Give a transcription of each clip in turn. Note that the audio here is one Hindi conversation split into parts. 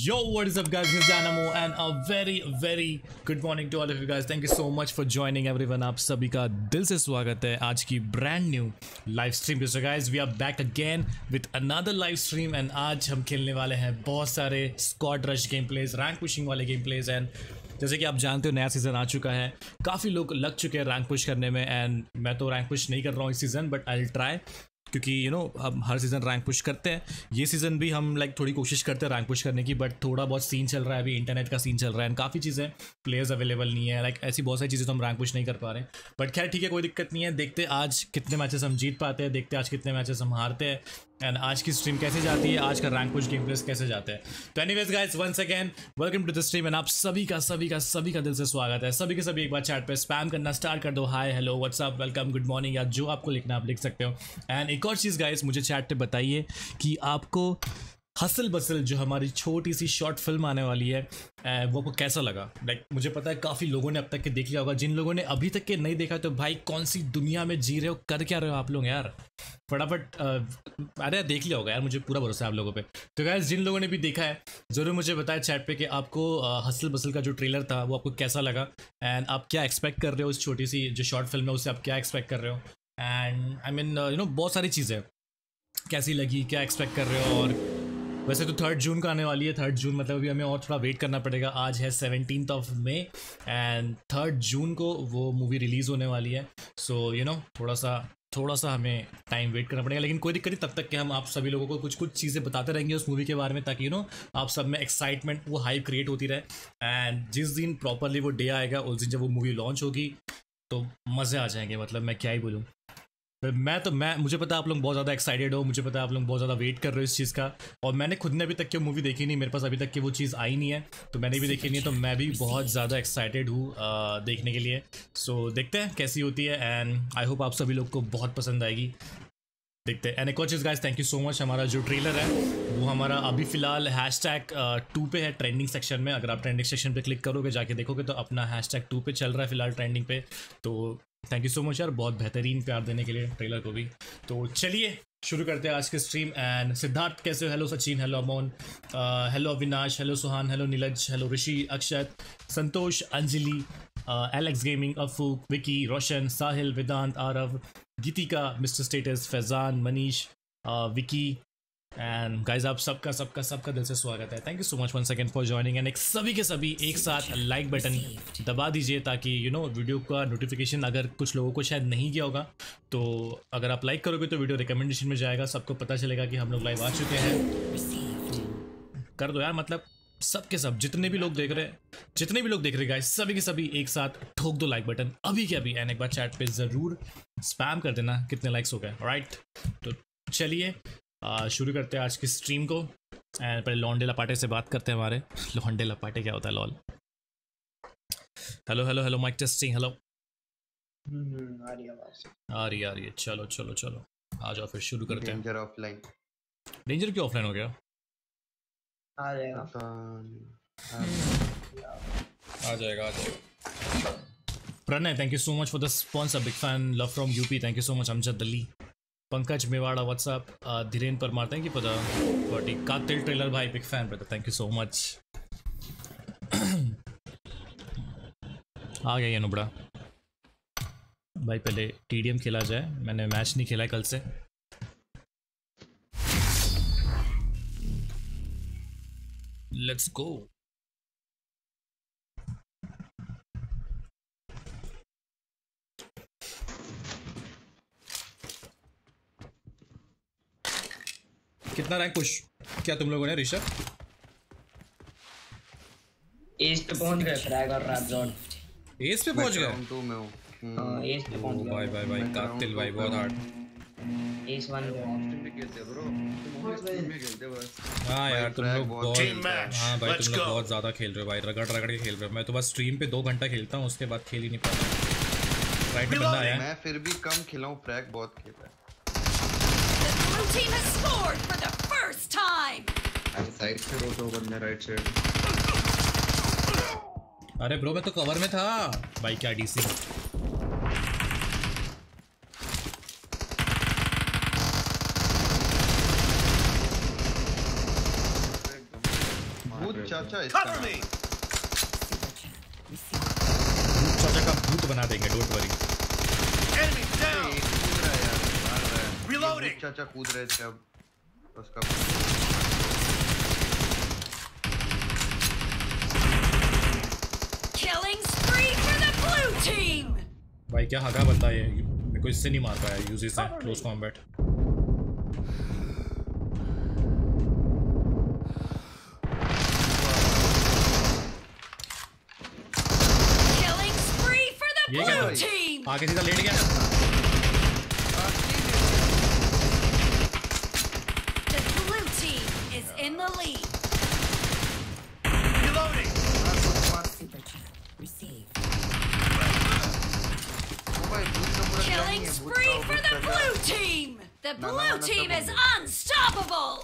Yo, what is up guys, this is Dynamo and a very good morning to all of you guys. Thank you so much for joining everyone. आप सभी का दिल से स्वागत है आज की ब्रांड न्यू लाइव स्ट्रीम पे. So guys, we are back again with another live stream and आज हम खेलने वाले हैं बहुत सारे squad rush game plays, rank pushing वाले गेम प्लेज. एंड जैसे कि आप जानते हो नया सीज़न आ चुका है, काफ़ी लोग लग चुके हैं रैंक पुश करने में. एंड मैं तो रैंक पुश नहीं कर रहा हूँ इस season, but I will try, क्योंकि हम हर सीज़न रैंक पुश करते हैं. ये सीज़न भी हम थोड़ी कोशिश करते हैं रैंक पुश करने की, बट थोड़ा बहुत सीन चल रहा है अभी, इंटरनेट का सीन चल रहा है एंड काफ़ी चीज़ें प्लेयर्स अवेलेबल नहीं है. ऐसी बहुत सारी चीज़ें तो हम रैंक पुश नहीं कर पा रहे हैं. बट खैर ठीक है, कोई दिक्कत नहीं है. देखते हैं आज कितने मैचेस हम जीत पाते हैं, देखते हैं आज कितने मैचेस हम हारते हैं एंड आज की स्ट्रीम कैसे जाती है, आज का रैंक पुश गेम प्लेस कैसे जाते हैं. तो anyways guys, once again welcome to the stream and आप सभी का दिल से स्वागत है. सभी के सभी एक बार चैट पे स्पैम करना स्टार्ट कर दो. Hi, hello, what's up, welcome, good morning, या जो आपको लिखना आप लिख सकते हो. एंड एक और चीज़ गाइस, मुझे चैट पे बताइए कि आपको हसल बसल जो हमारी छोटी सी शॉर्ट फिल्म आने वाली है वो आपको कैसा लगा. मुझे पता है काफ़ी लोगों ने अब तक के देख लिया होगा. जिन लोगों ने अभी तक के नहीं देखा तो भाई कौन सी दुनिया में जी रहे हो, कर क्या रहे हो आप लोग यार, फटाफट अरे देख लिया होगा यार, मुझे पूरा भरोसा है आप लोगों पे. तो गाइस, जिन लोगों ने भी देखा है ज़रूर मुझे बताया चैट पे कि आपको हसल बसल का जो ट्रेलर था वो आपको कैसा लगा एंड आप क्या एक्सपेक्ट कर रहे हो उस छोटी सी जो शॉर्ट फिल्म है, उससे आप क्या एक्सपेक्ट कर रहे हो. एंड आई मीन बहुत सारी चीज़ें कैसी लगी, क्या एक्सपेक्ट कर रहे हो. और वैसे तो 3 जून का आने वाली है. 3 जून मतलब अभी हमें और थोड़ा वेट करना पड़ेगा. आज है 17 मई एंड 3 जून को वो मूवी रिलीज़ होने वाली है. सो थोड़ा सा हमें टाइम वेट करना पड़ेगा, लेकिन कोई दिक्कत नहीं. तब तक कि हम आप सभी लोगों को कुछ चीज़ें बताते रहेंगे उस मूवी के बारे में, ताकि आप सब में एक्साइटमेंट, वो हाइप क्रिएट होती रहे. एंड जिस दिन प्रॉपरली वो डे आएगा, उस दिन जब वो मूवी लॉन्च होगी तो मज़े आ जाएंगे. मतलब मैं क्या ही बोलूँ. मुझे पता है आप लोग बहुत ज़्यादा एक्साइटेड हो, मुझे पता है आप लोग बहुत ज़्यादा वेट कर रहे हो इस चीज़ का. और मैंने खुद ने अभी तक की मूवी देखी नहीं, मेरे पास अभी तक की वो चीज़ आई नहीं है, तो मैंने भी देखी नहीं है. तो मैं भी बहुत ज़्यादा एक्साइटेड हूँ देखने के लिए. सो देखते हैं कैसी होती है एंड आई होप आप सभी लोग को बहुत पसंद आएगी. देखते हैं. एंड एक और चीज़ guys, thank you so much. हमारा जो ट्रेलर है वो हमारा अभी फ़िलहाल #2 पे है ट्रेंडिंग सेक्शन में. अगर आप ट्रेंडिंग सेक्शन पे क्लिक करोगे, जाके देखोगे तो अपना #2 पे चल रहा है फ़िलहाल ट्रेंडिंग पे. तो थैंक यू सो मच यार, बहुत बेहतरीन प्यार देने के लिए ट्रेलर को भी. तो चलिए शुरू करते हैं आज की स्ट्रीम. एंड सिद्धार्थ कैसे हो? Hello Sachin, hello Amon, hello Avinash, hello Suhan, hello Nilaj, hello Rishi, Akshat, Santosh, Anjali, Alex gaming, अफूक, Vicky, Roshan, Sahil, Vedant, Aarav, Geetika, mister status, Faizan, Manish, Vicky. And guys आप सबका दिल से स्वागत है. Thank you so much once again for joining. And सभी के सभी एक साथ लाइक बटन दबा दीजिए, ताकि वीडियो का नोटिफिकेशन अगर कुछ लोगों को शायद नहीं गया होगा, तो अगर आप लाइक करोगे तो वीडियो रिकमेंडेशन में जाएगा, सबको पता चलेगा कि हम लोग लाइव आ चुके हैं. कर दो यार, मतलब सबके सब जितने भी लोग देख रहे हैं गाइस, सभी के सभी एक साथ ठोक दो लाइक बटन अभी के अभी. एंड एक बार चैट पे ज़रूर स्पैम कर देना कितने लाइक्स हो गए. राइट, तो चलिए शुरू करते हैं आज की स्ट्रीम को. एंड पहले लौंडे लपाटे से बात करते हैं. हमारे लौंडे लपाटे क्या होता है? Lol. Hello mike testing. Hello, आ रही है. चलो आ जाओ फिर शुरू करते हैं. Danger offline. डेंजर क्यों ऑफलाइन हो गया? आ जाएगा. Pranay, thank you so much for the sponsor. Big fan, love from UP. Thank you so much. Amjad Ali, Pankaj Mewada, what's up, Dhiren पर मारते हैं कि पता 40 कातिल ट्रेलर भाई, big fan brother, thank you so much. आ गया ये नुबड़ा भाई. पहले TDM खेला जाए, मैंने मैच नहीं खेला है कल से. Let's go. कितना रैंक पुश क्या तुम लोगों ने ऋषभ? एज पे पहुंच गए. फ्रैग और रैपजॉन एज पे पहुंच गए. तो मैं हूं. हां, एज पे पहुंच गए. भाई कातिल भाई, बहुत हार्ड. एज 1 में खेलते ब्रो, तुम स्ट्रीम में खेलते बस. हां यार, तुम लोग बहुत, हां भाई तुम लोग बहुत ज्यादा खेल रहे हो भाई, रगड़ के खेल रहे हो. मैं तो बस स्ट्रीम पे 2 घंटा खेलता हूं, उसके बाद खेल ही नहीं पाता. राइट में बंदा आया. मैं फिर भी कम खेला हूं, फ्रैग बहुत खेला है. Blue team has scored for the first time. Side से रो दो बंदे, राइट साइड. अरे ब्रो मैं तो कवर में था भाई. क्या डीसी कूद चाचा इसका Cover me. चाचा का भूत बना देंगे, डोंट वरी। Enemy down. एक कूद रहा है यार, मार रहा है। Reloading. चाचा कूद रहे थे अब उसका Killing spree for the blue team. भाई क्या हगा बंदा ये, मेरे को इससे नहीं मार पाया, यूज से close combat. Killing spree for the ये क्या blue था? team. आगे सीधा लेट गया। The blue team is in the lead. Reloading. Killing spree for the blue team. The blue team is unstoppable.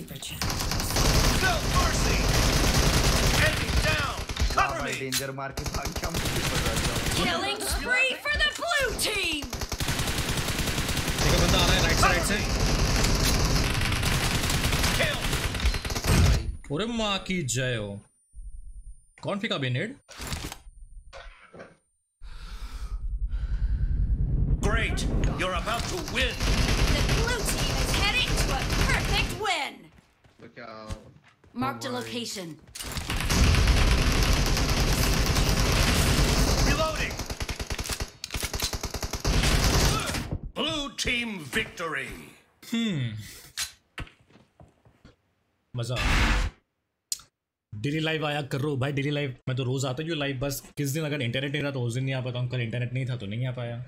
No mercy. Enemy down. Cover me. Danger मार के भाग गया मुझे पता चला। Killing spree for the blue team. देखो बंदा आ रहा है राइट से। Kill. ओरे माँ की जय हो। कौन फेंका grenade? Great. You're about to win. The blue team is heading to a perfect win. तो क्या Marked a location. Reloading. Blue team victory. मजा। डेली लाइव आया करो भाई, डेली लाइव मैं तो रोज आता हूँ लाइव, बस किस दिन अगर इंटरनेट नहीं रहा तो उस दिन नहीं आ पाता हूँ। कल इंटरनेट नहीं था तो नहीं आ पाया।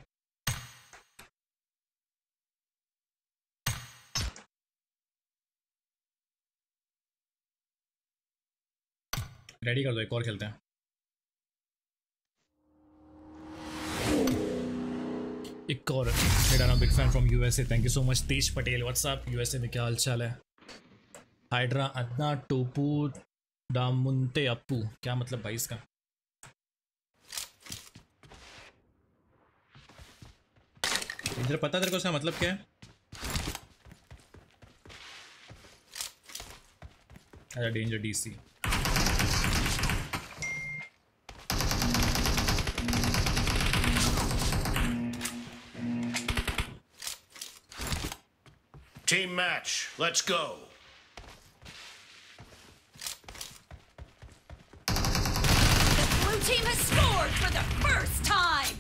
रेडी कर दो, एक और खेलते हैं। एक और मेरा big fan from USA, thank you so much Tej Patel. What's up USA में क्या हाल चाल है? हाइड्रा अन्ना टोपू दामुंते अप्पू, क्या मतलब भाई इसका? इधर पता तेरे को इसका मतलब क्या है? अच्छा danger DC. Team match. Let's go. The blue team has scored for the first time.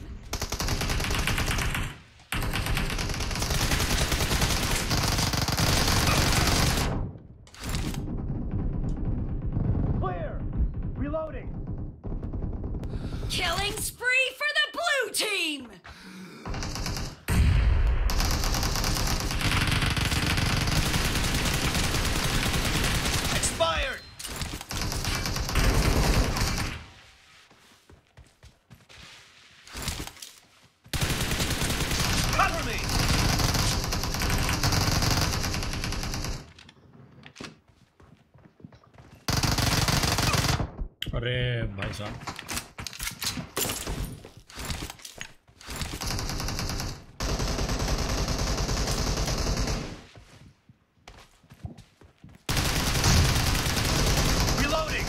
Clear. Reloading. Killing spree for the blue team. Expired. Cover me. अरे भाई साहब Reloading.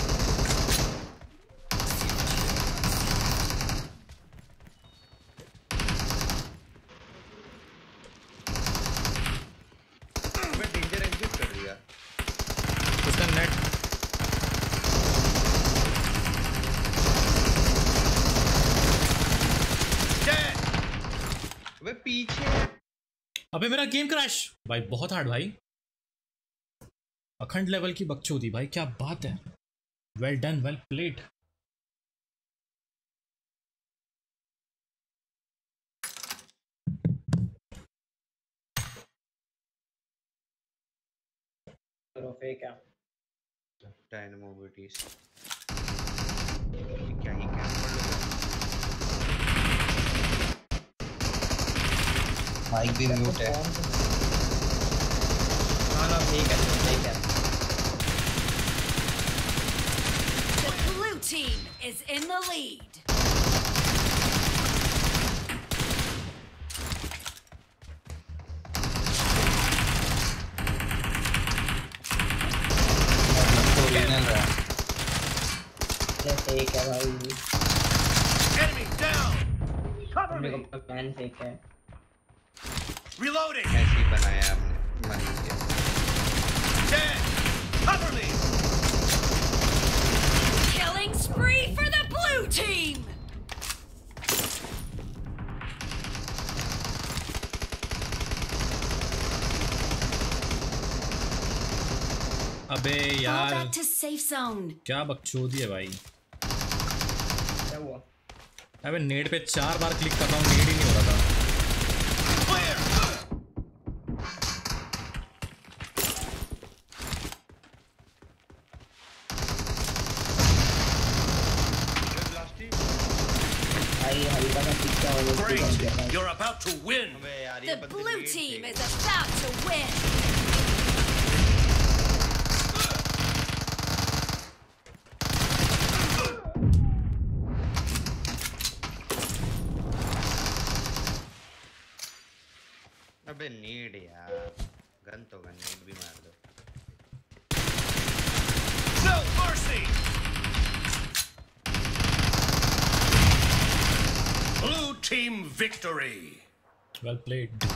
मैं डेंजर एग्जिट कर दिया। उसका नेट Dead. वे पीछे अबे मेरा गेम क्रैश भाई, बहुत हार्ड भाई। अखंड लेवल की बकचोदी भाई, क्या बात है। Well done, well played. Fake है। डायनामोबिलिटीज क्या ही कैंप कर लो। माइक भी म्यूट है। ना फेक है, फेक है। The blue team is in the lead. Original है। फेक है भाई। Enemy down. Cover मेरे me. को प्लान फेक है। Reloading. ऐसे ही बनाया आपने मनी के। Dead. Cover me. Killing spree for the blue team! अबे Fall यार back to safe zone. क्या बकचोदी है भाई। क्या हुआ? अबे नेट पे 4 बार क्लिक कर रहा हूँ, नेट ही नहीं हो रहा था। Clear. ब्लास्टी। भाई हल्का सा टिक्का हो गया। Great. You're about to win. अबे यार ये The बंदे blue लेट team थे। is about to win. अबे नीड यार, गन तो गन, नीड भी मार दो। No mercy. Blue team victory. Well played.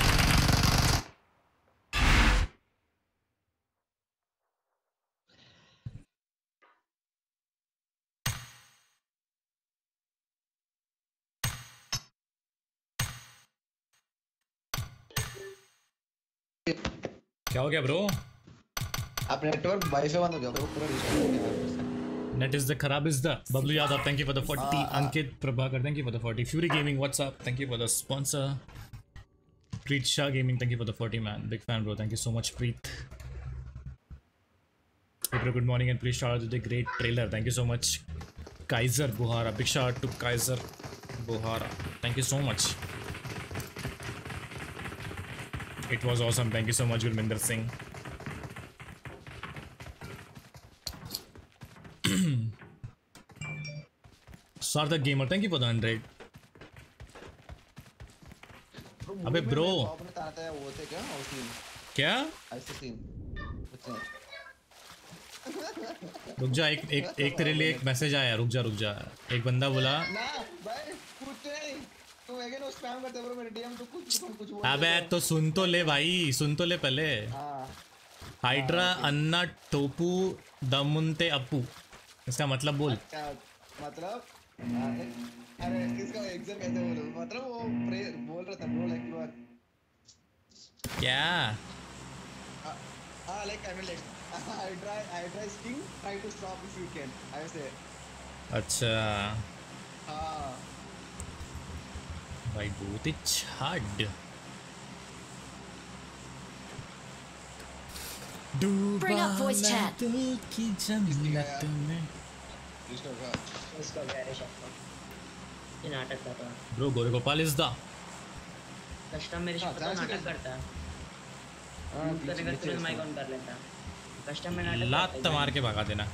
क्या हो गया ब्रो? आप नेटवर्क वाईफाई बंद हो गया ब्रो, पूरा डिस्टर्ब हो गया। Net is the Kharab is the Bablu Yadav, thank you for the 40. Ankit Prabhakar, thank you for the 40. Fury Gaming, what's up? Thank you for the sponsor. Preet Shah Gaming, thank you for the 40 man. Big fan bro, thank you so much Preet. Hey bro, good morning and please shout out to the great trailer. Thank you so much. Kaiser Buhara, big shout out to Kaiser Buhara. Thank you so much. It was awesome. Thank you so much Gurminder Singh. Sarthak Gamer, thank you for the 100. अबे bro, आपने ताना था वो थे क्या और सीन क्या? ऐसे सीन कुछ नहीं। रुक जा, एक तेरे लिए एक मैसेज आया। रुक जा एक बंदा बोला ना भाई कुछ नहीं, तुम अगेन वो स्पैम करते ब्रो मेरे डीएम तो कुछ बोल। अबे तो सुन तो ले भाई, सुन तो ले पहले। हां हाइड्रा अन्ना टोपू दमुनते अप्पू, इसका मतलब बोल। अच्छा मतलब अरे इसका एग्जाम कैसे बोलूं, मतलब वो बोल रहा था ब्रो लाइक यू आर क्या? like I mean like I try sting, try to stop if you can, I say। अच्छा हाँ भाई बहुत ही छाड़। Bring up voice chat. दिल की जन्नत में। इसका गैरेज है। ये नाटक कर रहा है। Bro Gore Gopal is the custom मेरे साथ हाँ, नाटक करता है। मूव करने का तुरंत माइक ऑन कर लेता है। कस्टम में नाटक लात करता है। मार के भगा देना।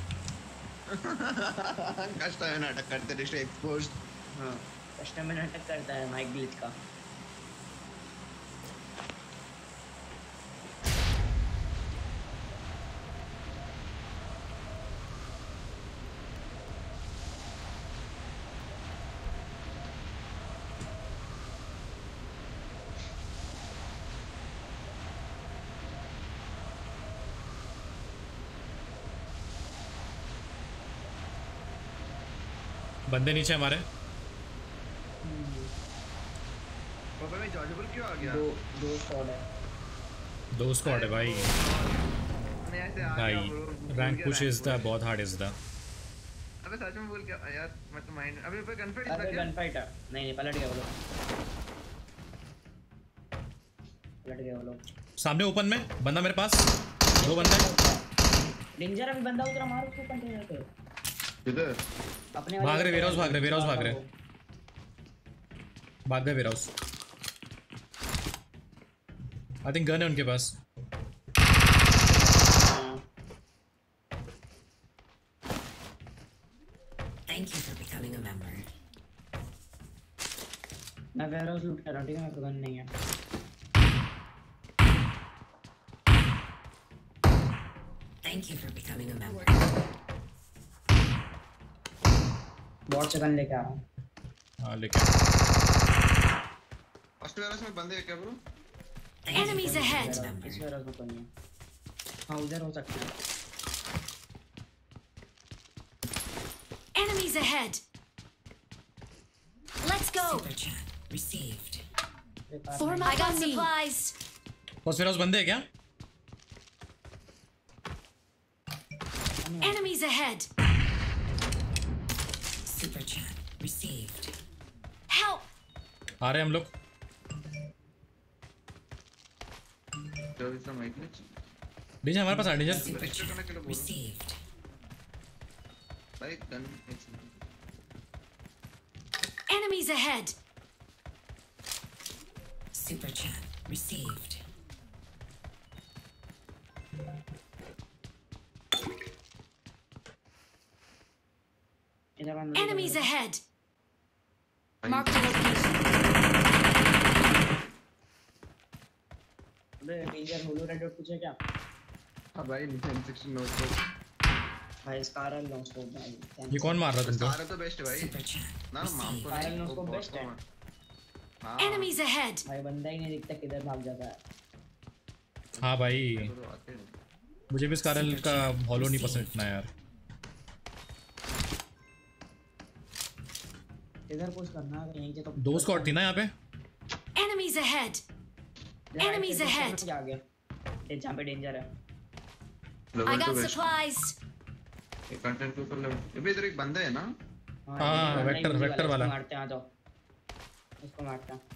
कष्ट है नाटक करते रिश्ते एक्सपोज्ड। हाँ कस्टम में नाटक करता है माइक ग्लिच का। बंदे नीचे हमारे। पापा मैं जॉर्जपुर क्यों आ गया? दो स्क्वाड है। दो स्क्वाड है भाई। मैं ऐसे आ गया भाई bro, rank push is the बहुत हार्ड इज द। अबे सच में बोल क्या यार, मैं तो माइंड अबे पे गन फाइट अबे था क्या? गन फाइट है। नहीं पलट गया वो लोग। पलट गया वो लोग। सामने ओपन में बंदा मेरे पास, दो बंदे। डेंजर अभी बंदा उतरा, मार उसको कंटेनर पे। किधर? अपने भाग रहे वेयरहाउस, भाग रहे वेयरहाउस, भाग रहे भाग गए वेयरहाउस। आई थिंक गन है उनके पास। Thank you for becoming a member. मैं वेयरहाउस लूट कर रहा हूं, ठीक है? मेरे को गन नहीं है। Thank you for becoming a member. Bot से गन लेके आ रहा हूँ। हाँ लेके फर्स्ट वेयर में बंदे हैं क्या ब्रो? Enemies ahead. इस वेयर में कोई नहीं है। हाँ उधर हो सकता है। Enemies ahead. Let's go. Received. Form up on supplies. First warehouse बंदे हैं क्या? Enemies ahead. Super chat received. Help. आ रहे हैं हम लोग। जो इसका माइक में डीजे हमारे पास डीजे। Super रजिस्टर करने के लिए chat बोलो received. भाई gun Enemies ahead. Super chat received. इधर बंदा। Enemies ahead. Mark the location. अबे डेंजर होलो रेड डॉट कुछ है क्या? हां भाई नीचे M16 नोट को भाई स्कारल नो स्कोप भाई। ये कौन मार रहा तुमको? सारे तो बेस्ट है भाई Super chat ना माम को Iron नहीं, Nose को वो best है। बहुत हां Enemies ahead. भाई बंदा ही नहीं दिखता किधर भाग जाता है। हाँ भाई ब्रो आते हैं मुझे भी स्कारल का हॉलो नहीं पसंद इतना यार। इधर कुछ करना है यहीं से तो। दो स्क्वाड थी ना यहाँ पे। Enemies ahead. Enemies ahead. क्या आ गया? ये जहाँ पे डेंजर है। I level got 2 best supplies. ये कंटेंट के ऊपर लेवल ये भी इधर एक बंदा है ना हाँ, ये वेक्टर- बंदा ही वेक्टर वाला। इसको मारते हैं आ जाओ। इसको मारते हैं।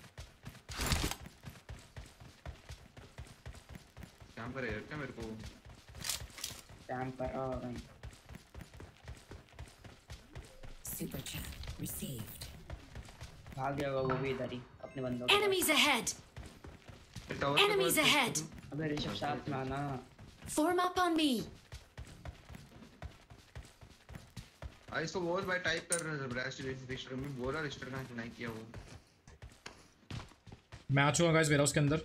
काम करे यार क्या मेरे को स्पैम कर रहा हूँ। super chat received. भाग जाएगा वो भी इधर ही अपने बंदों के Enemies ahead. Tower Enemies ahead. पास। अबे ऋषभ साथ में आना। Form up on me. आई इसको बोल भाई टाइप कर रजिस्टर में बोला रजिस्टर का नहीं किया वो मैं आ चुका गाइस वेयर हाउस के अंदर।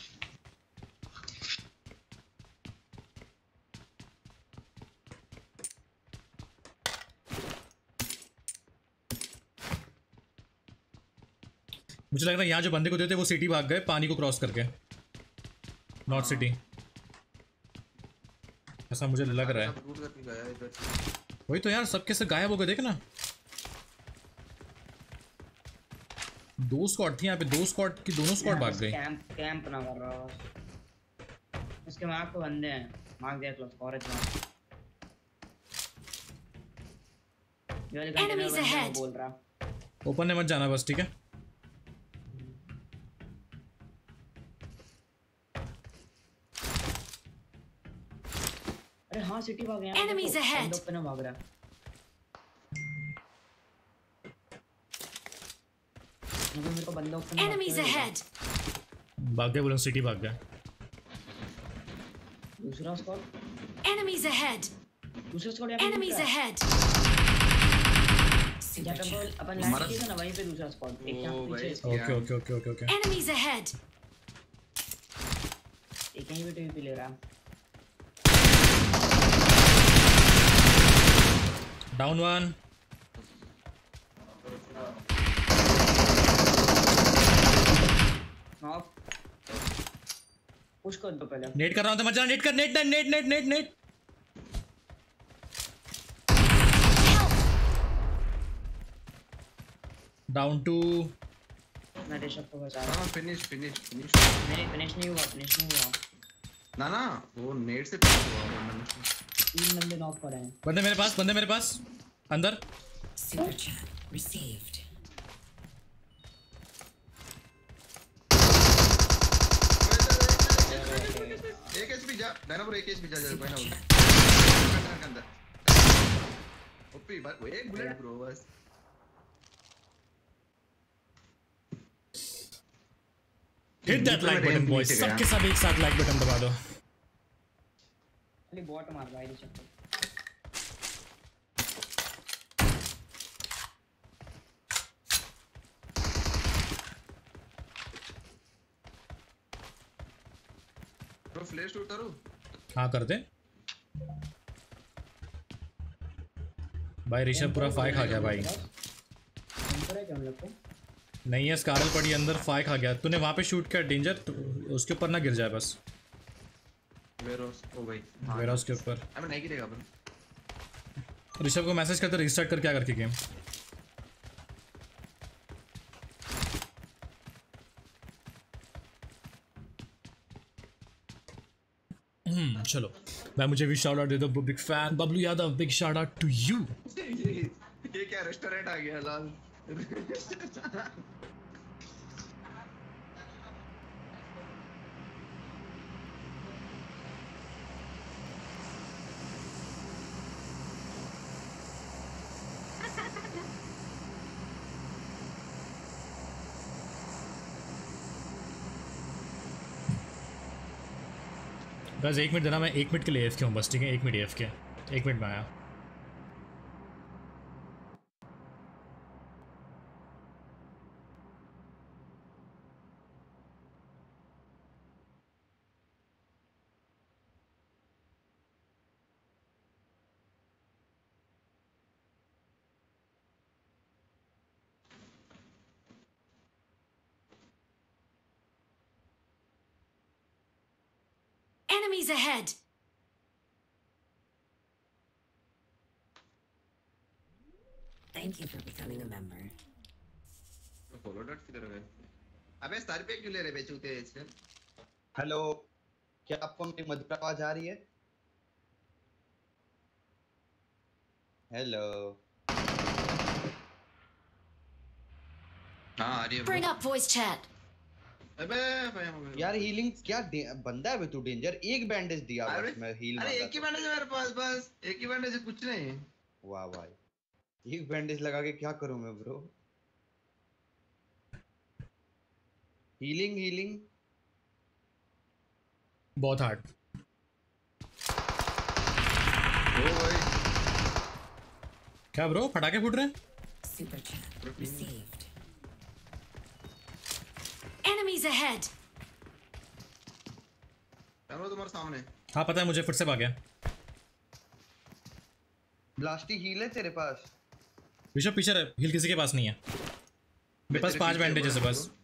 मुझे लग रहा है यहाँ जो बंदे को देते वो सिटी भाग गए पानी को क्रॉस करके नॉर्थ सिटी। ऐसा मुझे लग रहा है। सब रूट करके गया इधर वही तो यार सबके से गायब हो गए देख ना। दो स्क्वाड थी यहाँ पे दो स्क्वाड की दोनों स्क्वाड भाग गए। कैंप ना कर रहा हो। उसके मार्क पे बंदे हैं। मार्क देख लो ऑरेंज मार्क। ये वाले कंटेनर Enemies बंदे को ahead. बोल रहा। ओपन ने मत जाना बस ठीक है। अरे हाँ सिटी भाग गया। Enemies ahead. बंदों पे ना भाग रहा। मेरे को बंदों पे ना Enemies भागते हुए ahead. भाग गए बोलो सिटी भाग गया। दूसरा स्क्वाड। Enemies ahead. दूसरा स्क्वाड यहाँ पे Enemies दिख रहा है। ahead. जहाँ पे अपन लैंड किया था ना वहीं पे दूसरा स्क्वाड। एक यहाँ ओ पीछे भाई। इसके। Okay okay okay okay okay. Enemies ahead. एक यहीं पे टीवी ले रहा। Down one. नॉक। पुश कर दो पहले। नेट कर रहा हूँ तो मत जाना। नेट कर net net net net net net. Down two. मैं ऋषभ को बचा रहा हां फिनिश फिनिश फिनिश हूँ। नहीं फिनिश नहीं हुआ। ना ना वो नेट से फिनिश हुआ वरना 3 बंदे नॉक पड़े हैं। बंदे मेरे पास अंदर। Super chat received. एक एचपी जा डायनामो एक एचपी जा भाई ना के अंदर ओपी वो एक बुलेट ब्रो बस hit that like button boys सबके सब एक साथ लाइक बटन दबा दो। खाली बॉट मार रहा है ऋषभ को। ब्रो फ्लैश उतारो हाँ कर दे। भाई ऋषभ पूरा फाय खा गया भाई। ऊपर है क्या हम लोग को? नहीं है, स्कारल पड़ी अंदर, फाय खा गया। तूने वहां पे शूट किया डेंजर, उसके ऊपर ना गिर जाए बस। वेयरहाउस ओ भाई वेयरहाउस के ऊपर। मैं नहीं गिरेगा ब्रो। ऋषभ को मैसेज करते रिस्टार्ट कर क्या करके गेम। चलो भाई, मुझे भी शाउट आउट दे दो, big fan Bablu Yadav, big shout out to you. ये क्या रेस्टोरेंट आ गया लाल। बस 1 मिनट देना, मैं 1 मिनट के लिए AFK हूँ बस, ठीक है? 1 मिनट AFK, 1 मिनट में आया। Enemies ahead! Thank you for becoming a member. Follow dot किधर गए? अबे सर पे क्यों ले रहे बेचूते इससे? हेलो, क्या आपको मेरी मधुर आवाज आ रही है? हेलो। हाँ आ रही है Bring up voice chat. अबे भाई हम यार हीलिंग क्या बंदा है बे तू डेंजर। एक बैंडेज दिया अरे बस, मैं हील अरे मांगा एक ही तो। बैंडेज है मेरे पास, बस एक ही बैंडेज है, कुछ नहीं। वाह भाई, एक बैंडेज लगा के क्या करूं मैं ब्रो। हीलिंग हीलिंग बहुत हार्ड। ओ भाई क्या ब्रो, फटाके फूट रहे हैं? Super chat received. Enemies ahead! Camera तुम्हारे सामने। हाँ पता है मुझे, फुट से भाग गया। ब्लास्टी हील है तेरे पास? ऋषभ पीछे रहे, हील किसी के पास नहीं है। मेरे पास 5 बैंडेजेस है बस।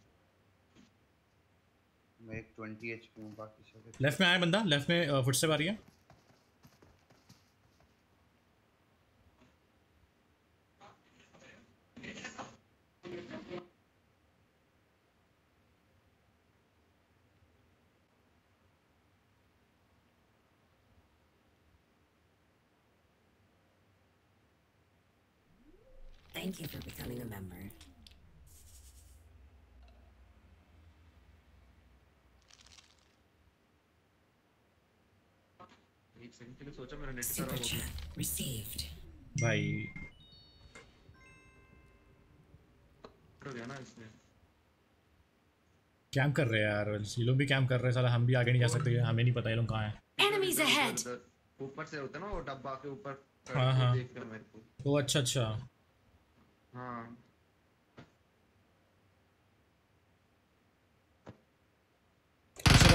मैं एक 20 HP हूं, बाकी सब लेफ्ट में आया बंदा, लेफ्ट में फुट से आ रही है। Thank you for becoming a member. एक सेकंड के लिए सोचा मेरा नेट Super खराब हो गया। chat received. भाई हो गया ना इसमें। कैंप कर रहे हैं यार, ये लोग भी कैंप कर रहे हैं साला, हम भी आगे नहीं जा सकते, हमें नहीं पता ये लोग कहाँ हैं। Enemies ahead! ऊपर से होता है ना वो डब्बा के ऊपर। हाँ, हाँ। देख रहे मेरे को। ओ अच्छा अच्छा। हाँ ऋषभ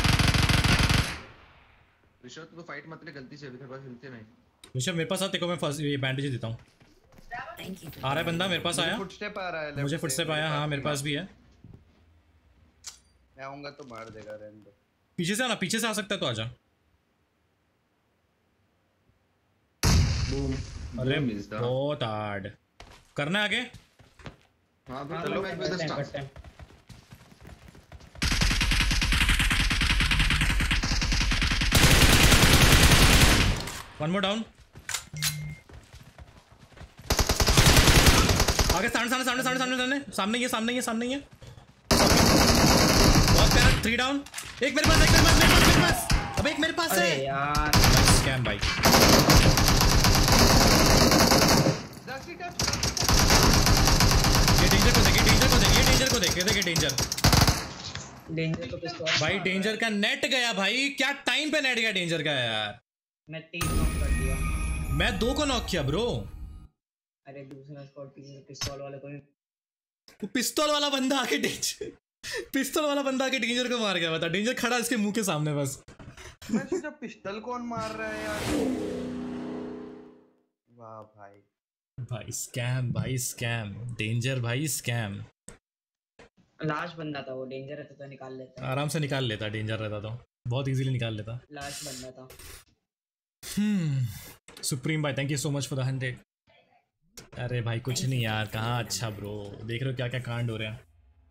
ऋषभ तो फाइट मत ले गलती से, अभी तेरे पास हिलते नहीं। ऋषभ मेरे पास आ, देखो मैं फर्स्ट ये बैंडेज देता हूँ। Thank you for आ रहा है बंदा मेरे पास आया, फुटस्टेप आ रहा है। मुझे फुट से आया। हाँ मेरे पास भी है। मैं आऊंगा तो मार देगा, रहने दो। पीछे से आना, पीछे से आ सकता है तो आजा। बूम अरे बहुत हार्ड करना है आगे। हाँ हाँ, चलो मैं करते हैं, स्टार्ट। करते हैं। One more down. आगे सामने सामने सामने सामने सामने सामने सामने ये सामने ये सामने ये बहुत प्यारा। 3 डाउन। एक मेरे पास, एक मेरे पास, मेरे पास। अब एक मेरे पास अरे है। यार स्कैम भाई। ये डेंजर को देख, ये डेंजर को देख, ये डेंजर को देख, ये देख डेंजर। डेंजर को पिस्तौल भाई मारा डेंजर का नेट गया भाई, क्या टाइम पे नेट गया डेंजर का यार। मैं 3 नॉक कर दिया। मैं 2 को नॉक किया ब्रो। अरे दूसरा स्क्वाड पिस्तौल वाले को वो पिस्तौल वाला बंदा आके डेंजर, पिस्तौल वाला बंदा आके डेंजर को मार गया। बता, डेंजर खड़ा इसके मुंह के सामने बस। मैं सोचा पिस्टल कौन मार रहा है यार। वाह भाई। भाई स्कैम डेंजर भाई स्कैम। लास्ट बंदा था वो, डेंजर रहता तो निकाल लेता। आराम से निकाल लेता, डेंजर रहता तो बहुत इजीली निकाल लेता। लास्ट बंदा था। सुप्रीम भाई thank you so much for the 100। अरे भाई कुछ नहीं यार, कहाँ अच्छा ब्रो, देख रहे हो क्या क्या कांड हो रहे हैं।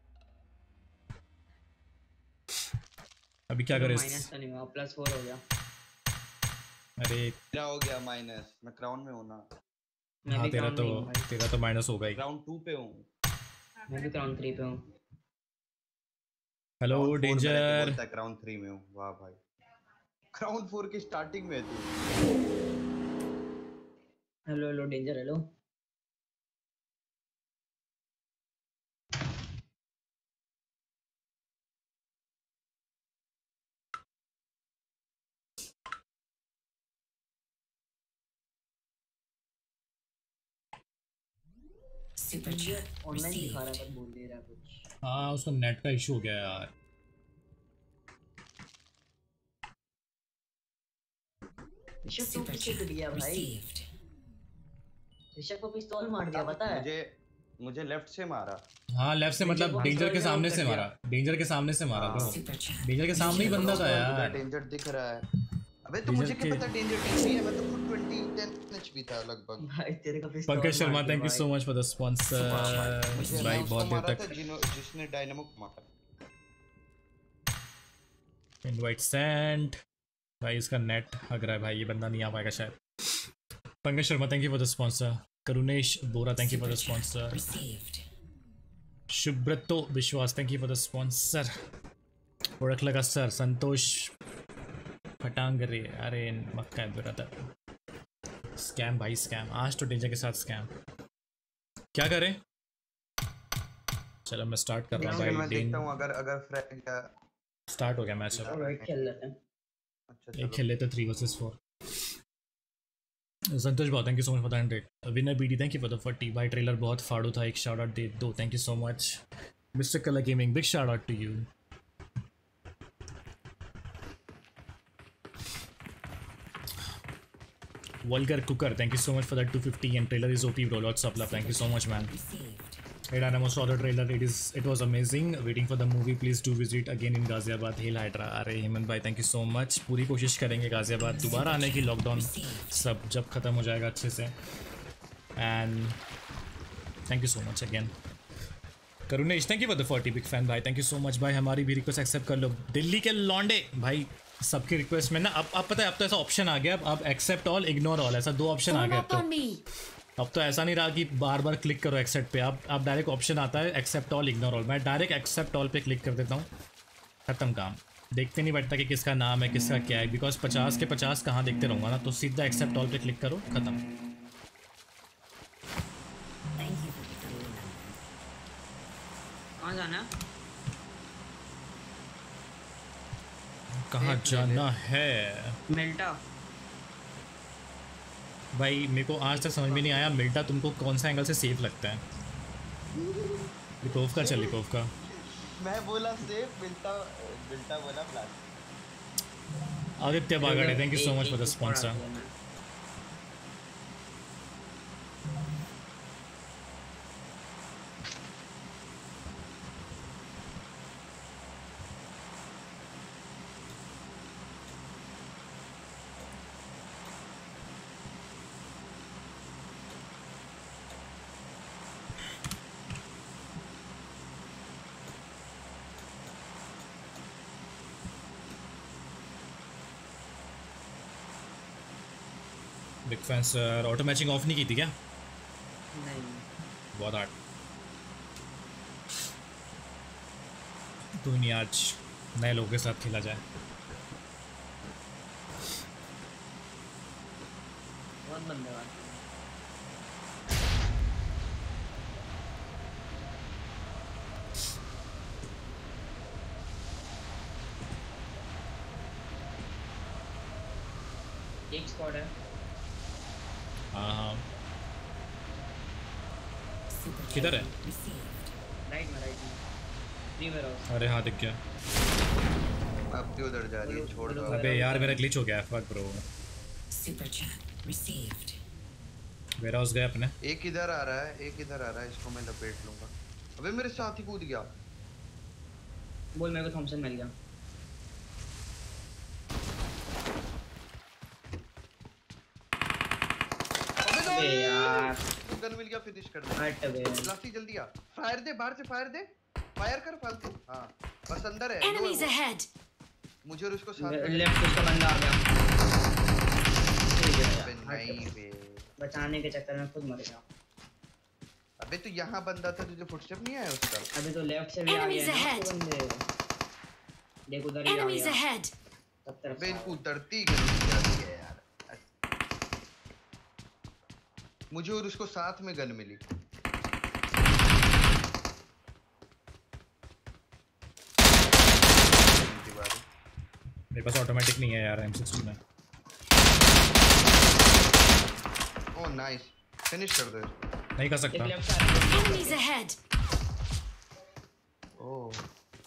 अभी क्या करें? माइनस तो नहीं हुआ, +4 हो गया। अरे मेरा हो गया माइनस, मैं क्राउन में हूँ ना। मैं हाँ भी तेरा क्राउन में ही हूँ भाई। तो माइनस होगा ही। क्राउन 2 पे हूँ। मैं भी क्राउन 3 पे हूँ। हेलो Crown 4 मेरे को डेंजर। बोलता है क्राउन 3 में हूँ। वाह भाई, क्राउन 4 की स्टार्टिंग में है तू। Hello hello danger hello. Super chat online दिखा रहा received. है पर बोल दे रहा है कुछ। हाँ उसका नेट का इशू हो गया यार। ऋषभ तो Super पीछे chat गिर गया भाई। received. ऋषभ को पिस्तौल मार दिया पता है। मुझे लेफ्ट से मारा। हाँ लेफ्ट से डेंजर मतलब को डेंजर के पिस्तौल सामने में से आउट कर मारा, डेंजर के सामने से मारा ब्रो। Super chat. डेंजर के सामने ही बंदा था यार। डेंजर दिख रहा है। अबे तो डेंजर मुझे क्या के- पता डेंजर टीम है, मैं तो खुद 10 एचपी था लगभग। भाई तेरे का पिस्तौल पंकज शर्मा मार दिया थैंक यू भाई। So much for the sponsor मुझे भाई उसको बहुत देर मारा तक। था जिसने डायनामो को मारा। इनवाइट सेंड भाई, इसका नेट हग रहा है भाई, ये बंदा नहीं आ पाएगा शायद। Pankaj Sharma thank you for the sponsor. Karunesh Bora thank you for the Super chat sponsor. received. Shubhrato Biswas thank you for the sponsor. ओळख लगा सर। संतोष फटांगरे अरे मक्का है ब्रदर। स्कैम भाई स्कैम, आज तो डेंजर के साथ स्कैम। क्या करें? चलो मैं स्टार्ट कर रहा हूँ मैं भाई। देखता हूँ अगर फ्रैग का स्टार्ट हो गया मैच अब। और एक खेल लेते हैं। अच्छा एक चलो। खेल लेते 3 वर्सेस 4। संतोष बहुत thank you so much for the 100। Winner BD thank you for the 40। भाई ट्रेलर बहुत फाड़ू था, एक शाउट आउट दे दो। Thank you so much mister colour gaming, big shout out to you. Vulgar Cooker, thank you so much for that 250 and trailer is OP bro, lots of love, thank you so much man. Received. Hey Dynamo saw the trailer, it was amazing, waiting for the movie, please do visit again in Ghaziabad, Hail Hydra। अरे हेमंत भाई thank you so much, पूरी कोशिश करेंगे गाजियाबाद दोबारा आने की, लॉकडाउन सब जब ख़त्म हो जाएगा अच्छे से। And thank you so much again. Karunesh thank you for the 40 big fan भाई, थैंक यू सो मच भाई। हमारी भी रिक्वेस्ट एक्सेप्ट कर लो, दिल्ली के लौंडे भाई सबकी रिक्वेस्ट में ना अब पता है, अब तो ऐसा ऑप्शन आ गया, अब एक्सेप्ट ऑल इग्नोर ऑल, ऐसा 2 ऑप्शन आ Form गया। up तो on me. अब तो ऐसा नहीं रहा कि बार बार क्लिक करो एक्सेप्ट पे, अब डायरेक्ट ऑप्शन आता है एक्सेप्ट ऑल इग्नोर ऑल। मैं डायरेक्ट एक्सेप्ट ऑल पे क्लिक कर देता हूँ, खत्म काम। देखते नहीं बैठता कि किसका नाम है किसका क्या है, बिकॉज 50 के 50 कहाँ देखते रहूँगा ना, तो सीधा एक्सेप्ट ऑल पे क्लिक करो, खत्म। Thank you for becoming a member. कहाँ जाना है? कहाँ जाना है मिल्टा। भाई? मेरे को आज तक समझ में नहीं आया मिल्टा तुमको कौन सा एंगल से सेफ लगता है। लिपोव का चल, लिपोव का। मैं बोला सेफ, बिल्टा बोला plastic. Aditya Bagde thank you so much for the sponsor. Big fan sir. Auto matching off नहीं की थी क्या? नहीं बहुत हार्ड। तो नहीं आज नए लोगों के साथ खेला जाए। बहुत बंदे बात। एक स्क्वाड है। हाँ हाँ Super किधर है? chat received. राइट में रिवर हाउस। अरे हाँ दिख गया। अब क्यों उधर जा रही है, छोड़ दो। अबे यार मेरा ग्लिच हो गया, fuck bro. Super chat received. Warehouse गए अपने। एक इधर आ रहा है, एक इधर आ रहा है, इसको मैं लपेट लूंगा। अबे मेरे साथ ही कूद गया। बोल मेरे को थॉमसन मिल गया। अबे यार गन मिल गया, फिनिश कर दे। हट बे। लास्टी जल्दी आ, फायर दे, बाहर से फायर दे, फायर कर फालतू। हाँ बस अंदर है। Enemies ahead! मुझे और उसको साथ में लेफ्ट उसका बंदा आ गया। अबे नहीं बे, बचाने के चक्कर में खुद मर गया। अबे तो यहाँ बंदा था, तुझे फुटस्टेप नहीं आया उसका? अभी तो लेफ्ट से भी आ Enemies गया ना ahead. बंदे। देख उधर ही आ Enemies गया। ahead! सब तरफ अबे से इनको उतरती गन जाती है यार। मुझे और उसको साथ में गन मिली। मेरे पास ऑटोमेटिक नहीं है यार M16 में। ओह नाइस, फिनिश कर दो इसको। नहीं कर एक सकता। लेफ्ट से आ गया। Enemies ahead! Oh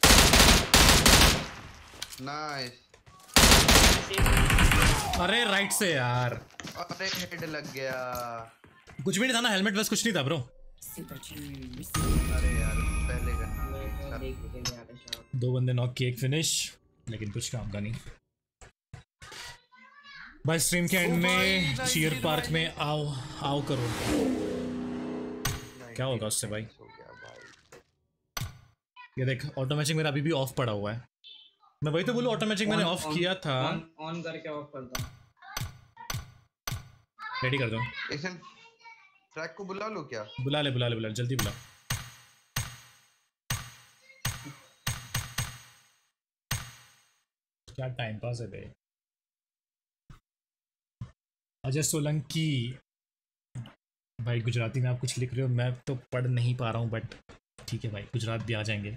nice. अरे राइट से यार, अरे हेड लग गया। कुछ भी नहीं था ना, हेलमेट बस कुछ नहीं था ब्रो। Super Junior. अरे यार पहले गन। देख के गया था शायद। 2 बंदे नॉक किए, एक फिनिश, लेकिन कुछ काम का नहीं। भाई स्ट्रीम के एंड में चीयर पार्क में आओ आओ करो। क्या होगा उससे भाई? हो गया भाई। ये देख ऑटो मैचिंग मेरा अभी भी ऑफ पड़ा हुआ है। मैं वही तो बोलूं, ऑटो मैचिंग मैंने ऑफ किया था। ऑन करके ऑफ करता हूं। रेडी कर दो। एक सेकंड, ट्रैक को बुला लो क्या? बुला ले बुला ले बुला ले, जल्दी बुला। क्या टाइम पास है भाई। अजय सोलंकी भाई, गुजराती में आप कुछ लिख रहे हो, मैं तो पढ़ नहीं पा रहा हूँ, बट ठीक है भाई, गुजरात भी आ जाएंगे।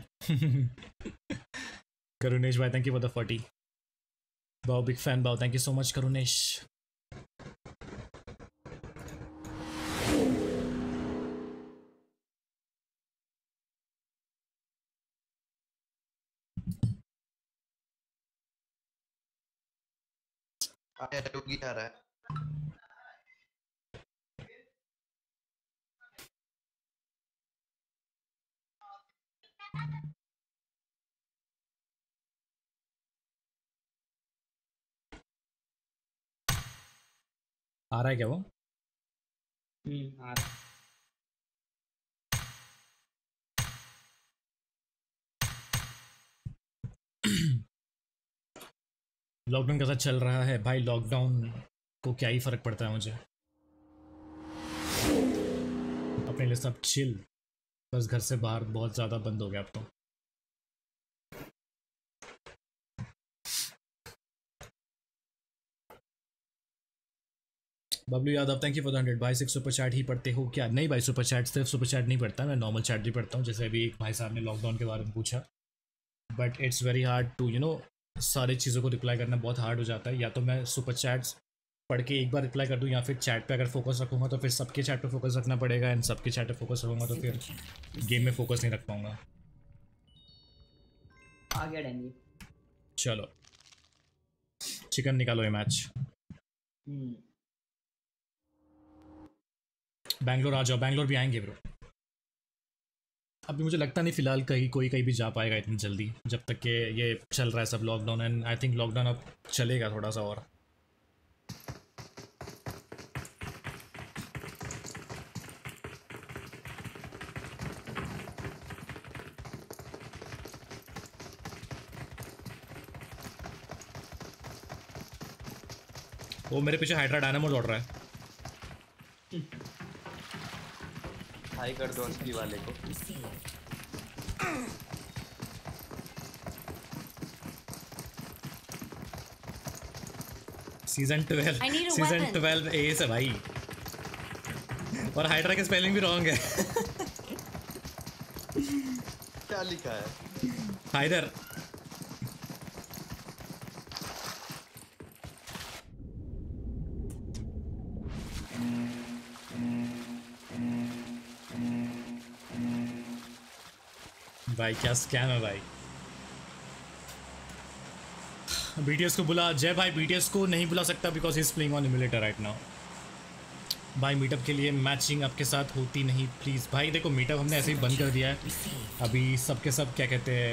करुणेश भाई थैंक यू फॉर द 40। बाओ बिग फैन बाओ, thank you so much Karunesh. आया योगी आ रहा है। आ रहा है क्या वो? आ रहा। लॉकडाउन कैसा चल रहा है भाई? लॉकडाउन को क्या ही फर्क पड़ता है मुझे, अपने लिए सब चिल। बस घर से बाहर बहुत ज़्यादा बंद हो गया अब तो। Bablu Yadav thank you for the 100 भाई। 6 सुपर चैट ही पढ़ते हो क्या? नहीं भाई, सुपर चैट सिर्फ सुपर चैट नहीं पढ़ता, मैं नॉर्मल चैट भी पढ़ता हूँ। जैसे अभी एक भाई साहब ने लॉकडाउन के बारे में पूछा, but it's very hard to सारी चीज़ों को रिप्लाई करना बहुत हार्ड हो जाता है। या तो मैं सुपर चैट्स पढ़ के एक बार रिप्लाई कर दूं, या फिर चैट पे अगर फोकस रखूंगा तो फिर सबके चैट पे फोकस रखना पड़ेगा, एंड सबके चैट पे फोकस रखूंगा तो फिर गेम में फोकस नहीं रख पाऊंगा। आ गया डेंगी। चलो चिकन निकालो ये मैच। बैंगलोर आ जाओ, बैंगलोर भी आएंगे ब्रो। अभी मुझे लगता नहीं फिलहाल कोई कहीं भी जा पाएगा इतनी जल्दी, जब तक कि ये चल रहा है सब lockdown. And I think lockdown अब चलेगा थोड़ा सा और। वो मेरे पीछे हाइड्रा डायनामो दौड़ रहा है। हाई कर दो असली वाले को। Season 12 I need a season weapon. 12 S है भाई, और हाइड्रा की स्पेलिंग भी रॉन्ग है। क्या लिखा है? हाइडर। भाई क्या स्कैम है भाई। BTS को बुला। जय भाई BTS को नहीं बुला सकता because he is playing on emulator right now. भाई मीटअप के लिए मैचिंग आपके साथ होती नहीं प्लीज़। भाई देखो मीटअप हमने ऐसे ही बंद कर दिया है अभी, सबके सब क्या कहते हैं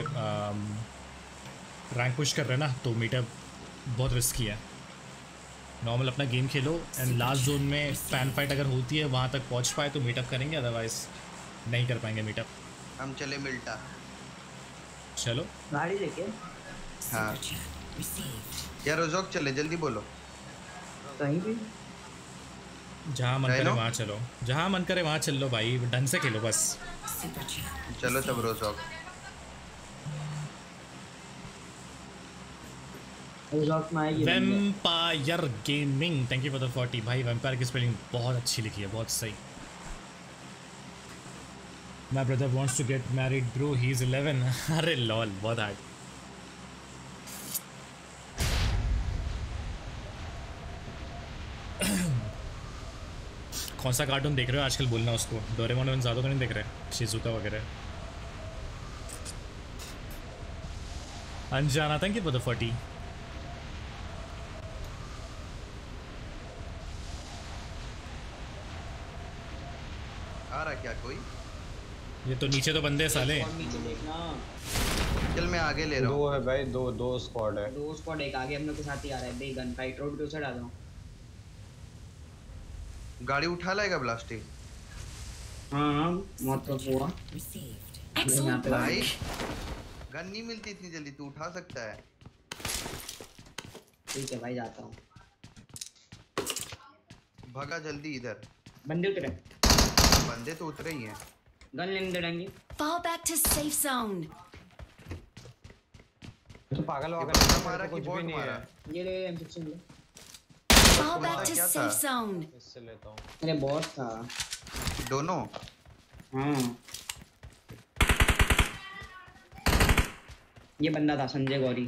रैंक पुश कर रहे हैं ना, तो मीटअप बहुत रिस्की है। नॉर्मल अपना गेम खेलो एंड लास्ट जोन में फैन फाइट अगर होती है वहाँ तक पहुँच पाए तो मीटअप करेंगे, अदरवाइज नहीं कर पाएंगे मीटअप। हम चले मिल्टा। चलो गाड़ी लेके हाँ यार रोजोक चले, जल्दी बोलो। कहीं भी जहाँ मन करे Rhino? वहाँ चलो, जहाँ मन करे वहाँ चल लो भाई, ढंग से खेलो बस। चलो तब रोजोक। रिजॉर्ट में आएगी। Vampire gaming thank you for the 40। भाई वैम्पायर की स्पेलिंग बहुत अच्छी लिखी है, बहुत सही। My brother wants to get married bro, he is 11। अरे लॉल, बहुत हार्ड। कौन सा कार्टून देख रहे हो आजकल, बोलना उसको। डोरेमोन में ज़्यादा तो नहीं देख रहे, शिजुका वगैरह। अनजाना थैंक यू फॉर द 40। आ रहा क्या कोई? ये तो नीचे तो बंदे हैं साले। नीचे देखना। चल मैं आगे ले रहा हूँ। दो है भाई, दो स्क्वाड है। दो स्क्वाड, एक आगे हम लोग के साथ ही आ रहा है। दे गन फाइट रोड के उस साइड आ जाओ। गाड़ी उठा लाएगा ब्लास्टिंग। हाँ मौत तो हुआ। Excellent भाई work. गन नहीं मिलती इतनी जल्दी, तू उठा सकता है। ठीक है भाई, जाता हूँ। भगा जल्दी इधर। बंदे उतरे। बंदे तो उतरे ही हैं। गन लेने देंगे। Fall back to safe zone. तो पागल ये वागल बंदा है, मारा तो कि कुछ बॉट भी नहीं मारा? है। ये ले M16 ले। Fall back to क्या था? safe zone. इससे लेता हूँ। अरे बॉट था। दोनों? हाँ ये बंदा था संजय गौरी।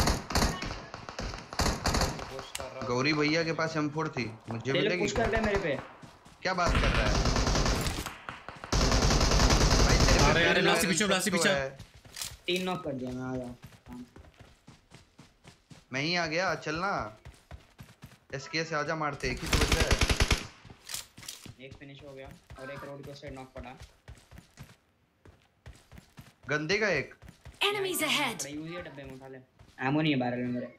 गौरी भैया के पास M4 थी, मुझे ले ले, मिलेगी पुश क्या? कर दे मेरे पे। क्या बात कर रहा है भाई? तेरे पे अरे, अरे, पुलिस लास्ट वाले पीछे, लास्ट सब तो पीछे। है। 3 नॉक कर दिया मैं। आ जाओ। मैं ही आ गया, चलना। SK से आजा, मारते एक ही तो बचा है। एक फिनिश हो गया और एक रोड के साइड नॉक पड़ा। गंदे का एक। Enemies ahead. यूज ये डब्बे में उठा ले। एमो नहीं है बैरल में मेरे।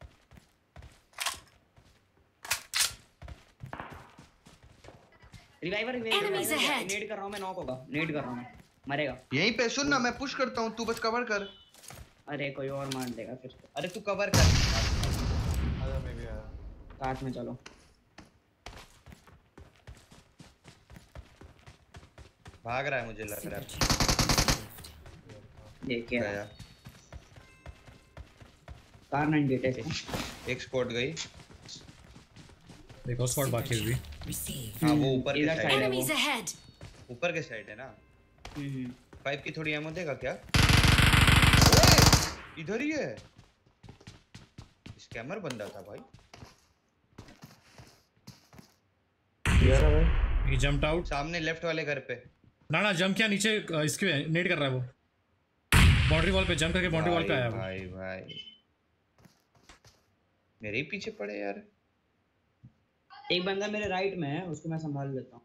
Reviver Enemies ahead. नेड कर रहा हूं मैं, नॉक होगा। नेड कर रहा हूं मैं, मरेगा। यहीं पे सुन ना, मैं पुश करता हूँ, तू बस कवर कर। अरे कोई और मार देगा फिर। अरे तू कवर कर। आजा मैं भी आया। काट में चलो। भाग रहा है मुझे लग रहा है। देखिए गया। कार 98 है। एक स्क्वाड गई। देखो स्क्वाड बाकी भी। हाँ वो ऊपर के इधर साइड side है। है। Enemies ahead. ऊपर के साइड है ना। 5 की थोड़ी एमो देगा क्या? ओए, इधर ही है। स्कैमर बंदा था भाई। यार भाई ही जंप्ड आउट। सामने लेफ्ट वाले घर पे। ना जंप किया नीचे, इसके नेट कर रहा है वो। बाउंड्री वॉल पे जंप करके बाउंड्री वॉल पे आया वो। भाई भाई मेरे ही पीछे पड़े यार। एक बंदा मेरे राइट में है, उसको मैं संभाल लेता हूँ।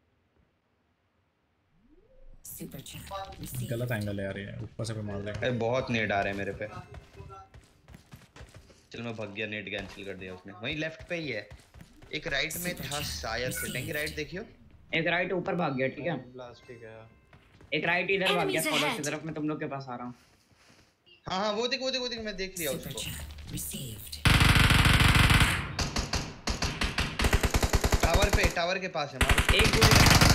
गलत एंगल है यार, ये ऊपर से पे मार देगा। अरे बहुत नेट आ रहे हैं मेरे पे। चल मैं भाग गया, नेट कैंसिल कर दिया उसने। वहीं लेफ्ट पे ही है। एक राइट में था शायद से। टैंकी राइट देखियो। एक राइट ऊपर भाग गया, ठीक है। प्लास्टिक है। एक राइट इधर भाग गया Enemies फॉलो ahead. की तरफ। मैं तुम लोग के पास आ रहा हूँ। हाँ हाँ वो देख मैं देख लिया उसको। टावर के पास है मार। एक गोली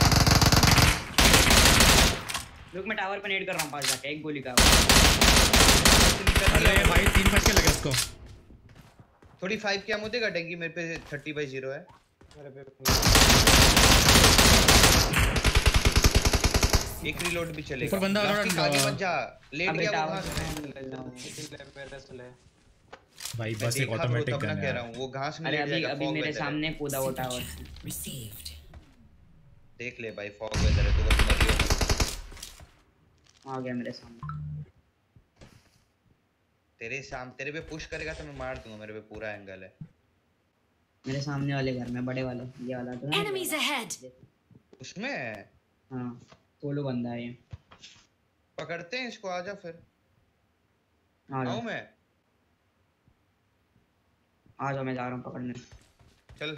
रुक, मैं टावर पे नेट कर रहा हूँ पास जाके। एक गोली का। अरे भाई 3 फट के लगे उसको। थोड़ी 5 क्या मुझे घटेगी। मेरे पे 30/0 है। मेरे पे एक रीलोड भी चलेगा। ऊपर बंदा प्लास्टिक थोड़ा- आगे मत जा। लेट अबे गया वो टावर घास में। ले मेरे से ले। भाई मैं बस एक देखा तो ऑटोमेटिक तब ना गन कह है। रहा हूँ वो घास में अरे लेट अभी जाएगा। अभी fog मेरे weather है। सामने कूदा वो टावर। देख ले भाई फॉग वेदर है तो बस मरियो। आ गया मेरे सामने। तेरे पे पुश करेगा तो मैं मार दूंगा। मेरे पे पूरा एंगल है। मेरे सामने वाले घर में बड़े वाले ये वाला तो है। Enemies ahead! उसमें हाँ सोलो बंदा है ये। पकड़ते हैं इसको, आजा फिर। आ जाओ आऊं मैं? आ जाओ, मैं जा रहा हूँ पकड़ने। चल।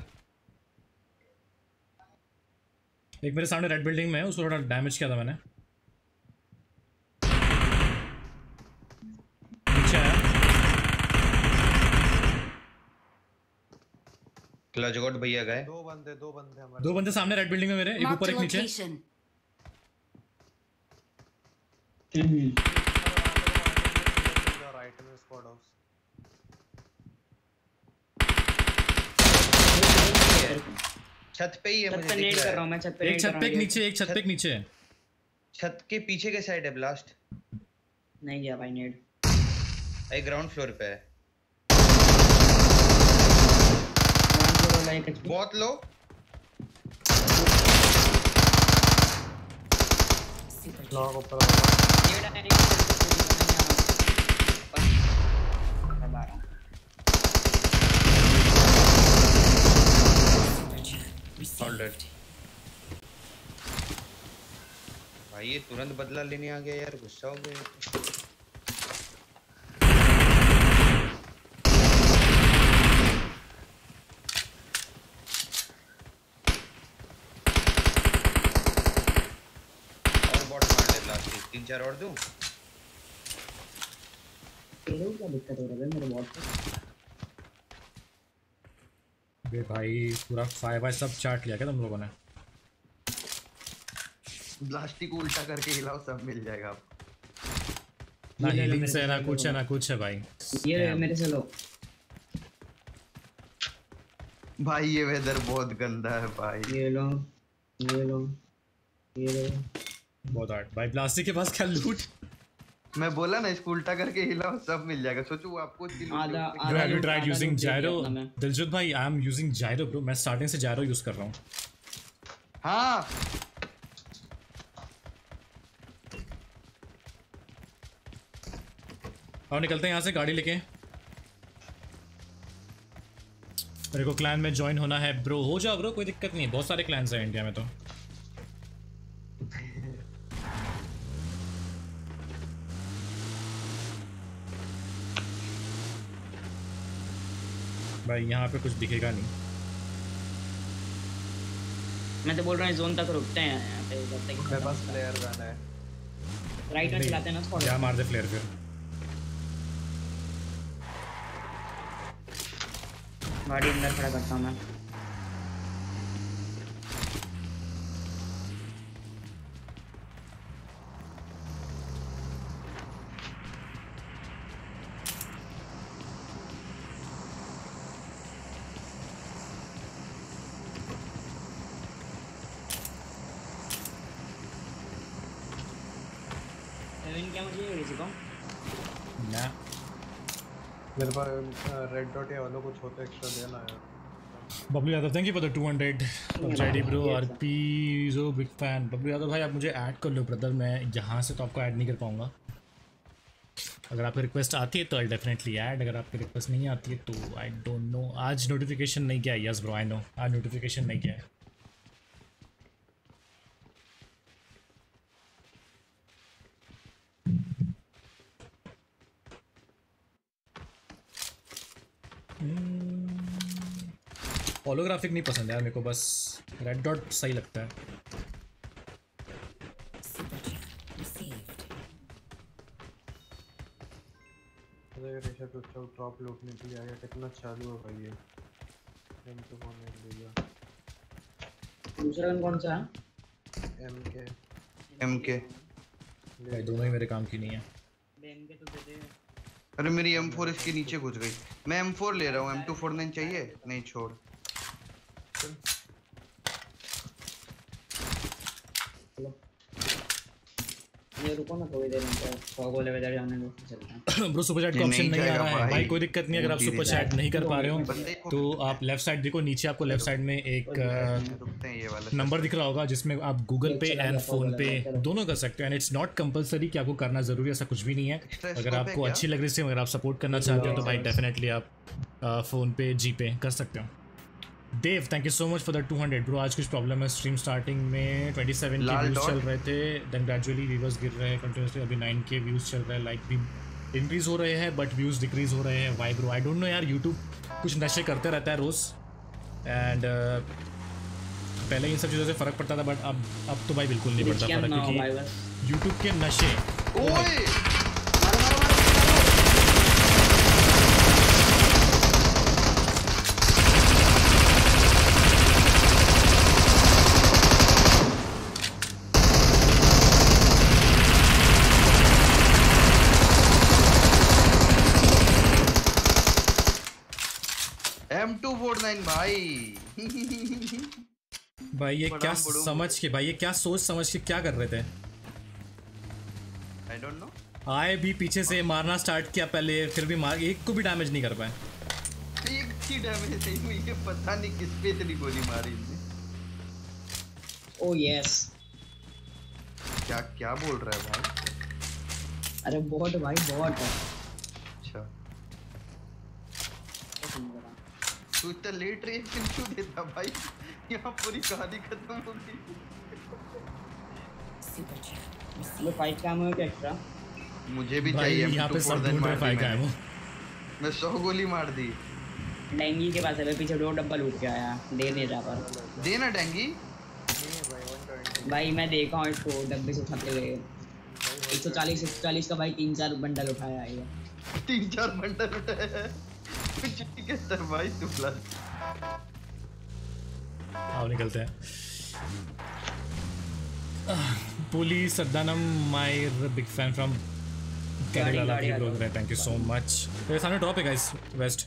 एक मेरे सामने रेड बिल्डिंग में है, उसको थोड़ा डैमेज किया था मैंने। नीचे आया। क्लच गॉड भैया गए। दो बंदे हमारे। दो बंदे सामने रेड बिल्डिंग में मेरे, एक Marked ऊपर a एक नीचे। location. राइट में स्क्वाड हाउस। छत पे ही है, छत मुझे पे दिख नेड रहा कर है। रहा हूँ मैं, छत पे एक नेड छत कर पे रहा एक हूँ। नीचे, एक छत पे एक नीचे। छत के पीछे के साइड है ब्लास्ट। नहीं गया भाई नेड। एक ग्राउंड फ्लोर पे है। ग्राउंड फ्लोर वाला एक HP। बहुत लो। Super लॉक ऊपर नेड है, नेड है, अब आ रहा हूँ। All dead. भाई ये तुरंत बदला लेने आ गया यार, गुस्सा हो गया। और बॉट मार ले लास्ट 3-4 और दूं। तेरे को क्या दिक्कत हो रहा है मेरे बॉट पे? अबे भाई पूरा 5x सब चाट लिया क्या तुम लोगों ने? ब्लास्टिक को उल्टा करके हिलाओ, सब मिल जाएगा आपको। ना ये ले लो हीलिंग मेरे से से, ना ले कुछ लो। है ना कुछ है भाई। ये मेरे से लो। भाई ये वेदर बहुत गंदा है भाई। ये लो, ये लो, ये लो। बहुत हार्ड भाई। प्लास्टिक के पास क्या लूट। मैं बोला ना, इसको उल्टा करके हिलाओ, सब मिल जाएगा। सोचो वो आपको आधा Bro, have you tried आधा using लूट दे दिया gyro? अपना मैं। दिलजुत भाई, I am using gyro bro। मैं स्टार्टिंग से gyro यूज कर रहा हूँ। हाँ और निकलते हैं यहाँ से गाड़ी लेके। मेरे को क्लैन में ज्वाइन होना है ब्रो। हो जाओ ब्रो, कोई दिक्कत नहीं है। बहुत सारे क्लैन्स हैं इंडिया में तो। भाई यहाँ पे कुछ दिखेगा नहीं। मैं तो बोल रहा हूँ जोन तक रुकते हैं यहाँ पे, जब तक मेरे पास प्लेयर गन है। राइट में चलाते हैं ना स्क्वाड। क्या मार दे फ्लेयर फिर। गाड़ी अंदर खड़ा करता हूँ मैं। क्या मुझे किसी को ना मेरे पास रेड डॉट या वालों कुछ होता एक्स्ट्रा देना यार। Bablu Yadav, thank you for the 200 PUBG bro. RP जो बिग फैन। बबलू यादव भाई, आप मुझे ऐड कर लो ब्रदर। मैं यहाँ से तो आपको ऐड नहीं कर पाऊंगा। अगर आपकी रिक्वेस्ट आती है तो आई डेफिनेटली ऐड। अगर आपकी रिक्वेस्ट नहीं आती है तो आई डोंट नो। आज नोटिफिकेशन नहीं किया। यस ब्रो, आई नो आज नोटिफिकेशन नहीं किया है। होलोग्राफिक नहीं पसंद यार मेरे को, बस रेड डॉट सही लगता है। Super chat received. अरे ऋषभ चुपचाप ड्रॉप लूटने के लिए आया। कितना चालू है भाई ये। एम तो कौन है भैया? दूसरा गन कौन सा है? MK। भाई दोनों ही मेरे काम की नहीं है। एमके तो दे दे। अरे मेरी M4 इसके नीचे घुस गई। मैं M4 ले रहा हूँ। M249 चाहिए? नहीं छोड़। ये रुको ना थोड़ी देर में, फॉग वाले वेदर जाने दो, चलते हैं। ब्रो सुपर चैट का ये ऑप्शन नहीं नहीं आ जाएगा रहा है भाई। भाई। कोई दिक्कत नहीं। अगर आप सुपर चैट नहीं कर पा रहे बंदे हो को- तो आप लेफ्ट साइड देखो, नीचे आपको लेफ्ट साइड में एक रुकते हैं ये वाला। नंबर दिख रहा होगा जिसमें आप गूगल पे चला एंड जाता फोन पे होगा, चलो। दोनों कर सकते हो। एंड इट्स नॉट कंपलसरी कि आपको करना जरूरी है, ऐसा कुछ भी नहीं है। Extra अगर scope है आपको क्या? अच्छी लग रही है, अगर आप सपोर्ट करना चाहते हो तो भाई डेफिनेटली आप फोन पे जी पे कर सकते हो। Dev thank you so much for the 200 bro. आज कुछ प्रॉब्लम है स्ट्रीम स्टार्टिंग में 27 के लाल व्यूज dot। चल रहे थे, देन ग्रेजुअली व्यूअर्स गिर रहे हैं कंटिन्यूसली। अभी 9 के व्यूज चल रहे हैं, लाइक भी इंक्रीज हो रहे हैं बट व्यूज डिक्रीज हो रहे हैं। Why bro I don't know यार, यूट्यूब कुछ नशे करते रहता है रोज़। एंड पहले इन सब चीज़ों से फ़र्क पड़ता था बट अब तो भाई बिल्कुल नहीं पड़ता फ़र्क, क्योंकि यूट्यूब के नशे। ओए M249 भाई भाई ये क्या बड़ा समझ के, भाई ये क्या सोच समझ के क्या कर रहे थे। I don't know. आए भी पीछे से मारना स्टार्ट किया पहले, फिर भी मार एक को भी डैमेज नहीं कर पाए। एक ही डैमेज नहीं हुई है, पता नहीं किस पे इतनी गोली मारी इनने। Oh yes. क्या क्या बोल रहा है भाई? अरे बहुत भाई बहुत है। अच्छा तू इतना लेट रिएक्शन क्यों देता भाई? यहाँ पूरी कहानी खत्म हो गई। Super chat. वो 5 का है क्या एक्स्ट्रा? मुझे भी भाई चाहिए। यहाँ पे सब M249 ढूंढ रहे मार दी 5 का मैंने। एमो। मैं 100 गोली मार दी। डेंगी के पास है, पीछे 2 डब्बा लूट के आया, दे नहीं रहा पर। देना डेंगी। भाई मैं देखा हूँ इसको डब्बे से उठाते हुए 140 का भाई 3-4 बंडल उठाया है ये। 3-4 बंडल उठाया। ठीक है सर भाई तू प्लस। आओ निकलते हैं। पुलिस सद्दानम my big fan from Kerala गाड़ी की बोल रहे हैं, थैंक यू सो मच। मेरे सामने ड्रॉप है गाइस वेस्ट।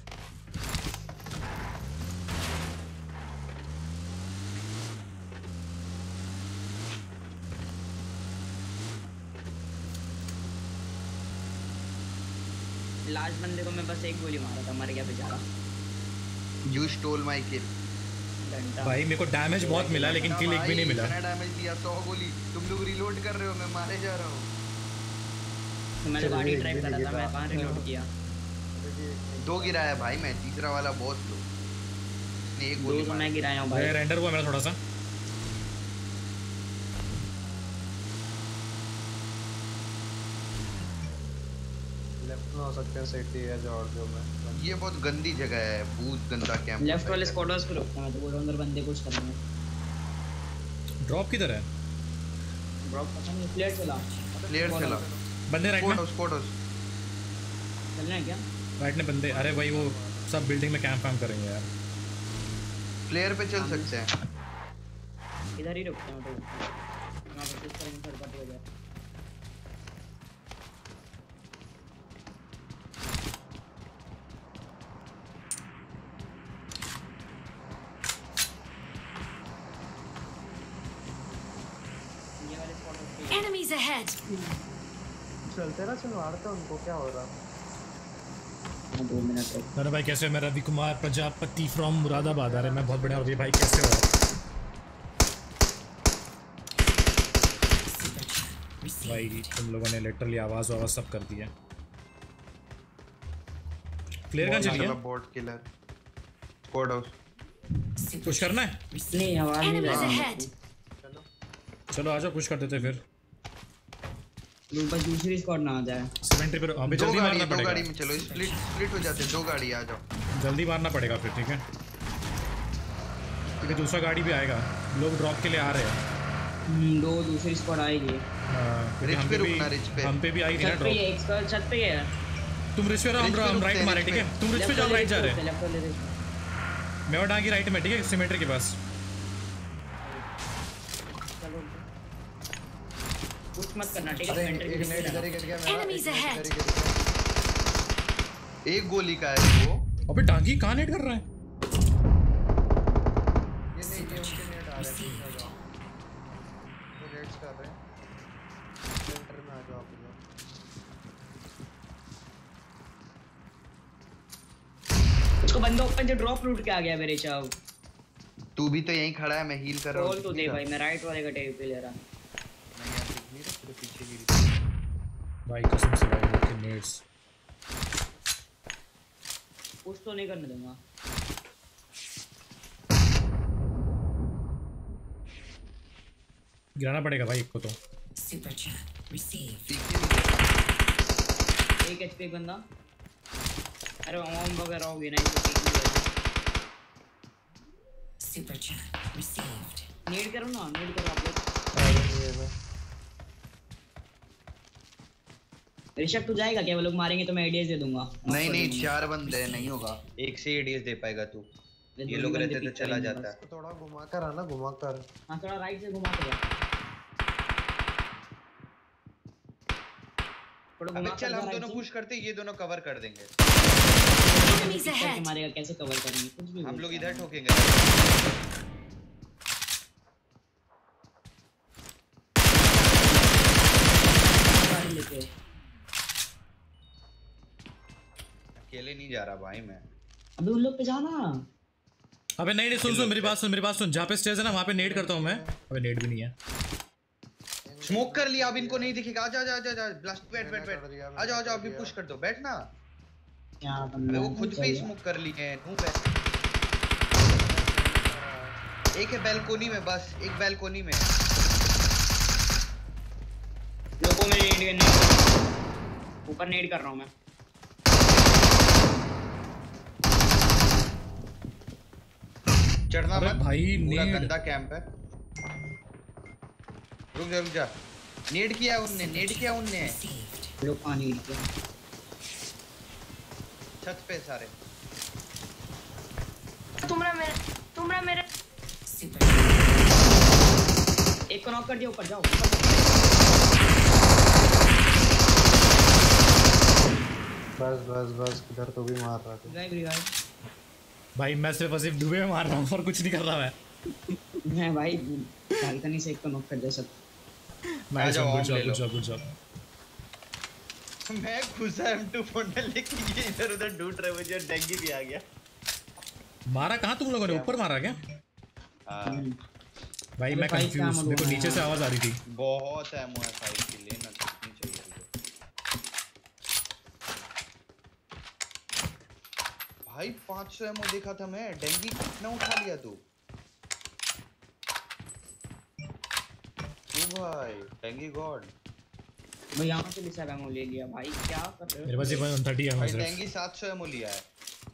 लास्ट बंदे को मैं बस एक गोली मारा था, मर गया बेचारा। You stole my kill। घंटा भाई मेरे को डैमेज बहुत मिला लेकिन किल एक भी नहीं मिला। इतना डैमेज दिया 100 गोली। तुम लोग रिलोड कर रहे हो, मैं मारे जा रहा हूँ। तो मैंने गाड़ी ड्राइव करा था, मैं कहाँ रिलोड किया। 2 गिराया भाई मैं, तीसरा वाला बहुत लो। इसने एक 2 गोली तो मारी। मैं गिराया हूँ भाई। भाई रेंडर हुआ मेरा थोड़ा सा। लेफ्ट में हो सकते हैं सिटी है जॉर्जियो में। ये बहुत गंदी जगह है, बहुत गंदा कैंप। लेफ्ट वाले स्क्वाडर्स को रुकता है तो वो अंदर बंदे कुछ कर रहे हैं। ड्रॉप किधर है? ड्रॉप पता नहीं, प्लेयर चला। प्लेयर चला। बंदे राइट में, स्क्वाडर्स चलना है क्या? राइट में बंदे। अरे भाई वो सब बिल्डिंग में कैंप वैम्प करेंगे यार। प्लेयर पे चल सकते हैं। इधर ही रुकते हैं तो यहाँ पर किस तरह थर्ड पार्टी हो जाए। Enemies ahead! चलते ना चलवाड़ते उनको, क्या हो रहा? 2 मिनट तक। अरे भाई कैसे हो? मैं रवि कुमार प्रजापति फ्रॉम मुरादाबाद। अरे मैं बहुत बढ़िया। रवि भाई कैसे हो? भाई तुम लोगों ने लिटरली आवाज सब कर दिया। प्लेयर कहाँ चली गया? Bot killer squad house. Push करना है? नहीं आवाज नहीं Enemies रहा। ahead! चलो आजाओ पुश कर देते फिर। ऊपर दूसरी स्क्वाड ना आ जाए। सीमेंट्री पे अभी जल्दी मारना दो पड़ेगा। गाड़ी में चलो, स्प्लिट हो जाते हैं। 2 गाड़ी आ जाओ। जल्दी मारना पड़ेगा फिर, ठीक है? क्योंकि दूसरा गाड़ी भी आएगा, लोग ड्रॉप के लिए आ रहे हैं। 2 दूसरी स्क्वाड आएगी। क्योंकि रिच पे रुकना, रिच पे। हम पे भी आई थी ना छत पे ही ड्रॉप। है, एक स्क्वाड छत पे ही है। तुम रिच पे रहो, हम राइट मारे, ठीक है? तुम रिच पे जाओ, राइट जा रहे हैं। लेफ्ट वाले रिच। मैं और डांगी राइट में, ठीक है? सिमेट्री के पास। चलो कुछ मत करना, ठीक है? Center Enemies ahead! एक गोली का है वो। अबे डांगी कहाँ नेट कर रहा है? ये नहीं, ये उनके नेट आ रहे हैं। वो रेड्स कर रहे हैं। सेंटर में आ जाओ आप लोग। उसको बंदा ओपन से ड्रॉप लूट के आ गया मेरे चाव। तू भी तो यहीं खड़ा है, मैं हील कर रहा हूँ। कॉल तो दे भाई, मैं राइट वाले का टेप पे ले रहा। नहीं यार, दिख नहीं रहा, तेरे पीछे गिरी। भाई कसम से भाई लोग के नेट्स। पुश तो नहीं करने दूंगा। गिराना पड़ेगा भाई एक को तो। Super chat received. एक एचपी बंदा। अरे ओम वगैरह हो गया ना इसको। Super chat received. नीड करो ना, नीड करो आप लोग। ऋषभ तू जाएगा क्या? वो लोग मारेंगे तो मैं आइडियाज दे दूंगा। नहीं नहीं 4 बंदे हैं, नहीं होगा। एक से एडीएस दे पाएगा तू। ये लोग रहते तो चला जाता है। थोड़ा घुमा कर आना, घुमा कर। हाँ थोड़ा राइट से घुमा के जा। अबे चल हम दोनों पुश करते, ये दोनों कवर कर देंगे। Enemies ahead. मारेगा कैसे कवर करेंगे? कुछ भी हम लोग इधर ठोकेंगे। लेके अकेले नहीं जा रहा भाई मैं। अबे उन लोग पे जाना। अबे नहीं सुन मेरी बात सुन। जहाँ पे स्टेज है ना वहाँ पे नेट करता हूँ मैं। अबे नेट भी नहीं है। स्मोक कर लिया, अब इनको नहीं दिखेगा। आजा ब्लास्ट बैठ आजा अभी पुश कर दो, बैठ ना। अबे वो खुद पे स्मोक कर लिए हैं। नूब है। एक है बैल्कोनी में, बस एक बैल्कोनी में। लोगों में नेड करना, ऊपर नेड कर रहा हूँ मैं। चढ़ना मत भाई, पूरा नेड। गंदा कैंप है। रुक जा। नेड किया उनने। लोग पानी किया छत पे सारे। तुमरा मेरे Super. एक को नॉक कर दिया, ऊपर जाओ। बस इधर तो भी मार रहा था। भाई भाई मैं सिर्फ डूबे में मार रहा हूँ और कुछ नहीं कर रहा मैं भाई बालकनी से एक को नॉक कर दिया सब। मैं जाओ, गुड ले जॉब। मैं घुसा M2 लेके ये इधर उधर ढूंढ रहे, मुझे डेंगी भी आ गया। मारा कहाँ तुम लोगों ने? ऊपर मारा क्या? भाई मैं भाई, कंफ्यूज, क्या मेरे को मालूम नीचे से यार। आवाज आ रही थी। बहुत एमो है फाइट के लिए ना, कितनी चाहिए तुझे? भाई 500 एमो देखा था मैं। डेंगी कितना उठा लिया तू? ओ भाई डेंगी गॉड। भाई यहाँ से भी सब एमो ले लिया भाई, क्या कर रहे हो? मेरे पास 130 है भाई सिर्फ। डेंगी 700 एमो लिया है।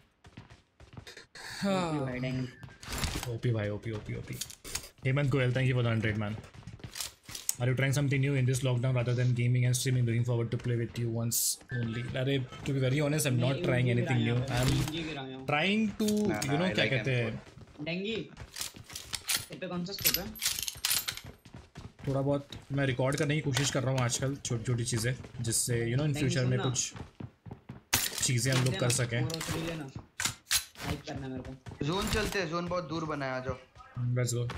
भाई डेंगी ओपी भाई, OP. Hemant Goel, thank you for the 100 man. Are you trying something new in this lockdown rather than gaming and streaming? Looking forward to play with you once only. अरे to be very honest, I'm not trying anything new. I'm trying to, you know क्या कहते हैं? डेंगी इस पे कौन सा स्कोप है? थोड़ा बहुत मैं रिकॉर्ड करने की कोशिश कर रहा हूँ आजकल, छोटी चीज़ें, जिससे यू नो इन फ्यूचर में कुछ चीज़ें हम लोग कर सकें। लाइक करना मेरे को। जोन चलते हैं, जोन बहुत दूर बनाया। आ जाओ। Let's go.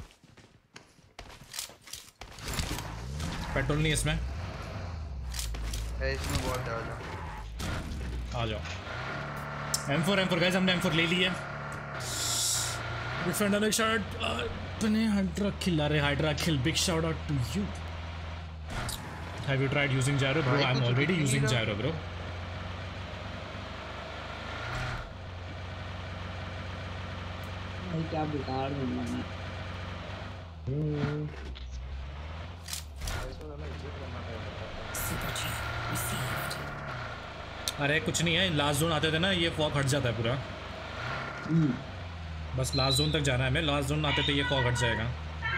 पेट्रोल नहीं इसमें है, इसमें बहुत है। आ जाओ। M4 गाइस, हमने M4 ले लिया। डिफेंडर एक शॉट अपने Hydra kill big shout out to you. Have you tried using gyro bro? I am already using gyro bro. भाई क्या बेकार बंदा है। Super chat received. अरे कुछ नहीं है, लास्ट जोन आते थे ना ये फॉग हट जाता है पूरा। बस लास्ट जोन तक जाना है हमें। लास्ट जोन आते थे ये फॉग हट जाएगा।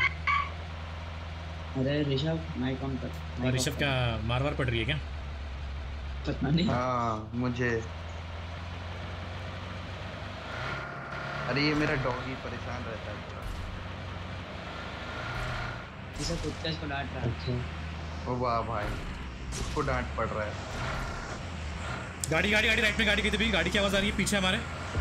अरे ऋषभ माइक ऑन कर। और ऋषभ क्या मारवार पड़ रही है क्या? पता नहीं। हाँ मुझे। अरे ये मेरा डॉगी परेशान रहता है पूरा। इसे कुत्ते को डांट रहा है। ओ वाह भाई, उसको डांट पड़ रहा है। गाड़ी राइट में गाड़ी की थी, गाड़ी की आवाज आ रही है पीछे हमारे।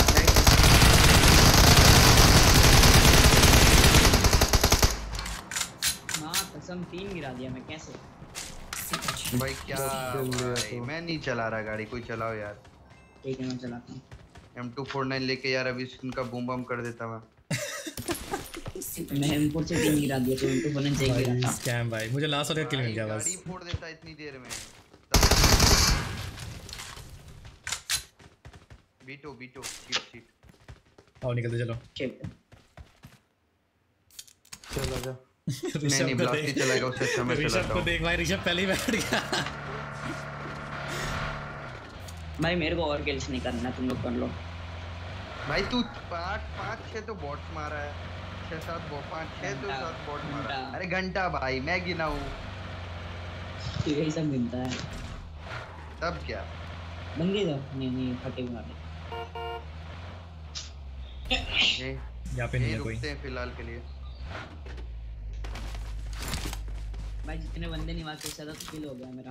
माँ कसम 3 गिरा दिया मैं कैसे? Super chat. भाई क्या भाई, मैं नहीं चला रहा गाड़ी, कोई चलाओ यार। ठीक है मैं चलाता हूँ। M249 लेके यार अभी इनका बूम बम कर देता मैं। मैं M4 से 3 गिरा दिया तो उनको बोलने चाहिए गिरा था। स्कैम भाई, मुझे लास्ट वाला किल मिल गया बस। गाड़ी फोड़ देता इतनी देर में। बीटो सीट। आओ निकलते चलो। ठीक है। चल आजा। नहीं ब्लास्ट ही चलेगा, उससे अच्छा मैं ऋषभ चलाता को हूँ। देख भाई, ऋषभ पहले ही बैठ गया। भाई मेरे को और किल्स नहीं करना, तुम लोग कर लो। भाई तू 5-6 तो बॉट्स मारा है, 6-7 5-6 तो 7 बॉट मारा है। अरे घंटा भाई मैं गिना हूँ यही सब मिलता है। तब क्या बन गई तो नहीं फटे मारे। यहाँ पे नहीं है कोई। रुकते हैं फिलहाल के लिए। भाई जितने बंदे नहीं मारते ज्यादा तो किल हो गया मेरा।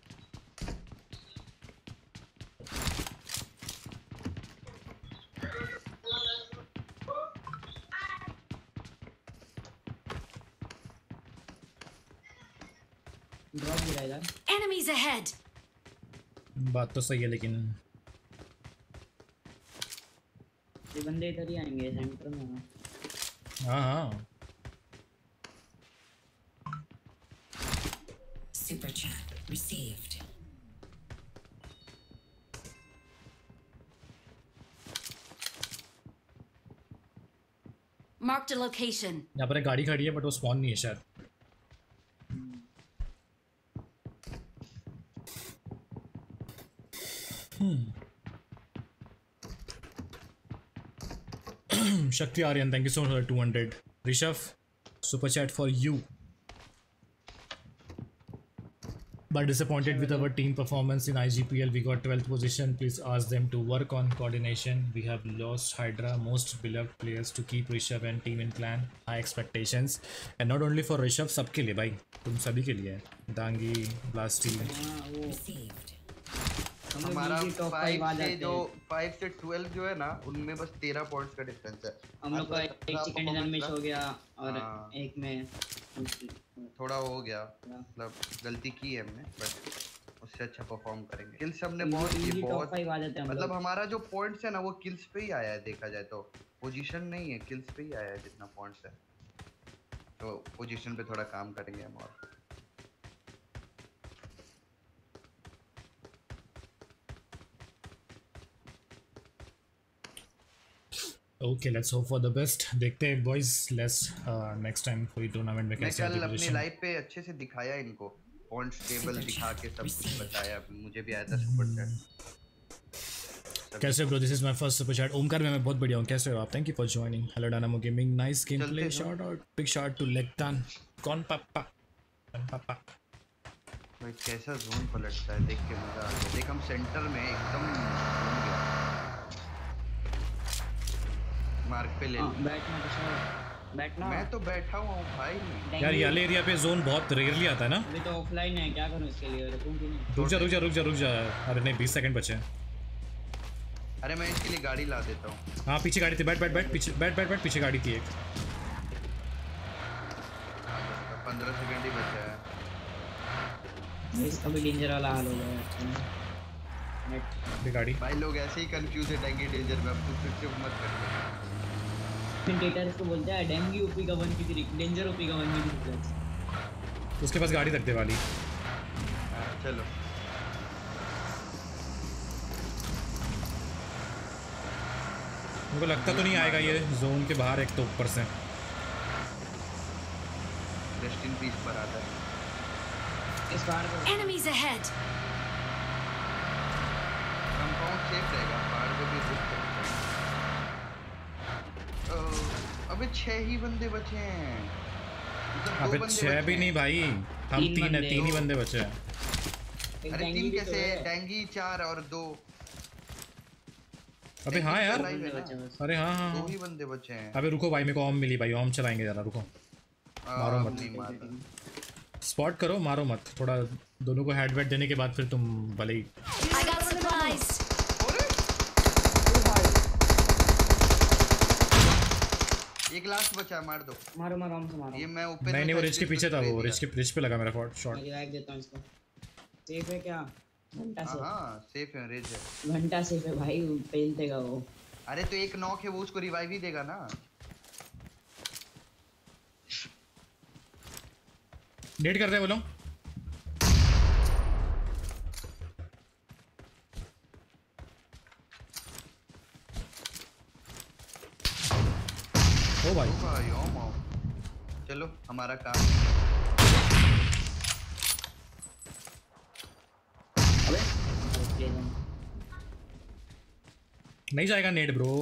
ड्रॉप गिरा इधर। Enemies ahead. बात तो सही है लेकिन ये बंदे इधर ही आएंगे सेंटर में ना। हाँ हाँ। Super chat received. Marked a location. यहाँ पर एक गाड़ी खड़ी है बट वो स्पॉन नहीं है शायद। Shakti Aryan, thank you so much for 200. Rishabh, super chat for you. But disappointed with our team performance in IGPL. We got 12th position. Please ask them to work on coordination. We have lost Hydra, most beloved players, to keep Rishabh and team in clan. High expectations. And not only for Rishabh, सबके लिए भाई, तुम सभी के लिए है. Dangi, Blasty. Received. हमारा 5 से 12 जो है ना, उनमें बस 13 पॉइंट्स का डिफरेंस है। हम लोग का एक चिकन डिनर मैच हो गया और एक में थोड़ा हो गया, मतलब गलती की है हमने, बट उससे अच्छा परफॉर्म करेंगे। किल्स हमने बहुत मतलब हमारा जो पॉइंट्स है ना वो किल्स पे ही आया है, देखा जाए तो पोजीशन नहीं है, किल्स पे ही आया है जितना पॉइंट्स है, तो पोजीशन पे थोड़ा काम करेंगे हम। और Okay, let's hope for the best. देखते हैं boys, let's next time कोई टूर्नामेंट में कैसे कल अपनी लाइव पे अच्छे से दिखाया इनको, पॉइंट्स टेबल दिखा के सब कुछ बताया, मुझे भी आया था सुपर चैट। कैसे bro, this is my first super chat. Omkar मैं बहुत बढ़िया हूँ, कैसे हो आप? Thank you for joining. Hello Dynamo gaming, nice game play, shot out, big shot to लेगतान। कौन पापा भाई कैसा जोन पलटता है, देख के मजा आ गया। देख हम सेंटर में एकदम घूम गया, मार्क पे ले बैठना। मैं तो बैठा हुआ हूँ भाई। यार ये एरिया पे जोन बहुत रेयरली आता है ना। अभी तो ऑफलाइन है, क्या करूं इसके लिए? रुकूं कि नहीं? रुक जा। अरे नहीं, 20 सेकंड बचे हैं। अरे मैं इसके लिए गाड़ी ला देता हूँ। हाँ पीछे गाड़ी थी, बैठ पीछे गाड़ी थी एक। 15 सेकंड ही बचा है। इसका भी डेंजर वाला हाल हो गया है। गाड़ी भाई लोग ऐसे ही कंफ्यूज है डेंगी डेंजर में, अब तो फिर से मत कर। डेटर इसको बोलते हैं डेंगी ओपी का 1 की 3, डेंजर ओपी का 1 की 3 प्लस। उसके पास गाड़ी रखने वाली। चलो मुझे लगता तो नहीं आएगा ये जोन के बाहर, एक तो ऊपर से रेस्ट इन पीस पर आता है। इस बार Enemies ahead. कंपाउंड सेफ रहेगा, बाहर को भी रुक सकते हैं। अबे 6 ही बंदे बचे हैं। मतलब अबे 6 भी नहीं भाई, हम 3 ही बंदे बचे हैं। अरे 3 कैसे? डेंगी 4 और 2। अबे हाँ यार, अरे हाँ 2 ही बंदे बचे हैं। अबे रुको भाई, मेरे को ऑम मिली भाई, ऑम चलाएंगे जरा, रुको। मारो मत, स्पॉट करो, मारो मत। थोड़ा दोनों को हेडवेट देने के बाद फिर तुम भले ही। I got supplies. एक लास्ट बचा, मार दो। मारो हमसे मारो। ये मैं ऊपर नहीं वो रिच के पीछे था, वो रिच पे लगा मेरा शॉट। मैं रिवाइव देता हूं इसको। सेफ है क्या? घंटा से। हां सेफ है, रिच है। घंटा सेफ है भाई, पेल देगा वो। अरे तो एक नॉक है, वो उसको रिवाइव ही देगा ना। डेट कर रहे बोलो। ओ भाई चलो हमारा काम। अबे नहीं जाएगा नेट ब्रो।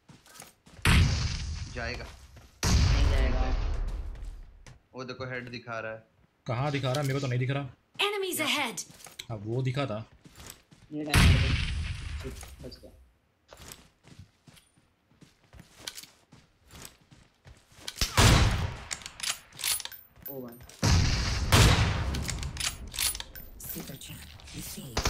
जाएगा। नहीं जाएगा। वो देखो हेड दिखा रहा है। कहाँ दिखा रहा है? मेरे को तो नहीं दिख रहा। Enemies ahead! अब वो दिखा था। नहीं जाएगा। बच गया। ओ भाई। Super chat received.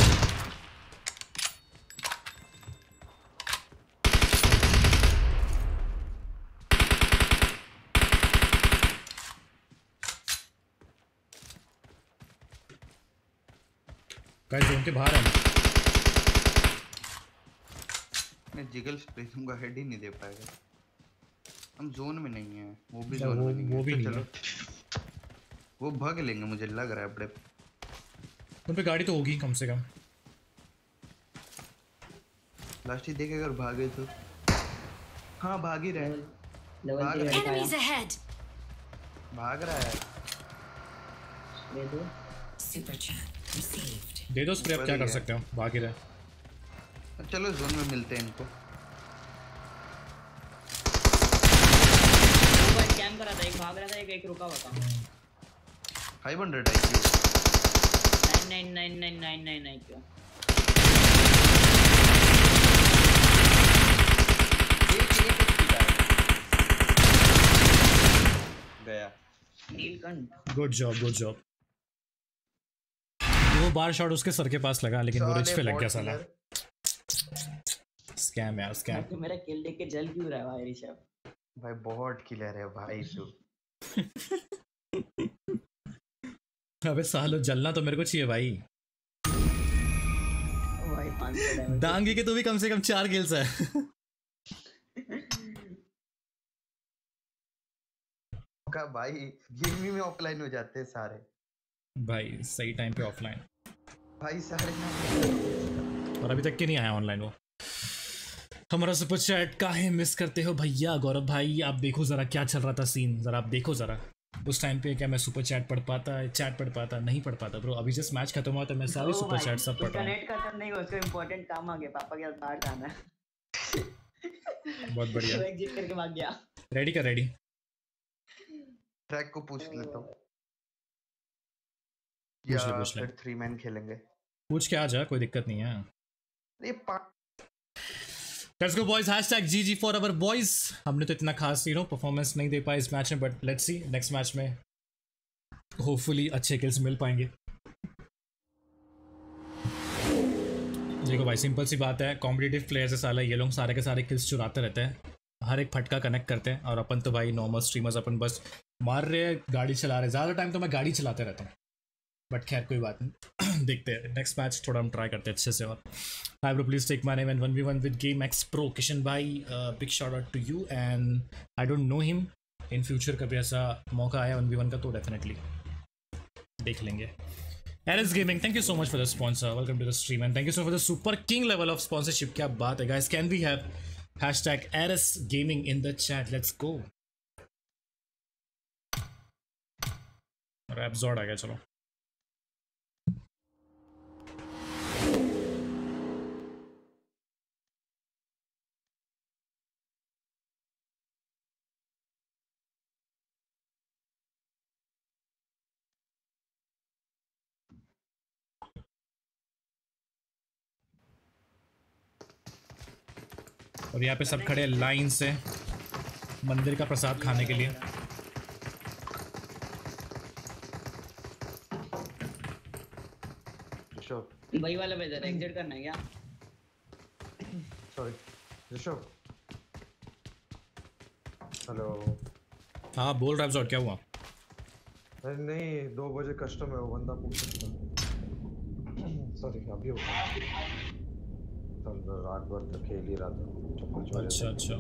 Guys zone के बाहर है। मैं जिगल स्प्रे दूंगा, हेड ही नहीं दे पाएगा। हम जोन में नहीं है, वो भी अच्छा, जोन में नहीं वो है। भी तो नहीं चलो है। वो भाग लेंगे मुझे लग रहा है अपने। उन पे गाड़ी तो होगी कम से कम। लास्ट ही देखे अगर भागे तो। हाँ भाग ही रहे हैं। लेवल भाग 3 रहा है। Enemies ahead! भाग रहा है। ले दो। Super chat received. दे दो स्प्रे, अब क्या कर सकते हो? भाग ही रहे। चलो जोन में मिलते हैं इनको। वो भाई कैम कर रहा था, एक भाग रहा था, एक रुका हुआ था। 500 IQ। 999999 क्यों? गया। Neelkanth. Good job, good job. वो बार शॉट उसके सर के पास लगा, लेकिन वो रिच पे लग गया साला। स्कैम यार, स्कैम। तो मेरा किल देख के जल क्यों रहा है भाई ऋषभ? भाई बहुत किलर है भाई तू। अबे सालो जलना तो मेरे को चाहिए भाई। भाई 500 डैमेज। डांगी के तो भी कम से कम 4 किल्स है। का भाई गेम में ऑफलाइन हो जाते हैं सारे। भाई सही टाइम पे ऑफलाइन। भाई सारे और अभी तक के नहीं आया ऑनलाइन वो। हमारा सुपर चैट काहे मिस करते हो भैया? गौरव भाई आप देखो जरा क्या चल रहा था सीन, जरा आप देखो जरा। उस टाइम पे क्या मैं सुपर चैट पढ़ पाता, चैट पढ़ पाता? नहीं पढ़ पाता ब्रो। अभी जस्ट मैच खत्म हुआ तो मैं सारे सुपर चैट सब पढ़ रहा हूँ। नेट खत्म नहीं हुआ, उसको इंपॉर्टेंट काम आ गया, पापा के साथ बाहर जाना है। बहुत बढ़िया। वो एग्जिट करके भाग गया। रेडी कर, रेडी। ट्रैक को पूछ लेता हूँ पूछ ले, या पूछ ले। फिर 3 मैन खेलेंगे। पूछ के आ जा, कोई दिक्कत नहीं है। ये let's go boys, #GG for our boys. हमने तो इतना खास परफॉर्मेंस नहीं दे पाया इस मैच में, but let's see next match में होपफुली अच्छे किल्स मिल पाएंगे। देखो भाई सिंपल सी बात है, कॉम्पिटिटिव प्लेयर्स है साला, ये लोग सारे के सारे किल्स चुराते रहते हैं, हर एक फटका कनेक्ट करते हैं। और अपन तो भाई नॉर्मल स्ट्रीमर्स, अपन बस मार रहे हैं, गाड़ी चला रहे हैं। ज़्यादा टाइम तो मैं गाड़ी चलाते रहता हूँ, बट खैर कोई बात नहीं। देखते हैं नेक्स्ट मैच थोड़ा हम ट्राई करते हैं अच्छे से। और hi bro, please take my name and 1v1 with game X pro. Kishan भाई big shout out to you, and I don't know him. In future कभी ऐसा मौका आया 1v1 का तो डेफिनेटली देख लेंगे। Eris gaming, thank you so much for the sponsor, welcome to the stream and thank you so much for the super king level of sponsorship. क्या बात है guys, can we have #Eris Gaming in the chat? Let's go। रैपजॉर्ड आ गया, चलो। और यहाँ पे सब खड़े लाइन से मंदिर का प्रसाद खाने के लिए। ऋषभ, वही वाला भेजा था, एग्जिट करना है क्या? सॉरी ऋषभ। हेलो। हाँ बोल रैपजॉर्ड, क्या हुआ? अरे नहीं, 2 बजे कस्टम है, वो बंदा पूछ सकता है। सॉरी अभी होगा। कल रात भर तक खेल ही रहा था। अच्छा अच्छा।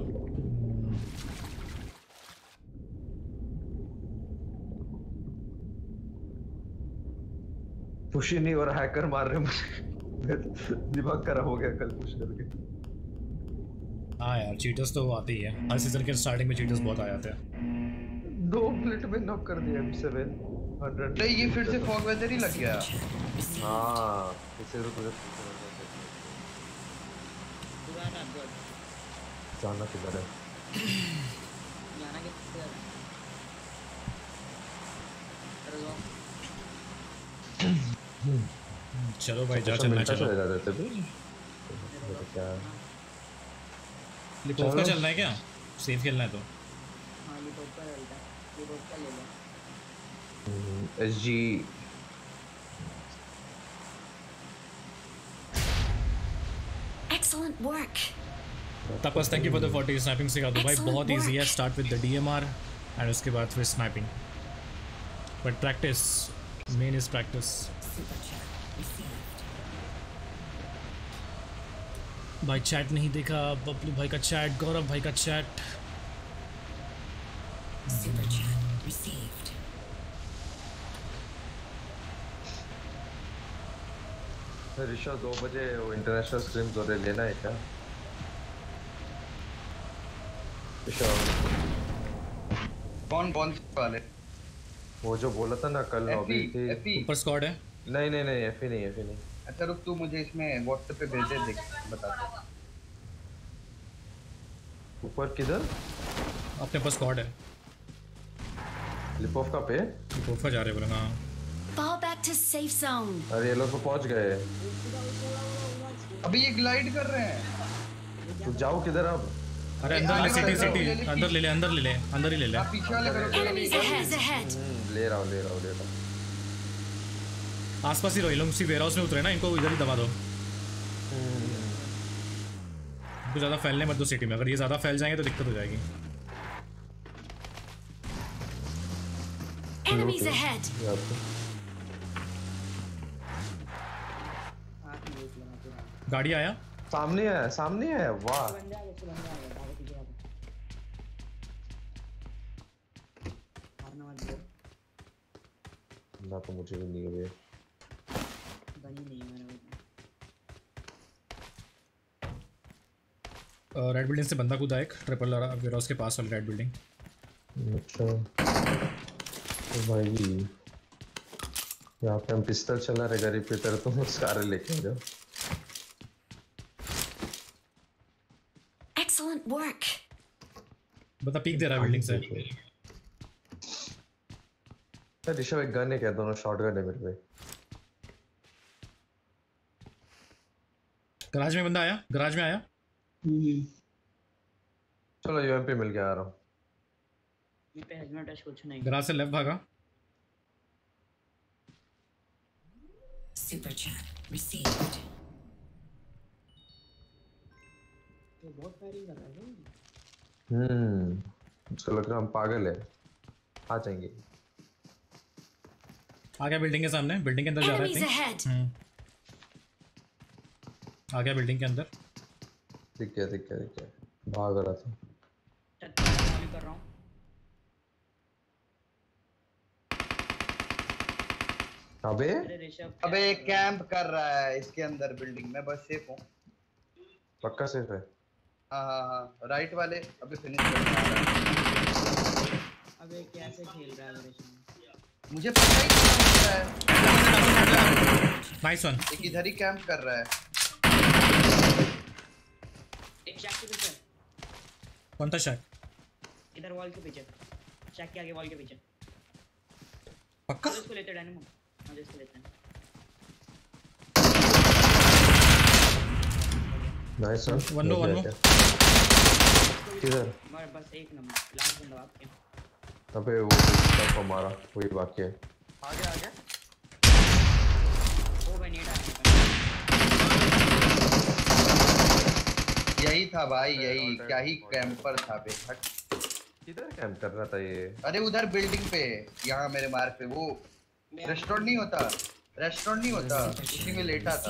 पुश ही नहीं हो रहा, हैकर मार रहे मुझे। दिमाग खराब हो गया कल पुश करके। हाँ यार चीटर्स तो आते ही है, हर सीजन के स्टार्टिंग में चीटर्स बहुत आ जाते हैं। 2 मिनट में नॉक कर दिया M7 100। नहीं ये फिर से फॉग वेदर ही लग गया। हाँ इसे तो तुझे जाना किधर है? जाना किधर है? चलो भाई जा चलना चलो। क्या लिपोव का चलना है क्या? सेफ खेलना है तो हाँ ये टॉप का चलता है, ये टॉप का ले लो। SG Excellent work. Tapas thank you for the 40 sniping सिखा दो भाई। Excellent बहुत इजी है। work. Start with the DMR and उसके बाद फिर sniping, but practice main is practice. Super chat received. भाई चैट नहीं देखा, बबलू भाई का चैट, गौरव भाई का chat. Super chat received. Rishabh 2 बजे वो इंटरनेशनल स्ट्रीम्स हो रहे, लेना है क्या? ऋषभ कौन से वाले? वो जो बोला था ना कल लॉबी थी। FE ऊपर स्क्वाड है। नहीं नहीं नहीं FE नहीं FE नहीं। अच्छा रुक, तू मुझे इसमें व्हाट्सएप पे भेज दे, देख बता दे। ऊपर किधर? अपने पास स्क्वाड है। लिपोव का पे? लिपोव का जा रहे बोले। हाँ Fall back to safe zone. अरे ये लोग तो पहुंच गए। अभी ये ग्लाइड कर रहे हैं। तू जाओ किधर अब? अरे अंदर ले, सिटी सिटी अंदर ले ले, अंदर ले ले, अंदर ही ले ले। आप पीछे वाले करो। Enemies ahead. ले रहा हूँ ले रहा हूँ ले रहा हूँ। आसपास ही रहो, ये लोग उसी वेयरहाउस में उतरे ना, इनको इधर ही दबा दो। इनको ज़्यादा फैलने मत दो सिटी में, अगर ये ज़्यादा फैल जाएंगे तो दिक्कत हो जाएगी। Enemies ahead. यहाँ पे। गाड़ी आया सामने है वाह। ना तो मुझे भी नहीं हुए। रेड बिल्डिंग से बंदा कूदा, एक ट्रिपल वेयरहाउस के पास वाली रेड बिल्डिंग। अच्छा तो भाई यहाँ पे हम पिस्टल चला रहे गरीब की तरह, तुम सारे लेके आ जाओ। Excellent work. बता पीक दे रहा है बिल्डिंग से। ऋषभ एक गन है क्या? दोनों शॉट गन है मेरे पे। गराज में बंदा आया, गराज में आया। चलो UMP मिल गया, आ रहा हूँ। पे हेलमेट टच कुछ नहीं। गराज से लेफ्ट भागा। Super chat received. ये बहुत फायरिंग कर रहा है। उसको लग रहा हम पागल है। आ जाएंगे। आ गया बिल्डिंग के सामने, बिल्डिंग के अंदर जा रहा Enemies है। ahead. आ गया बिल्डिंग के अंदर। दिख गया भाग रहा था। मैं कर रहा हूँ। अबे कैंप कर रहा है इसके अंदर बिल्डिंग में, बस सेफ हूँ। पक्का सेफ है? हाँ राइट वाले अबे फिनिश कर रहा है। अबे कैसे खेल रहा है ऋषभ? मुझे पता ही नहीं चल रहा है। Nice one. एक इधर ही कैंप कर रहा है। एक शैक के पीछे। कौन था शैक? इधर वॉल के पीछे, शैक के आगे वॉल के पीछे। पक्का? इसको लेते डायनेमो, मुझे इसको लेते हैं। Nice one. वन नो किधर? हमारे बस एक नंबर लास्ट बंदा आपके। अबे वो तरफ हमारा वही बाकी है। आ गया ओ भाई नीड आ गया। यही था भाई, यही क्या ही कैंपर था बे। किधर कैंप कर रहा था ये? अरे उधर बिल्डिंग पे, यहाँ मेरे मार्क पे। वो रेस्टोरेंट नहीं होता, उसी में लेटा था।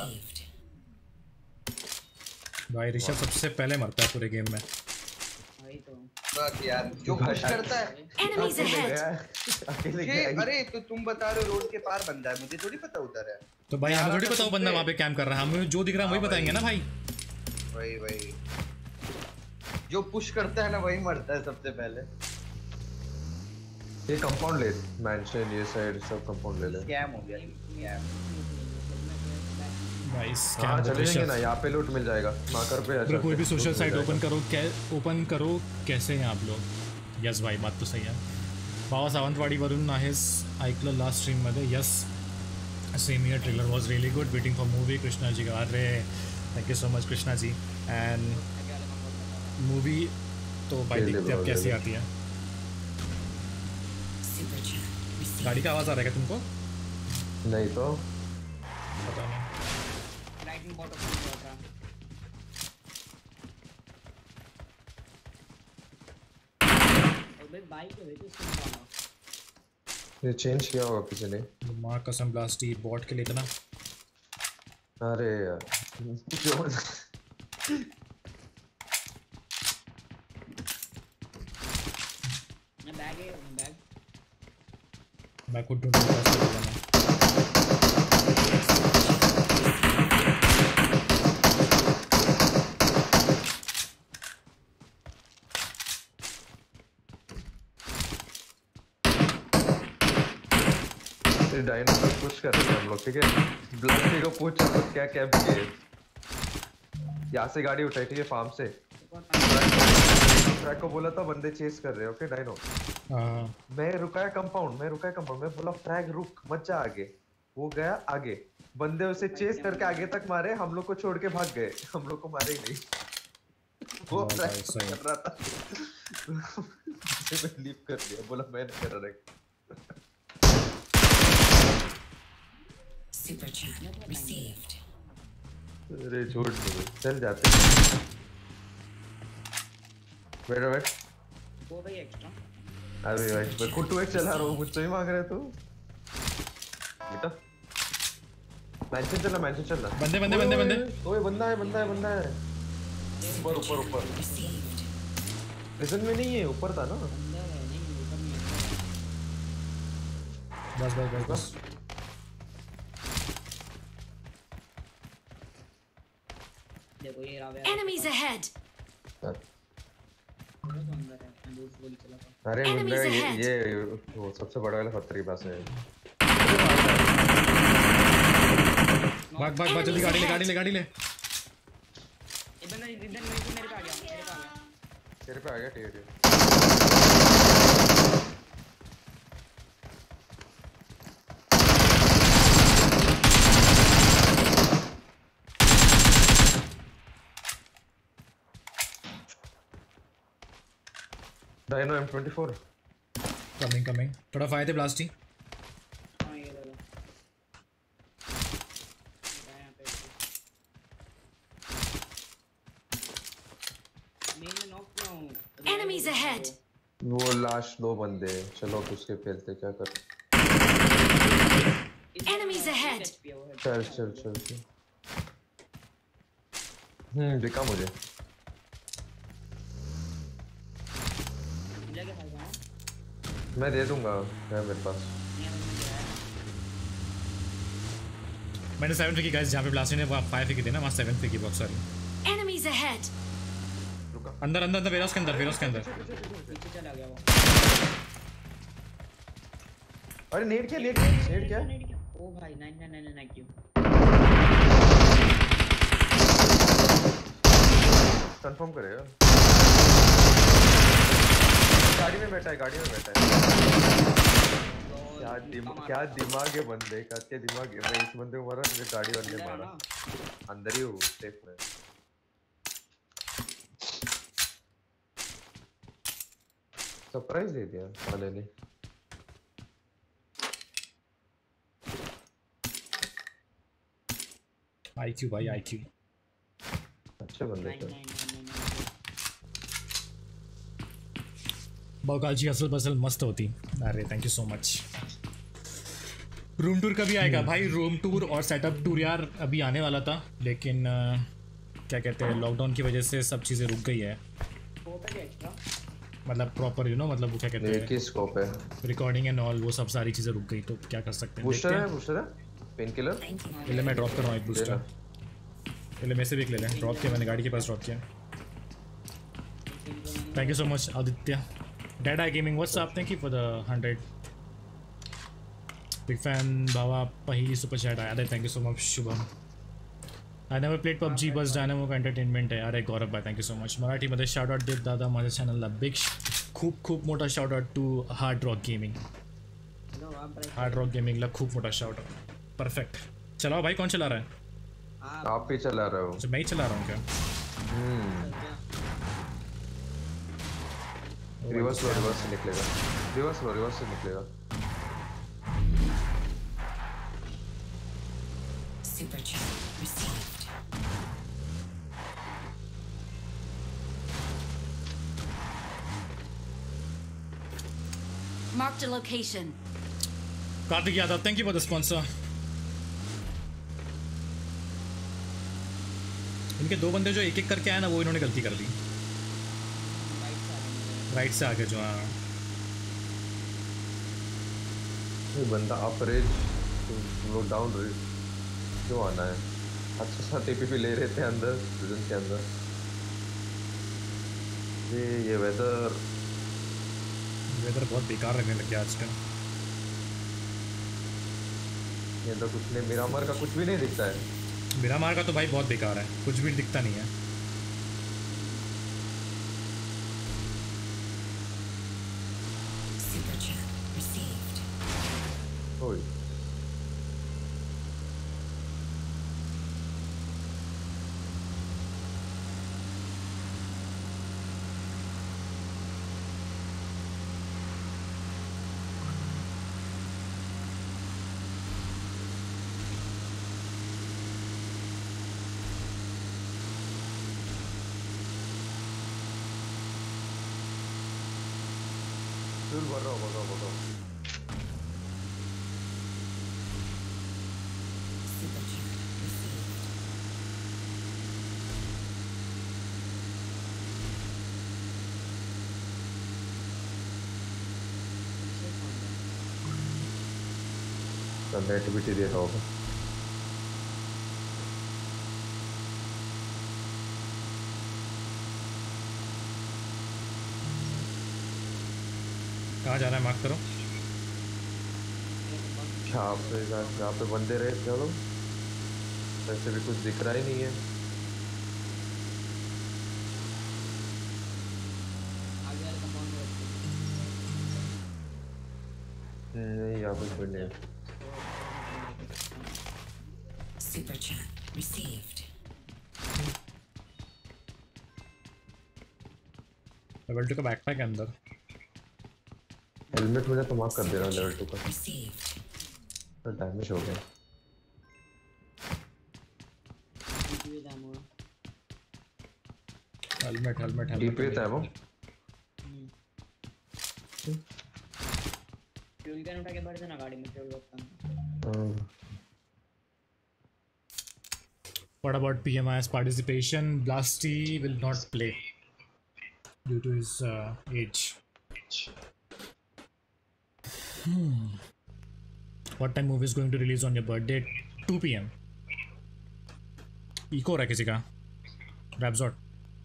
भाई ऋषभ सबसे पहले मरता है पूरे गेम में। वही तो बस यार जो पुश करता है। Enemies ahead. अकेले ये गया। अरे तो तुम बता रहे हो रोड के पार बंदा है, मुझे थोड़ी पता उधर है। तो भाई हमें थोड़ी बताओ बंदा वहाँ पे कैंप कर रहा है, हमें जो दिख रहा है वही बताएंगे ना भाई। वही जो पुश करता है ना वही मरता है सबसे पहले। ये कंपाउंड ले, मैंशन ये साइड सब कंपाउंड ले ले। स्कैम हो गया स्कैम। भाई हाँ स्कैम चले जाएंगे ना, यहाँ पे लूट मिल जाएगा मार्कर पे। ब्रो कोई भी सोशल साइट ओपन करो कैसे हैं आप लोग? यस भाई बात तो सही है। भावा सावंतवाडी वरून आहेस ऐकलं लास्ट स्ट्रीम मध्ये? Yes same year, trailer was really good, waiting for movie. Krishna ji का अरे thank you so much Krishna ji. And movie तो भाई देखते अब कैसी आती है। Super chat. Received. गाड़ी का आवाज़ आ रहा है क्या तुमको? नहीं तो पता नहीं। लाइटिंग बॉट ओपन हो रहा है। अबे बाइक है तो सुन रहा ये चेंज किया होगा किसी ने। माँ कसम ब्लास्टी बॉट के लिए इतना। अरे यार बैग है बैग। मैं खुद ढूंढूंगा। डायनासोर पुश कर रहे हैं हम लोग, ठीक है? ब्लस्टी को पूछ हम लोग क्या कैंप किए। यहाँ से गाड़ी उठाई, ठीक है? फार्म से ट्रैक को बोला था बंदे चेस कर रहे हैं, ओके डायनो? मैं रुकाया कंपाउंड, मैं बोला फ्रैग रुक मत जा आगे। वो गया आगे, बंदे उसे चेस करके आगे तक मारे, हम लोग को छोड़ के भाग गए, हम लोग को मारे ही नहीं। वो फ्रैग कर रहा था मैं लीव कर दिया, बोला मैं नहीं कर रहा। Super chat. Received. अरे छोड़ दो, चल जाते हैं। वेट वो भाई एक्स्ट्रा। अरे भाई मैं खुद 2x चला रहा हूँ, मुझसे ही मांग रहे तू बेटा। मैंशन चलना। बंदे ओए बंदा है ऊपर Received. प्रिजन में नहीं है, ऊपर था ना। बस देखो ये रहा है। Enemies ahead! अरे Enemies मुंडा ahead. ये वो सबसे बड़ा वाला पत्थर के पास है। भाग जल्दी गाड़ी ले। ये बंदा इधर मेरे पे आ गया। तेरे पे आ गया, ठीक है। डायनो M24 कमिंग थोड़ा फायर थे ब्लास्टी। हां ये ले लो। यहां पे मैं नॉक किया हूं। Enemies ahead! वो लास्ट 2 बंदे, चलो उसके फेलते क्या कर। Enemies ahead! चल दिखा मुझे। मैं दे दूंगा, है मेरे पास। मैंने 7 फेंकी गाइस, जहाँ पे ब्लास्टी ने 5 फेंकी थी ना, वहाँ 7 फेंकी बॉक्स वाली। Enemies ahead! अंदर वेयरहाउस के अंदर। पीछे चला गया वो। अरे नेट क्या? ओ भाई 999 क्यों? कंफर्म करेगा। गाड़ी में बैठा है। क्या दिमाग है बंदे का, क्या दिमाग है। मैं इस बंदे को मारा, मुझे गाड़ी वाले ने मारा। अंदर ही हूँ सेफ में। सरप्राइज दे दिया वाले ने। IQ भाई IQ। अच्छे बंदे थे। बौकालची असल बसल मस्त होती। अरे thank you so much. Room tour कभी आएगा भाई? रूम टूर और सेटअप टूर यार अभी आने वाला था, लेकिन क्या कहते हैं लॉकडाउन की वजह से सब चीज़ें रुक गई है। मतलब प्रॉपर मतलब वो क्या कहते हैं, किस स्कोप है, रिकॉर्डिंग एंड ऑल, वो सब सारी चीज़ें रुक गई, तो क्या कर सकते हैं। बूस्टर है पेन किलर। पहले मैं ड्रॉप कर रहा हूँ एक बूस्टर। पहले मैं से भी एक ले लें। ड्रॉप किया मैंने, गाड़ी के पास ड्रॉप किया। Thank you so much Aditya. Dead Eye Gaming, what's up? Thank you for the 100. Big fan, Baba Pahi super chat आया था. Thank you so much, Shubham. I never played PUBG, बस Dynamo का entertainment है. अरे गौरव भाई, thank you so much. Marathi मध्ये shout out देत दादा माझ्या चॅनलला. Big खूप मोठा shout out to Hard Rock Gaming. Hard Rock Gaming ला खूप मोठा shout out. Perfect. चलाओ भाई, कौन चला रहा है? आप ही चला रहे हो. अच्छा मैं ही चला रहा हूँ क्या? रिवर्स से निकलेगा. रिवर्स से निकलेगा. Super chat received. Marked a location. Kartik Yadav, thank you for the sponsor. इनके दो बंदे जो एक करके आए ना, वो इन्होंने गलती कर दी. राइट से आगे जो हाँ. ये बंदा अप रेज, तुम लोग डाउन रेज क्यों आना है? अच्छा टीपीपी ले रहे थे अंदर, प्रिजन के अंदर. ये वेदर बहुत बेकार लगने लग गया आजकल. ये तो कुछ नहीं, मिरामार का कुछ भी नहीं दिखता है. मिरामार का तो भाई बहुत बेकार है, कुछ भी दिखता नहीं है. Super chat received. ओए बताओ. Super chat received. नेटिविटी दे रहा होगा. कहाँ जा रहा है? मार्क करो. यहाँ पे बंदे रहे चलो. वैसे भी कुछ दिख रहा ही नहीं है. नहीं यहाँ पे कोई नहीं. Super chat received. लेवल 2 का बैकपैक अंदर. हेलमेट मुझे तो मार्क कर दे रहा हूँ लेवल 2 का. Received. तो डैमेज हो गया. हेलमेट डीपी था वो. फ्यूल कैन उठा के भर देना गाड़ी में. फ्यूल रखता. What about PMI's participation? Blasty will not play due to his age. What time movie is going to release on your birthday? 2 PM. Eco हो रहा है किसी का? Rapzot.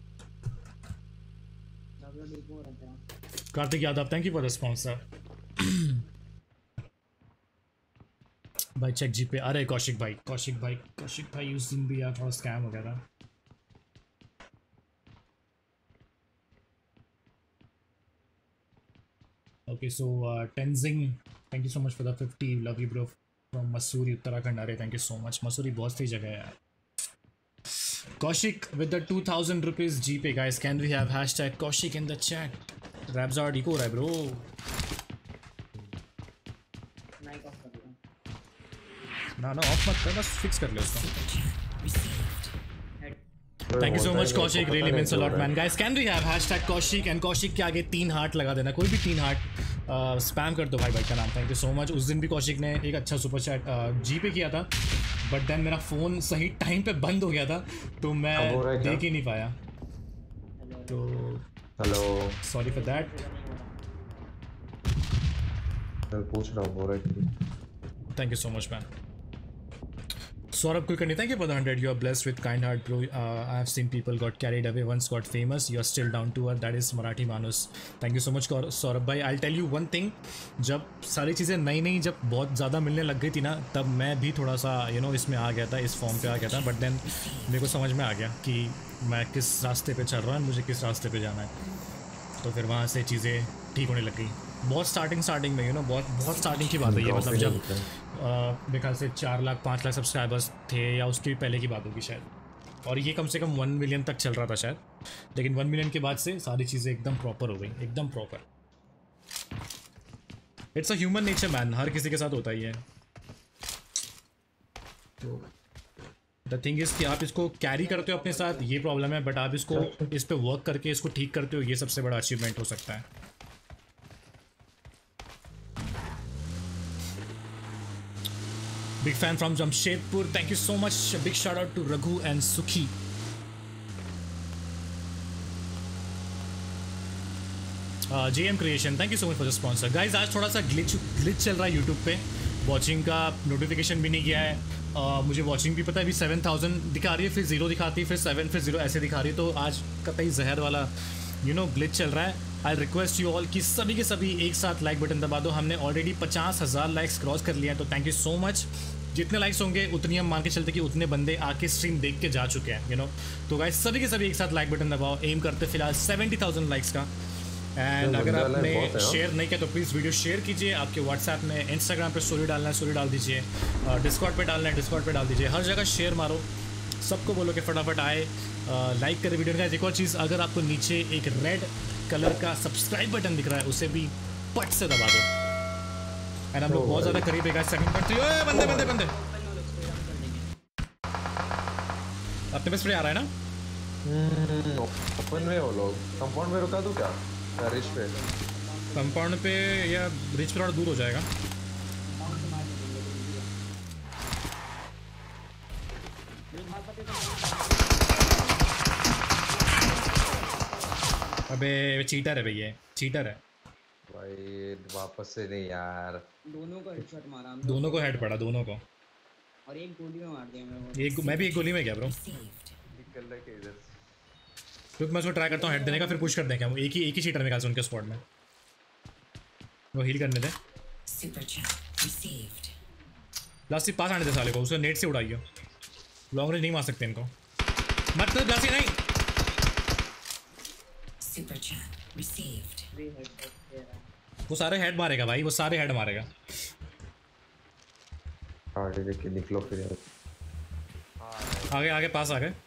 Kartik Yadav, thank you for the sponsor. भाई चेक जी पे. अरे कौशिक भाई उस दिन भी यार थोड़ा स्कैम हो गया था. Okay, so Tenzing, thank you so much for the 50. Love you bro from Mussoorie, Uttarakhand. अरे thank you so much. Mussoorie बहुत सही जगह है यार. Kaushik with the 2000 rupees GPay guys. Can we have hashtag Kaushik in the chat? Rapzard eco हो रहा है bro. ना ऑफ मत कर, बस फिक्स कर ले उसको. Thank you so much Kaushik, really means a lot man. Guys, can we have hashtag Kaushik and Kaushik के आगे 3 हार्ट लगा देना, कोई भी 3 हार्ट स्पैम कर दो भाई का नाम. Thank you so much. उस दिन भी कौशिक ने एक अच्छा सुपर चैट जीपे किया था, बट देन मेरा फ़ोन सही टाइम पे बंद हो गया था तो मैं देख ही नहीं पाया. तो हेलो, सॉरी फॉर दैट. मैं पूछ रहा हूँ हो रहा है. Thank you so much man. Saurabh Kulkarni, thank you for the 100. You are blessed with kind heart, bro. I have seen people got carried away, once got famous. You are still down to earth. That is Marathi Manus. Thank you so much, Saurabh bhai. I'll tell you one thing. जब सारी चीज़ें नई नई जब बहुत ज़्यादा मिलने लग गई थी ना, तब मैं भी थोड़ा सा इसमें आ गया था, इस फॉर्म पे आ गया था. बट देन मेरे को समझ में आ गया कि मैं किस रास्ते पे चल रहा हूँ, मुझे किस रास्ते पे जाना है. तो फिर वहाँ से चीज़ें ठीक होने लग गई. बहुत स्टार्टिंग में बहुत स्टार्टिंग की बात है ये. मतलब जब मेरे ख्याल से 4 लाख 5 लाख सब्सक्राइबर्स थे या उसके भी पहले की बात होगी शायद. और ये कम से कम 1 मिलियन तक चल रहा था शायद. लेकिन 1 मिलियन के बाद से सारी चीज़ें एकदम प्रॉपर हो गई, एकदम proper. It's a human nature man, हर किसी के साथ होता ही है. द थिंग इज़ कि आप इसको कैरी करते हो अपने साथ, ये प्रॉब्लम है. बट आप इसको इस पर वर्क करके इसको ठीक करते हो, ये सबसे बड़ा अचीवमेंट हो सकता है. Big fan from Jamshedpur. Thank you so much. A big shout out to Raghu and Sukhi. JM Creation. Thank you so much for the sponsor. Guys, आज थोड़ा सा glitch चल रहा है YouTube पे. Watching का notification भी नहीं गया है. मुझे watching भी पता है अभी 7000 दिखा रही है, फिर 0 दिखाती है, फिर 7, फिर 0 ऐसे दिखा रही है. तो आज कतई जहर वाला ग्लिच चल रहा है. आई रिक्वेस्ट यू ऑल कि सभी के सभी एक साथ लाइक बटन दबा दो. हमने ऑलरेडी 50,000 लाइक्स क्रॉस कर लिया है. तो थैंक यू सो मच. जितने लाइक्स होंगे उतनी हम मान के चलते कि उतने बंदे आके स्ट्रीम देख के जा चुके हैं. तो गाइस सभी के सभी एक साथ लाइक बटन दबाओ. एम करते फिलहाल 70,000 लाइक्स का. एंड अगर आपने शेयर नहीं किया तो प्लीज़ वीडियो शेयर कीजिए. आपके व्हाट्सएप में, इंस्टाग्राम पे स्टोरी डालना है, स्टोरी डाल दीजिए. डिस्कॉर्ड पे डालना है, डिस्कॉर्ड पे डाल दीजिए. हर जगह शेयर मारो. सबको बोलो कि फटाफट आए, लाइक करें वीडियो का. एक और चीज़, अगर आपको नीचे एक रेड कलर का सब्सक्राइब बटन दिख रहा है, उसे भी पट से दबा दो. एंड हम लोग बहुत ज़्यादा करीब है. सेकंड करते हो बंदे बंदे बंदे. अपने पास स्प्रे आ रहा है ना? ओपन में वो लोग कंपाउंड में रुका दूं क्या? रिच पे, कंपाउंड पे या रिच पे थोड़ा दूर हो जाएगा. अबे चीटर है भैया, चीटर है भाई. वापस से नहीं यार. दोनों को हेडशॉट मारा. दोनों को हेड पड़ा, दोनों को. और एक गोली में मार दिया मेरे. मैं भी एक गोली में गया ब्रो. निकल रहा है इधर. क्योंकि मैं उसको ट्राई करता हूँ हेड देने का, फिर पुश कर देंगे हम. एक ही चीटर निकाल उनके स्क्वाड में. वो हील करने दे. ब्लास्टी पास आने दे साले को. उसे नेट से उड़ाइए. लॉन्ग रेंज नहीं मार सकते इनको. मत ब्लास्टी नहीं. Super chat received. वो सारे हेड मारेगा भाई, वो सारे हेड मारेगा. आगे लेके निकलो फिर यार. आगे आगे पास आ गए.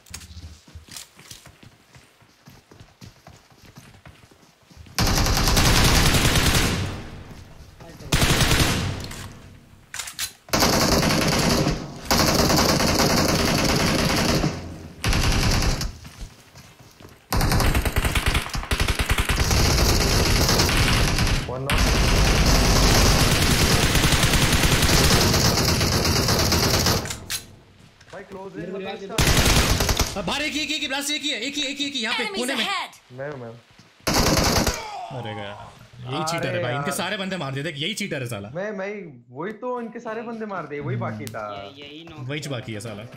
बाहर एक ही ब्लास्ट एक ही यहाँ पे कोने में. मैं अरे गया. यही चीटर है भाई. इनके सारे बंदे मार दिए. देख यही चीटर है साला. मैं वही तो, इनके सारे बंदे मार दिए. वही बाकी था. वही बाकी है साला.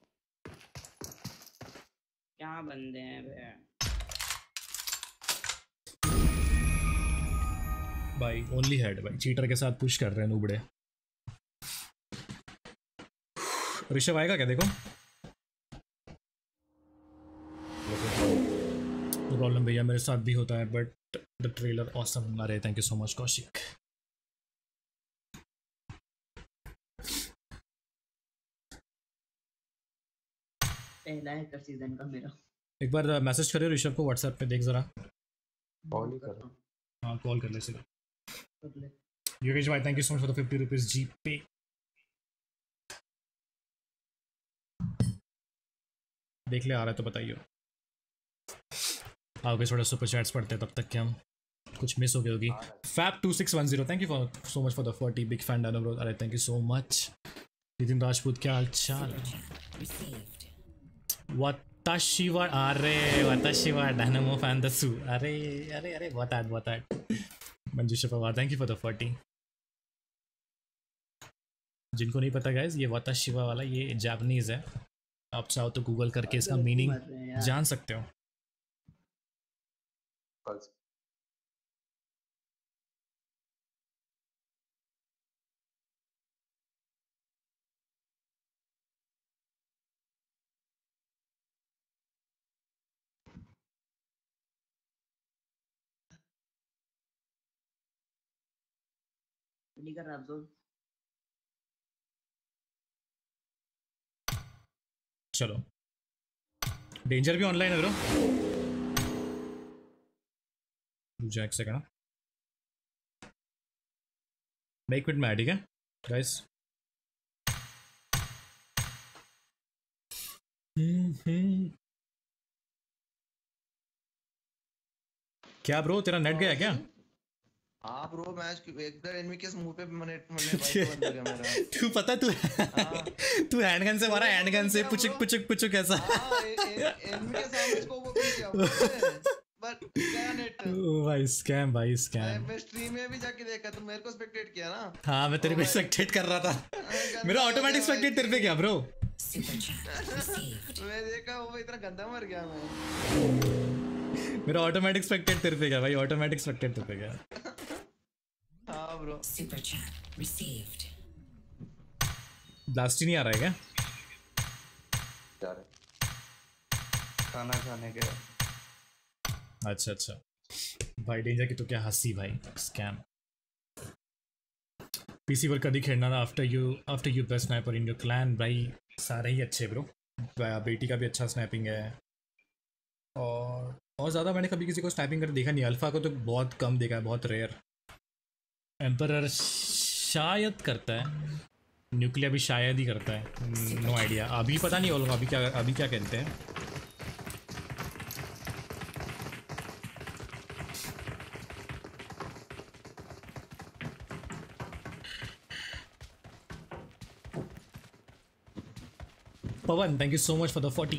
क्या बंदे हैं बे भाई. ओनली हेड भाई. चीटर के साथ पुश कर रहे हैं नूबड़े. ऋषभ आएगा क्या? देखो प्रॉब्लम भैया मेरे साथ भी होता है. But the trailer awesome. अरे thank you so much Kaushik. पहला है कर सीजन का मेरा. एक बार मैसेज करियो ऋषभ को व्हाट्सएप पे. देख जरा. कॉल ही कर. हाँ कॉल कर ले सर. योगेश भाई thank you so much for the 50 rupees GPay. देख ले आ रहा है तो बताइए. आओगे थोड़ा सुपर चैट्स पढ़ते हैं तब तक कि हम कुछ मिस हो गई होगी. Fab 2610 thank you for so much for the 40. Big fan डानो ब्रो. अरे thank you so much. Nitin Rajput क्या हाल चाल? वताशिवा. अरे वताशिवा डायनामो फैन दसू. अरे अरे अरे बहुत Manjusha Pawar thank you for the 40. जिनको नहीं पता गाइस, ये वाताशिवा वाला ये जापानीज है। आप चाहो तो गूगल करके इसका मीनिंग जान सकते हो। कर रहा अब्दुल। चलो डेंजर भी ऑनलाइन है ब्रो। रुक जा एक सेकंड, मैं एक मिनट में आया, ठीक है गाइस। क्या ब्रो तेरा नेट गया क्या? हाँ ब्रो, मैच एकदम एनिमी के मुंह पे मैंने वाइप बंद हो गया मेरा। तू पता तू हैंडगन से मारा, हैंडगन से पुचुक पुचुक पुचुक ऐसा। हाँ एनिमी के सामने स्कोप ओपन किया बट क्या नेट। भाई स्कैम, भाई स्कैम। मैं स्ट्रीम में भी जाके देखा, तुम मेरे को स्पेक्टेट किया ना। हाँ मैं तेरे को स्पेक्टेट कर रहा था। मेरा ऑटोमेटिक स्पेक्टेट तेरे पे क्या ब्रो? मैं देखा वो इतना गंदा मर गया मैं। मेरा ऑटोमेटिक स्पेक्टेट तेरे पे क्या भाई? ऑटोमेटिक स्पेक्टेट तेरे पे क्या? हाँ bro. Super chat received. Blast ही नहीं आ रहा है क्या? जा रहे खाना खाने के। अच्छा अच्छा भाई डेंजर की तो क्या हंसी भाई, स्कैम। पीसी पर कभी खेलना था after you best sniper in your clan. भाई सारे ही अच्छे ब्रो, बेटी का भी अच्छा स्नैपिंग है और ज़्यादा मैंने कभी किसी को स्नैपिंग कर देखा नहीं। अल्फा को तो बहुत कम देखा है, बहुत रेयर। एम्परर शायद करता है, न्यूक्लियर भी शायद ही करता है, नो आइडिया। अभी पता नहीं वो लोग अभी क्या कहते हैं। Pawan thank you so much for the 40।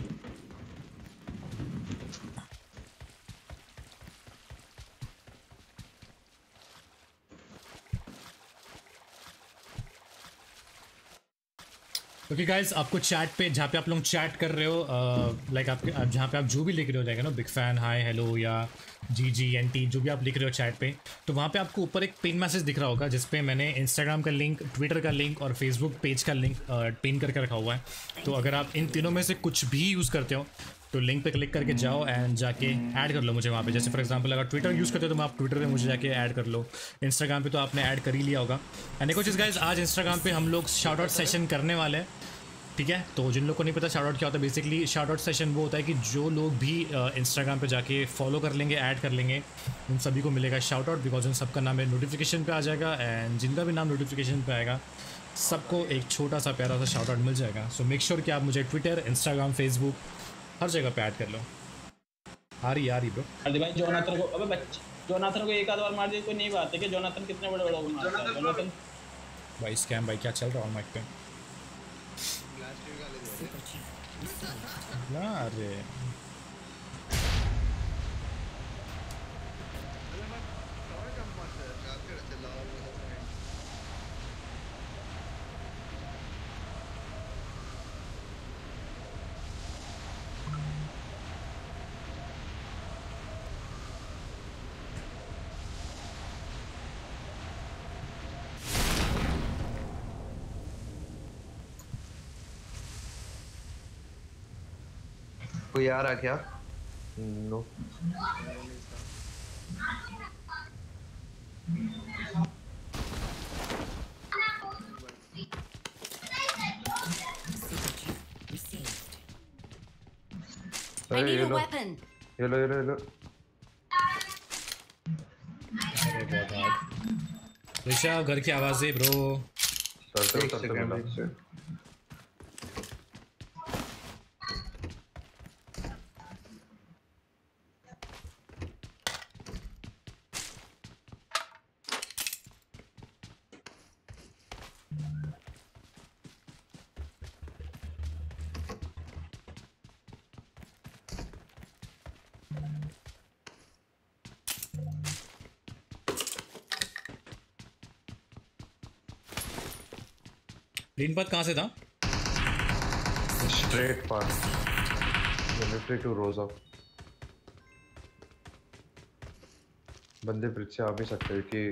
Okay guys, आपको चैट पे जहाँ पे आप लोग चैट कर रहे हो, लाइक आप जहाँ पे आप जो भी लिख रहे हो, like no big fan, hi, hello या GGNT जो भी आप लिख रहे हो चैट पे, तो वहाँ पे आपको ऊपर एक पिन मैसेज दिख रहा होगा जिसपे मैंने इंस्टाग्राम का लिंक, ट्विटर का लिंक और फेसबुक पेज का लिंक पिन करके रखा हुआ है। तो अगर आप इन तीनों में से कुछ भी यूज़ करते हो तो लिंक पे क्लिक करके जाओ एंड जाके ऐड कर लो मुझे वहाँ पे। जैसे फॉर एग्जांपल अगर ट्विटर यूज़ करते हो तो आप ट्विटर पे मुझे जाके ऐड कर लो। इंस्टाग्राम पे तो आपने ऐड कर ही लिया होगा। एंड एक और चीज़ गाइस, आज इंस्टाग्राम पे हम लोग शाउट आउट सेशन करने वाले हैं, ठीक है। तो जिन लोग को नहीं पता शाउट आउट क्या होता है, बेसिकली शाउट आउट सेशन वो होता है कि जो लोग भी इंस्टाग्राम पे जाके फॉलो कर लेंगे, ऐड कर लेंगे, उन सभी को मिलेगा शाउट आउट, बिकॉज उन सबका नाम नोटिफिकेशन पे आ जाएगा एंड जिनका भी नाम नोटिफिकेशन पे आएगा सबको एक छोटा सा प्यारा सा शाउट आउट मिल जाएगा। सो मेक श्योर कि आप मुझे ट्विटर, इंस्टाग्राम, फेसबुक हर जगह पे ऐड कर लो। आ रही ब्रो। अरे भाई जोनाथन को, अबे बच्चे जोनाथन को एक आध बार मार दिया कोई नहीं बात है कि जोनाथन कितने बड़े बड़े को मारता है। जोनाथन भाई स्कैम भाई क्या चल रहा है माइक पे? ना अरे कोई आ रहा क्या? No I need a weapon. ये लो अरे बहुत हार्ड। ऋषभ घर की आवाज़ें ब्रो। एक सेकंड। ग्रीन पाथ कहाँ से था? स्ट्रेट पास मिलिट्री टू रोजा। बंदे ब्रिज से आ भी सकते हैं कि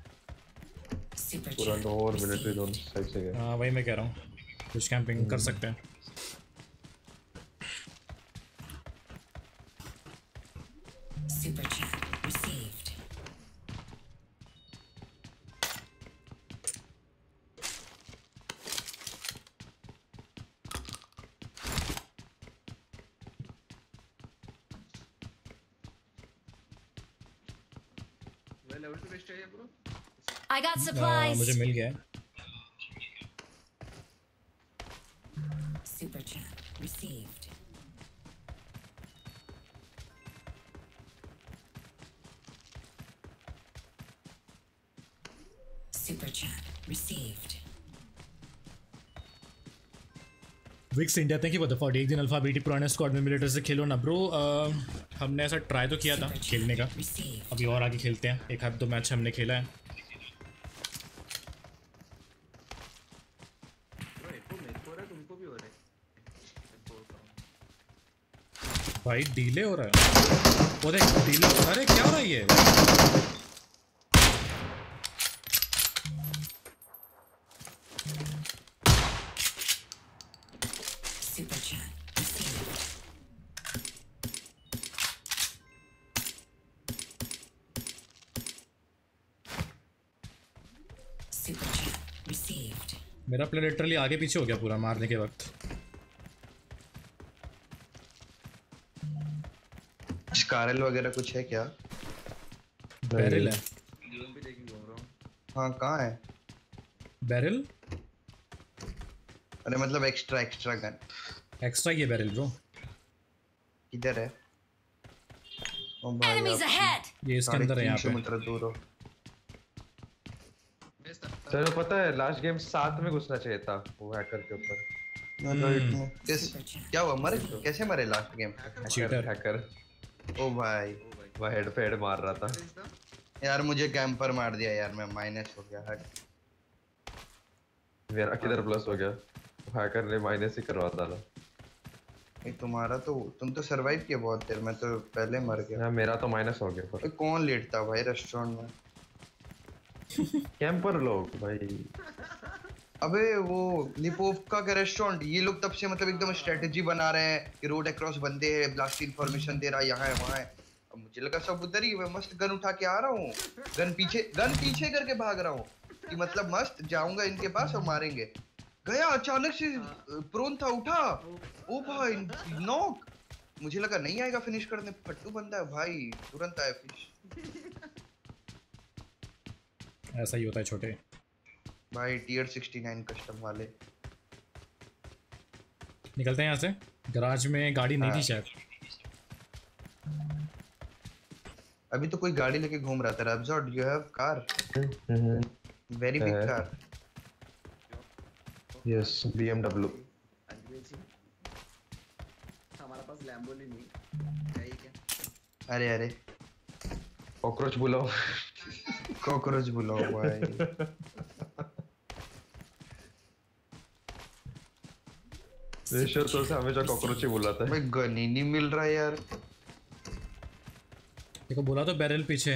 पूरा नो और मिलिट्री दोनों साइड से गए। हाँ वही मैं कह रहा हूँ, कुछ कैंपिंग कर सकते हैं। Super chat received. मैं लेवल 2 बेस्ट है ब्रो। I got supplies. मुझे मिल गया है। Super chat received. Super chat received. Vicks India thank you for the 41 दिन अल्फा बीटी पुराने स्क्वाड में मिलिट्री से खेलो ना ब्रो। हमने ऐसा ट्राई तो किया था खेलने का, अभी और आगे खेलते हैं। एक आध दो मैच हमने खेला है। ब्रो एको मेरे को हो रहा है, तुमको भी हो रहा है। भाई डीले हो रहा है। वो देख डीले, अरे क्या हो रहा है ये? Super chat received. Super chat received. मेरा प्ले लिटरली आगे पीछे हो गया पूरा मारने के वक्त। स्कारल वगैरह कुछ है क्या? बैरल है। गेम भी लेके घूम रहा हूँ। हाँ कहाँ है? बैरल? अरे मतलब एक्स्ट्रा गन एक्स्ट्रा ये बैरल ब्रो। किधर है? ओ भाई Enemies ahead. ये इसके अंदर है यहाँ 300 पे। मीटर दूर हो। तेरे को पता है लास्ट गेम 7 में घुसना चाहिए था वो हैकर के ऊपर। क्या हुआ? मरे कैसे मरे लास्ट गेम? चीटर। हैकर ओ भाई वो हेड फेड मार रहा था। यार मुझे कैंपर मार दिया यार, मैं माइनस हो गया। हट। मेरा किधर प्लस हो गया? हैकर ने माइनस ही करवा डाला। ये तुम्हारा तो, तुम तो सरवाइव किया बहुत देर, मैं तो पहले मर गया। हाँ मेरा तो माइनस हो गया पर। ये कौन लेटता भाई रेस्टोरेंट में? कैंपर लोग भाई। अबे वो लिपोवका का रेस्टोरेंट, ये लोग तब से मतलब एकदम स्ट्रेटेजी बना रहे हैं कि रोड अक्रॉस बंदे हैं, ब्लास्ट इन्फॉर्मेशन दे रहा है, यहाँ है वहाँ है। अब मुझे लगा सब उधर ही, मैं मस्त गन उठा के आ रहा हूँ, गन पीछे करके भाग रहा हूँ कि मतलब मस्त जाऊंगा इनके पास और मारेंगे। गया अचानक से प्रोन था, उठा, ओ भाई नॉक। मुझे लगा नहीं आएगा फिनिश करने, फट्टू बंदा है भाई, तुरंत आया फिनिश। ऐसा ही होता है छोटे भाई टियर 69 कस्टम वाले। निकलते हैं यहाँ से। गराज में गाड़ी नहीं थी शायद। अभी तो कोई गाड़ी लेके घूम रहा था। रैब्सॉट you have car? Very big car. Yes BMW। हमारे पास लैम्बोर्गिनी है ही क्या? अरे कॉकरोच बुलाओ। कॉकरोच बुलाओ भाई। रेशर तो से हमेशा कॉकरोच ही बुलाता है। भाई गन ही नहीं मिल रहा यार। देखो बोला तो बैरल पीछे।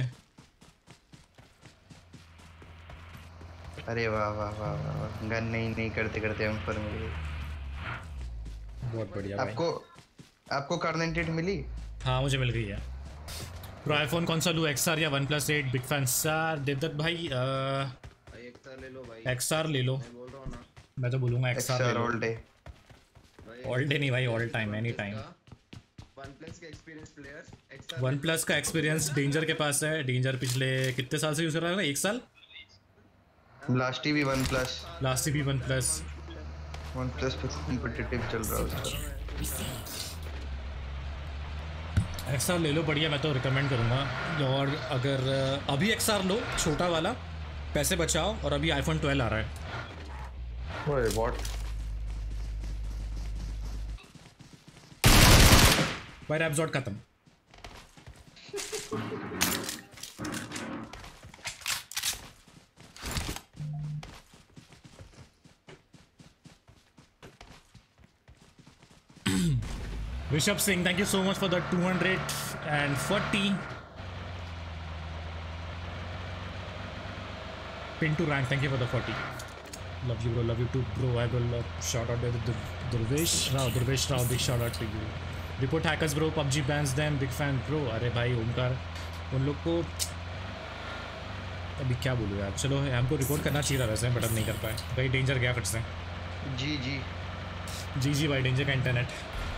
अरे वाह वाह वाह वाह, गन नहीं करते करते हम पर मिल गई। बहुत बढ़िया भाई। आपको कार्नेटेड मिली? हाँ मुझे मिल गई है। प्रो आईफोन कौन सा लूँ, XR या OnePlus 8? Big fan sir. Devdatt भाई XR ले लो भाई। XR ले लो। मैं बोल रहा हूँ ना। मैं तो बोलूँगा XR ले लो। All day. ऑल डे नहीं भाई, all time, any time. OnePlus के एक्सपीरियंस प्लेयर्स XR। OnePlus का एक्सपीरियंस डेंजर के पास है। डेंजर पिछले कितने साल से यूज कर रहा है? 1 साल। लास्ट भी OnePlus भी OnePlus पे कॉम्पिटिटिव चल रहा है उसका। XR ले लो, बढ़िया। मैं तो रिकमेंड करूँगा। और अगर अभी XR लो छोटा वाला, पैसे बचाओ, और अभी iPhone 12 आ रहा है। ओए व्हाट भाई रैब्सॉट खत्म। Rishabh Singh, thank you so much for the 240. Pin to rank, thank you for the 40. Love you bro, love you too bro. I will shout out to Durvesh Rao, big shout out to you. Report hackers bro, PUBG bans them, big fan bro. अरे भाई ओमकार, उन लोग को अभी क्या बोलूँ यार. चलो हमको रिकॉर्ड करना चाहिए था वैसे, बट अब नहीं कर पाए भाई. डेंजर गया फिर से. जी भाई, डेंजर का इंटरनेट.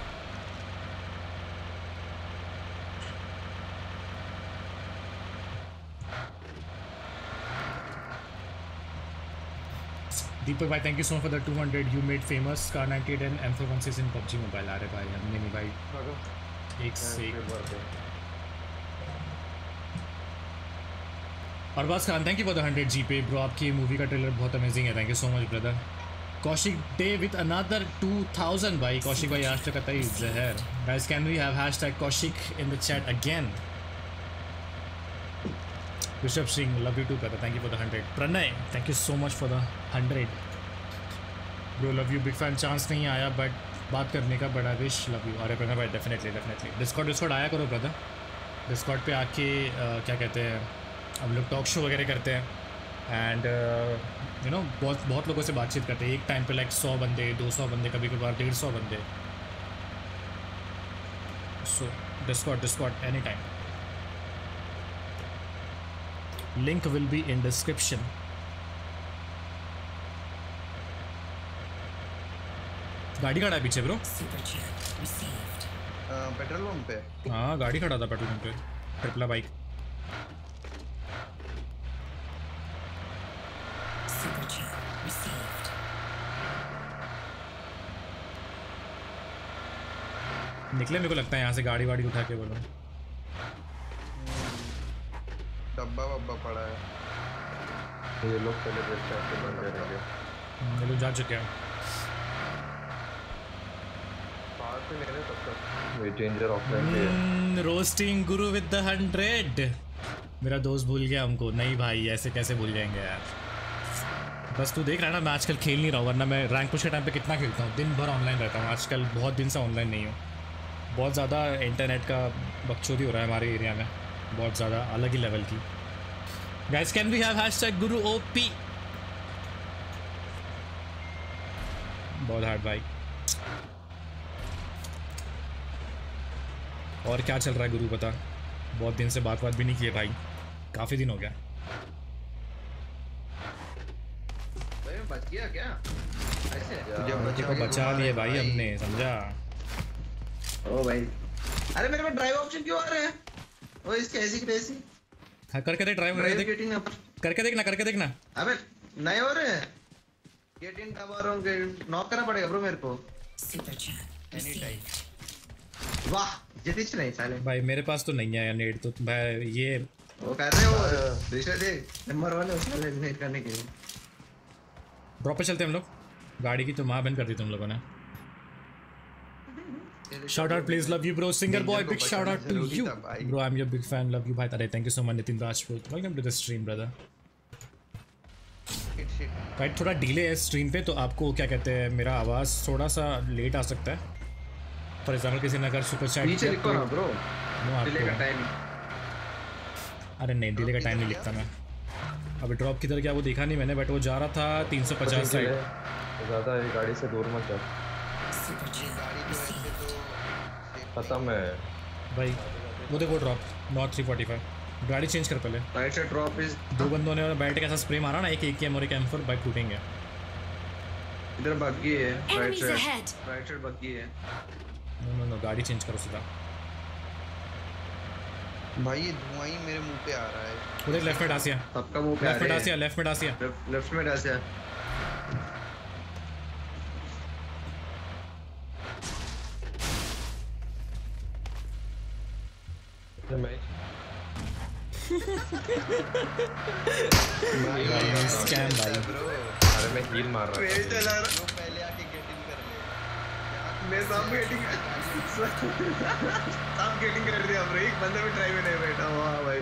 दीपक भाई, thank you so much for the 200. You made famous car 98 and M416 in PUBG mobile. अरे भाई हमने नहीं भाई, एक से Arbaaz Khan, thank you for the 100 GP bro. आपकी मूवी का ट्रेलर बहुत अमेजिंग है. Thank you so much brother. Kaushik day with another 2000 भाई. कौशिक भाई आज तक कतई जहर. Guys can we have hashtag Kaushik in the chat again. Rishabh Singh, love you too brother. Thank you for the 100. Pranay, thank you so much for the 100 bro. Love you, big fan. Chance नहीं आया बट बात करने का बड़ा विश. Love you. अरे प्रणय भाई, डेफिनेटली डिस्कॉर्ड आया करो ब्रदर. डिस्कॉर्ड पे आके क्या कहते हैं, हम लोग टॉक शो वगैरह करते हैं. एंड यू नो बहुत लोगों से बातचीत करते हैं एक टाइम पे. लाइक 100 बंदे, 200 बंदे, कभी कभार 150 बंदे. So Discord any time. Link will be in description. गाड़ी खड़ा है पीछे ब्रो. पेट्रोल पंप पे. हाँ गाड़ी खड़ा था पेट्रोल पंप पे. ट्रिपला बाइक. निकले मेरे को लगता है यहाँ से. गाड़ी वाड़ी उठा के बोलो. डब्बा वब्बा पड़ा है. ये लोग पहले वेबसाइट पे बंद करेंगे. ये लोग जा चुके हैं. पास से मेरे तब तक ये डेंजर ऑफलाइन पे है. Roasting Guru with the 100. मेरा दोस्त भूल गया हमको. नहीं भाई, ऐसे कैसे भूल जाएंगे यार. बस तू देख रहा है ना, मैं आजकल खेल नहीं रहा हूँ. वरना मैं रैंक पुश के टाइम पे कितना खेलता हूँ. दिन भर ऑनलाइन रहता हूँ. आजकल बहुत दिन से ऑनलाइन नहीं हूँ. बहुत ज़्यादा इंटरनेट का बकचोदी हो रहा है हमारे एरिया में. बहुत ज़्यादा अलग ही लेवल की. Guys can we have hashtag Guru OP. बहुत हार्ड भाई. और क्या चल रहा है गुरु बता. बहुत दिन से बात भी नहीं की है भाई. काफ़ी दिन हो गया. बच गया क्या ऐसे? देखो बचा लिए भाई हमने, समझा. ओ भाई, अरे मेरे में ड्राइव ऑप्शन क्यों आ रहे हैं? ओ इसके ऐसी की तैसी. हाँ करके देख. ड्राइव करके देखना. अबे नहीं हो रहे हैं. गेट इन दबा रहा हूँ. नॉक करना पड़ेगा ब्रो मेरे को. Any time. वाह जितिच नहीं साले भाई. मेरे पास तो नहीं है नेट तो भाई. ये वो कर रहे हो दूसरे दे नंबर 1 उसने नेट करने के लिए. ड्रॉप पे चलते हम लोग. गाड़ी की तो माँ बंद कर दी तुम लोगों ने. Shout out please, love you bro. Singer boy, big shout out to you bro. I'm your big fan, love you bhai. अरे thank you so much Nitin Rajput. Welcome to the stream brother. भाई थोड़ा डिले है स्ट्रीम पे, तो आपको क्या कहते हैं, मेरा आवाज़ थोड़ा सा लेट आ सकता है. फॉर एग्जाम्पल किसी ने अगर सुपर चैट नीचे लिखो ना ब्रो. डिले का टाइम. अरे नहीं, डिले का टाइम नहीं लिखता मैं. अभी ड्रॉप किधर गया वो देखा नहीं मैंने, बट वो जा रहा था 350 साइड. ज़्यादा ये गाड़ी से दूर मत जा. खत्म है भाई. वो देखो ड्रॉप नॉट 345. गाड़ी चेंज कर पहले. Right side drop is. दो बंदों ने बैठ के ऐसा स्प्रे मारा ना, एक AKM और एक M4. बाइक टूटेंगे. इधर बग्गी है. Right Enemies ahead. साइड बग्गी है. नो गाड़ी चेंज करो सीधा. भाई ये धुआं ही मेरे मुंह पे आ रहा है. उधर लेफ्ट में डासिया. सबका मुंह पे आ रहा है. लेफ्ट में डासिया. लेफ्ट में डासिया. स्कैम भाई. अरे मैं हील मार रहा मैं चला रहा. वो पहले आके गेट इन कर ले. मैं सब गेटिंग कर दिया ब्रो. एक बंदा भी ड्राइव में नहीं बैठा. वाह भाई.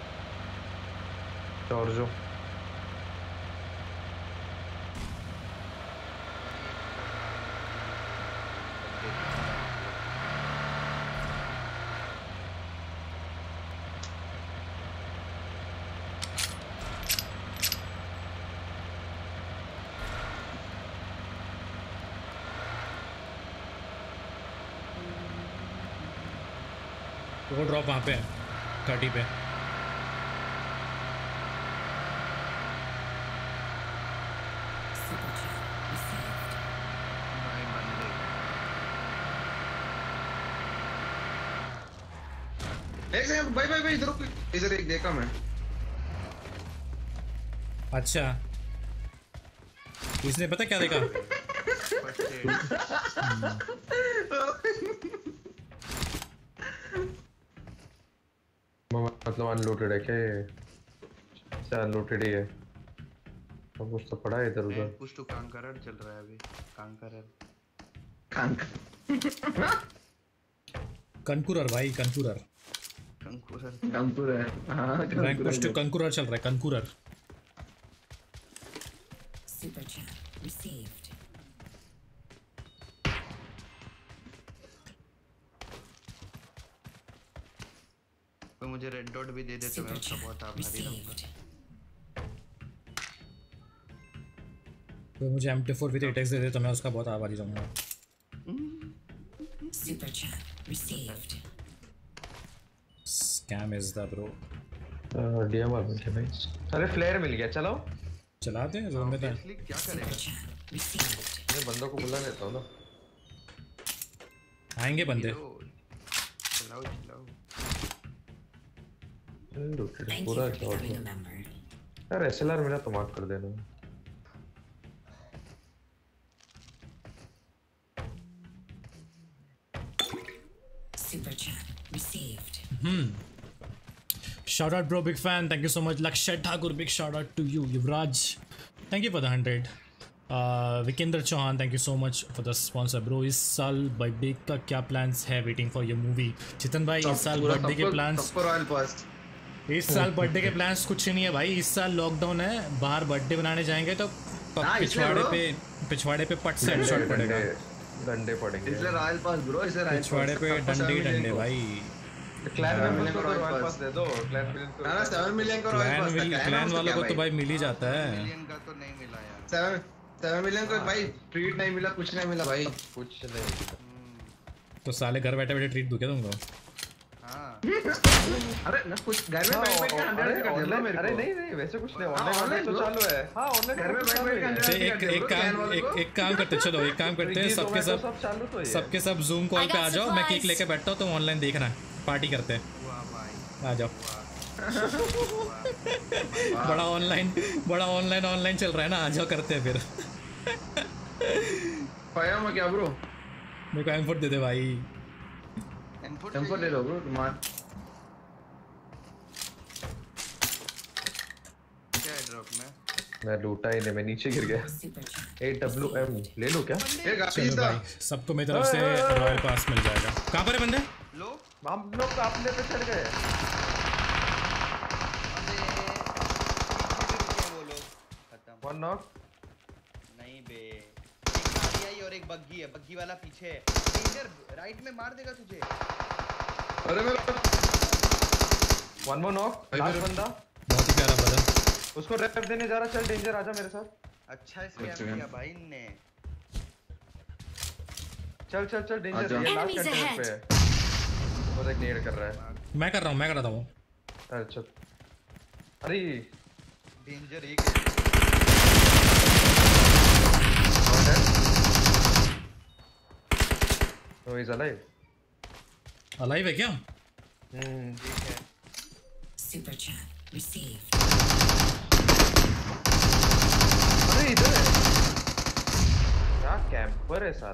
जॉर्जो वो ड्रॉप वहाँ पे है 30 पे। Super chat received. भाई बंदे एक सेकंड भाई भाई भाई इधर रुक, इधर एक देखा मैं। अच्छा इसने पता क्या देखा? मतलब अनलोटेड है क्या ये? अच्छा अनलोटेड ही है। तो कुछ तो पड़ा है इधर उधर। कुछ तो कांकरर चल रहा है अभी। कांकरर कंकुरर भाई कंकुरर कंकुरर हाँ रैंक पुश टू कंकुरर चल रहा है कंकुरर। Super chat received. तो मुझे रेड डॉट भी दे दे तो मैं Super उसका बहुत chat आभारी रहूंगा। received. तो मुझे M24 विद 8x दे दे तो मैं उसका बहुत आभारी रहूंगा। Super chat received. Scam is the bro. DMR मिल गया भाई। अरे फ्लेयर मिल गया, चलो चलाते हैं जोन में तो। Obviously, क्या Super करेगा? chat received. ये बंदों को बुला लेता हूँ ना। आएंगे बंदे। चलाओ चलाओ। अनलोटेड Thank you पूरा for शॉट becoming a है member. यार। एसएलआर मिला तो मार्क कर देना। Super chat received. Shout out bro, big fan. Thank you so much. Lakshay Thakur, big shout out to you. Yuvraj, thank you for the 100. Vikender Chauhan, thank you so much for the sponsor bro. इस साल बर्थडे का क्या प्लान्स है? Waiting for your movie. Chitan भाई इस साल बर्थडे के प्लान्स, सबको रॉयल पास। इस साल बर्थडे के प्लान्स कुछ नहीं है भाई। इस साल लॉकडाउन है, बाहर बर्थडे बनाने जाएंगे तो पिछवाड़े पे पट से हेडशॉट पड़ेगा। डंडे पड़ेंगे इसलिए रॉयल पास ब्रो, इसलिए रॉयल पिछवाड़े पे डंडे भाई। क्लैन मेंबर्स को रॉयल पास दे दो। क्लैन मिलियन को ना 7 मिलियन का रॉयल पास था। क्लैन वालों को तो भाई मिल ही जाता है। मिलियन का तो नहीं मिला यार। 7 मिलियन को भाई ट्रीट नहीं मिला, कुछ नहीं मिला भाई। कुछ नहीं। तो साले घर बैठे बैठे ट्रीट दूं क्या तुमको? हाँ अरे ना कुछ घर में बैठ बैठ के 100 का दे दो मेरे को। अरे नहीं नहीं वैसे कुछ नहीं। ऑनलाइन तो चालू है। हाँ ऑनलाइन घर में बैठ बैठ के 100 एक काम करते, चलो एक काम करते हैं, सबके सब चालू तो है। सबके सब जूम कॉल पे आ जाओ। मैं केक लेके बैठता हूँ, तुम ऑनलाइन देखना, पार्टी करते हैं। वाह भाई आ जाओ। बड़ा ऑनलाइन चल रहा है ना, आ जाओ करते हैं फिर। पाया मैं क्या ब्रो? मेरे को M4 दे दे भाई। टेम्पर ले लो ब्रो तुम्हारा। क्या है ड्रॉप में? मैं लूटा ही नहीं, मैं नीचे गिर गया। Super chat. AWM ले लो क्या? ये गाड़ी चलो था। भाई, सबको मेरी तरफ से रॉयल पास मिल जाएगा। कहाँ पर है बंदे? लो हम लोग अपने पे चढ़ गए। वो लोग खत्म। One knock. नहीं बे, एक गाड़ी आई और एक बग्गी है। बग्गी वाला पीछे है। डेंजर राइट में मार देगा तुझे। अरे मेरा वन मोर नॉक। लास्ट बंदा बहुत ही प्यारा ब्रदर। उसको रेप देने जा रहा। चल डेंजर आजा मेरे साथ। अच्छा स्कैम किया भाई ने। चल चल चल डेंजर। आजा। ये लास्ट Enemies कंटेनर ahead. पे है। वो देख नेड कर रहा है। मैं कर रहा हूँ। अच्छा अरे डेंजर एक तो इज अलाइव। अलाइव है क्या? Super chat received. अरे इधर है क्या? कैंपर है साला।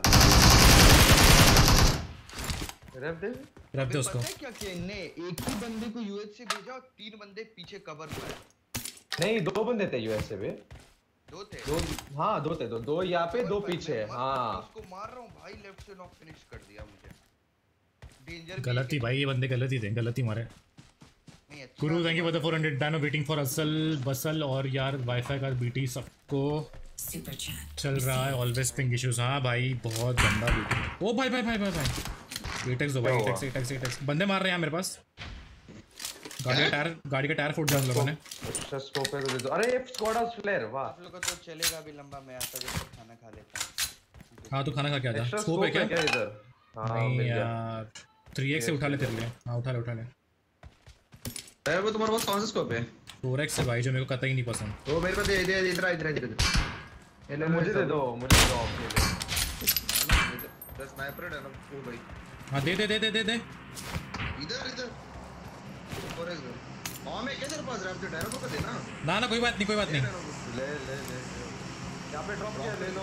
रेप दे उसको। पता है क्या किया इनने? एक ही बंदे को यूएच से भेजा और 3 बंदे पीछे कवर में। नहीं 2 बंदे थे यूएसए पे। 2 थे। 2 हाँ 2 थे। 2 यहाँ पे 2 पीछे। हाँ उसको मार रहा हूँ भाई, लेफ्ट से नॉक फिनिश कर दिया मुझे। डेंजर गलती भाई, ये बंदे गलती थे, गलती मारे। नहीं अच्छा। Guru thank you for the 400 डानो वेटिंग फॉर असल बसल। और यार वाईफाई का बीटी सबको Super chat. चल रहा है। Always ping issues. हाँ भाई बहुत गंदा बीटी। ओ भाई एटेक्स दो भाई। एटेक्स बंदे मार रहे हैं मेरे पास। गाड़ी का टायर फूट गया उन लोगों ने। अच्छा स्कोप है तो दे दो। अरे स्क्वाड हाउस फ्लेयर वाह। आप लोगों को तो चलेगा भी लंबा। मैं आता जब खाना खा लेता हूँ। हाँ तो खाना खा के आ जा। एक्स्ट्रा स्कोप है क्या? इधर? हाँ नहीं मिल गया। यार 3x से उठा ले तेरे लिए। हाँ उठा ले उठा ले। अरे वो तुम्हारे पास कौन सा स्कोप है? 4x से भाई, जो मेरे को कतई नहीं पसंद। वो मेरे को दे इधर ये ले मुझे दे दो, मुझे दो ऑफ ले ले। दस स्नाइपर है ना वो भाई। हाँ दे दे दे दे दे दे। इधर और इधर हां मैं किधर पास रहा हूं? डायरेक्ट को देना ना ना कोई बात नहीं, कोई बात नहीं। ले ले ले यहां पे ड्रॉप किया, ले लो।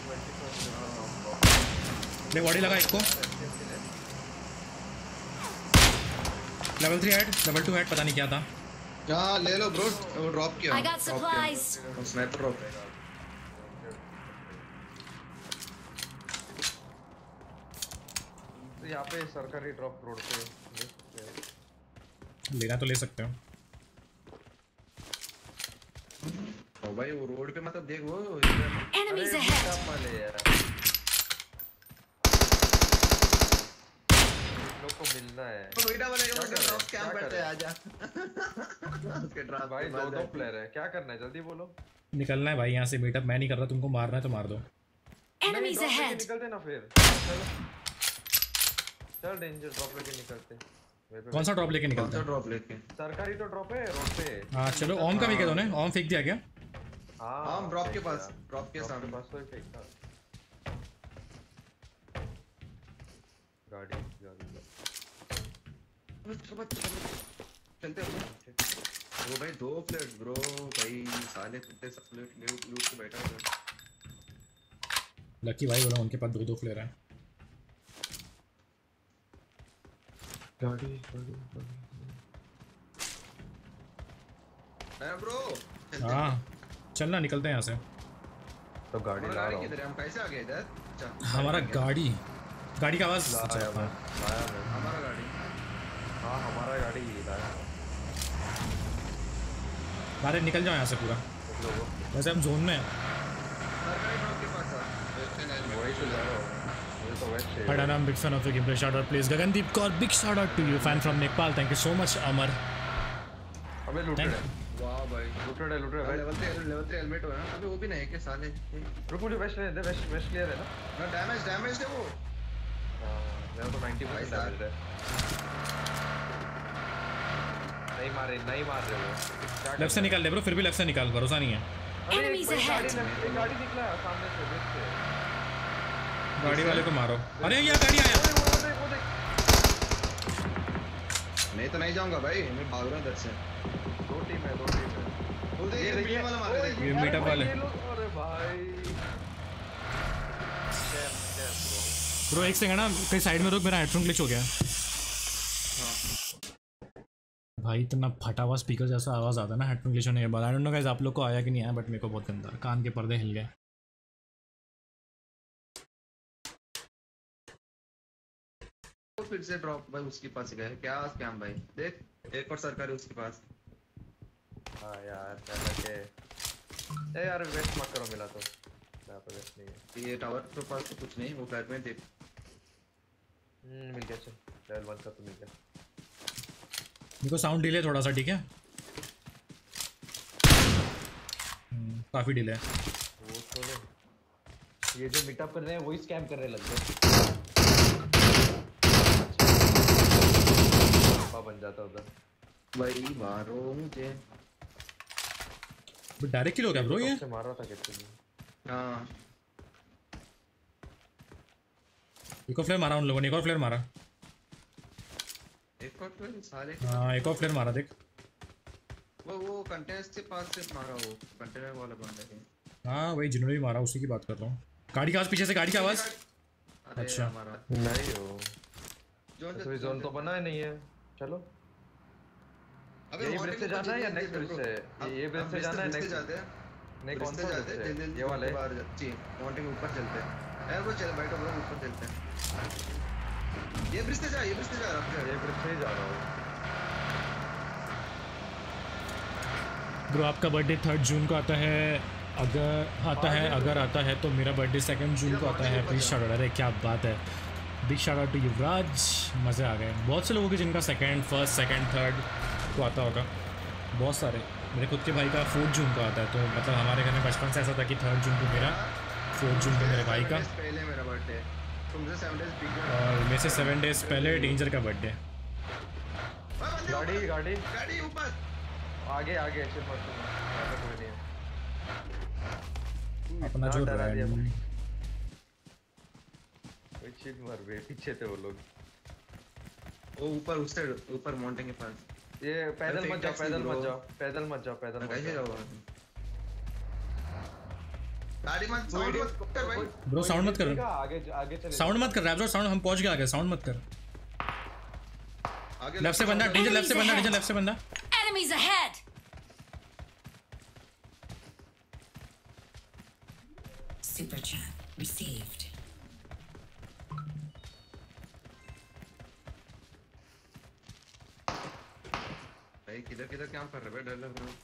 ले बॉडी लगा एक को। लेवल 3 हेड, लेवल 2 हेड, पता नहीं क्या था। क्या ले लो ब्रो, वो ड्रॉप किया। I got supplies. Sniper drop. तो यहाँ पे सरकारी ड्रॉप रोड पे लेना तो ले सकते हो। ओ भाई वो रोड पे मतलब देख वो Enemies ahead. ले यार, लोग को मिलना है। तो बेटा वाले वो ड्रॉप स्कैम करते हैं आजा। उसके ड्रॉप भाई दो प्लेयर है, क्या करना है जल्दी बोलो। निकलना है भाई यहाँ से, मीटअप मैं नहीं कर रहा, तुमको मारना है तो मार दो। Enemies ahead. निकलते ना फिर, चल डेंजर ड्रॉप लेके निकलते। कौन सा ड्रॉप लेके निकलते हैं? ड्रॉप लेके सरकारी तो ड्रॉप है रोड पे। हाँ चलो, ओम का भी क्या तूने? ओम फेंक दिया क्या? हाँ ड्रॉप के पास, ड्रॉप के सामने पास तो फेंकता। गाड़ी चलते हैं वो भाई। दो प्लेट ब्रो भाई, साले कुत्ते सब प्लेट लूट के बैठा हुआ। लकी भाई बोला उनके पास 2 फ्लेयर हैं। गाड़ी ब्रो हाँ चलना, निकलते हैं यहाँ से। तो गाड़ी ला रहा हूँ। किधर है? हम कैसे आ गए इधर? अच्छा हमारा गाड़ी का आवाज। लाया मैं। हमारा गाड़ी। हाँ हमारा गाड़ी लाया। बाहर निकल जाओ यहाँ से पूरा। वैसे हम जोन में हैं। सरकारी ड्रॉप के पास आ। वही तो जा रहा हूँ, मुझे तो वैसे। Hi, I'm big fan of the gameplay. Shout out, please. Gagandeep Kaur, big shout out to you, fan from Nepal. Thank you so much, Amar. अबे लूटेड है। वाह भाई लूटेड है भाई। लेवल 3 हेलमेट हो ना अबे, वो भी नहीं है के साले। रुक मुझे वेस्ट ले दे, वेस्ट क्लियर है ना? ना डैमेज है वो। हां मेरा तो 90% डैमेज है। नहीं मार रहे वो। लेफ्ट से निकाल ले ब्रो, फिर भी लेफ्ट से निकाल, भरोसा नहीं है। Enemies ahead. गाड़ी निकला सामने से, वेस्ट से। गाड़ी वाले को मारो। अरे ये गाड़ी आया। वो देख। मैं तो नहीं जाऊंगा भाई, मैं भाग रहा हूं इधर से। दो टीम है। वो देख ये वाला मार रहा है। ये मीटअप वाले। अरे भाई ब्रो एक सेकंड ना, कहीं साइड में रुक, मेरा हेडफोन ग्लिच हो गया। भाई इतना फटा हुआ स्पीकर जैसा आवाज आता है ना हेडफोन ग्लिच होने के बाद। आई डोंट नो गाइस आप लोग को आया कि नहीं आया, बट मेरे को बहुत गंदा, कान के पर्दे हिल गए। फिर से ड्रॉप भाई उसके पास गए। क्या स्कैम भाई, देख एक और सरकारी उसके पास। हाँ यार पहले के यार वेस्ट मत करो, मिला तो यहाँ पे वेस्ट नहीं है। ये टावर के पास तो कुछ नहीं, वो फ्लैट में देख। मिल गया, चल लेवल 1 का तो मिल गया। मेरे को साउंड डिले थोड़ा सा, ठीक है? काफी डिले है। वो तो ये जो मीटअप कर रहे हैं वही स्कैम करने लग गए। बन जाता उधर भाई मारो मुझे। डायरेक्ट किल हो गया ब्रो ये। से मार रहा था कितने। हां एक और फ्लेयर मारा उन लोगों ने, एक और फ्लेयर मारा। एक और फ्लेयर साले। हां एक और फ्लेयर मारा, देख वो कंटेनर के पास से मारा, वो कंटेनर वाला बंदा है। हां वही जिन्होंने भी मारा, उसी की बात कर रहा हूं। गाड़ी की आवाज, पीछे से गाड़ी की आवाज। अच्छा नहीं हो जोन तो बना ही नहीं है। चलो अबे ये ब्रिज से जाना है या नेक्स्ट ब्रिज से? ये ब्रिज से जाना है, नेक्स्ट जाते हैं। नहीं कौन सा जाते हैं? ये वाले बाहर जी माउंटेन ऊपर चलते हैं। यार वो चल बैठो ब्रो, ऊपर चलते हैं। ये ब्रिज से जा, ये ब्रिज से जा रहा हूं। ये ब्रिज से ही जा रहा हूं ब्रो। आपका बर्थडे 3 जून को आता है, अगर आता है तो मेरा बर्थडे 2 जून को आता है। Please shout out. अरे क्या बात है, big shout out to Yuvraj. मज़े आ गए। बहुत से लोगों के जिनका फर्स्ट सेकंड थर्ड को आता होगा, बहुत सारे। मेरे खुद के भाई का 4 जून को आता है, तो मतलब हमारे घर में बचपन से ऐसा था कि 3 जून को मेरा, 4 जून को मेरे भाई का। पहले मेरा बर्थडे तुमसे 7 डेज पीक और मेरे से 7 डेज पहले डेंजर का बर्थडे। गाड़ी गाड़ी गाड़ी ऊपर आगे आगे चिल मत करो, कोई नहीं है अपना जो डरा दिया रैंडम कोई चिल मर गए, पीछे थे वो लोग। वो ऊपर उस साइड ऊपर माउंटेन के पास। ये पैदल मत जाओ, पैदल मत जाओ, पैदल मत जाओ, पैदल मत कैसे जाओ। जाओ गाड़ी मत साउंड मत कर भाई। ब्रो, साउंड मत कर, आगे आगे चले साउंड मत कर ब्रो, साउंड हम पहुंच गए आगे, साउंड मत कर। आगे लेफ्ट से बंदा, डेंजर लेफ्ट से बंदा, डेंजर लेफ्ट से बंदा। Enemies ahead! Super chat received. भाई किधर किधर क्या कर रहे भाई, डर लग रहा है।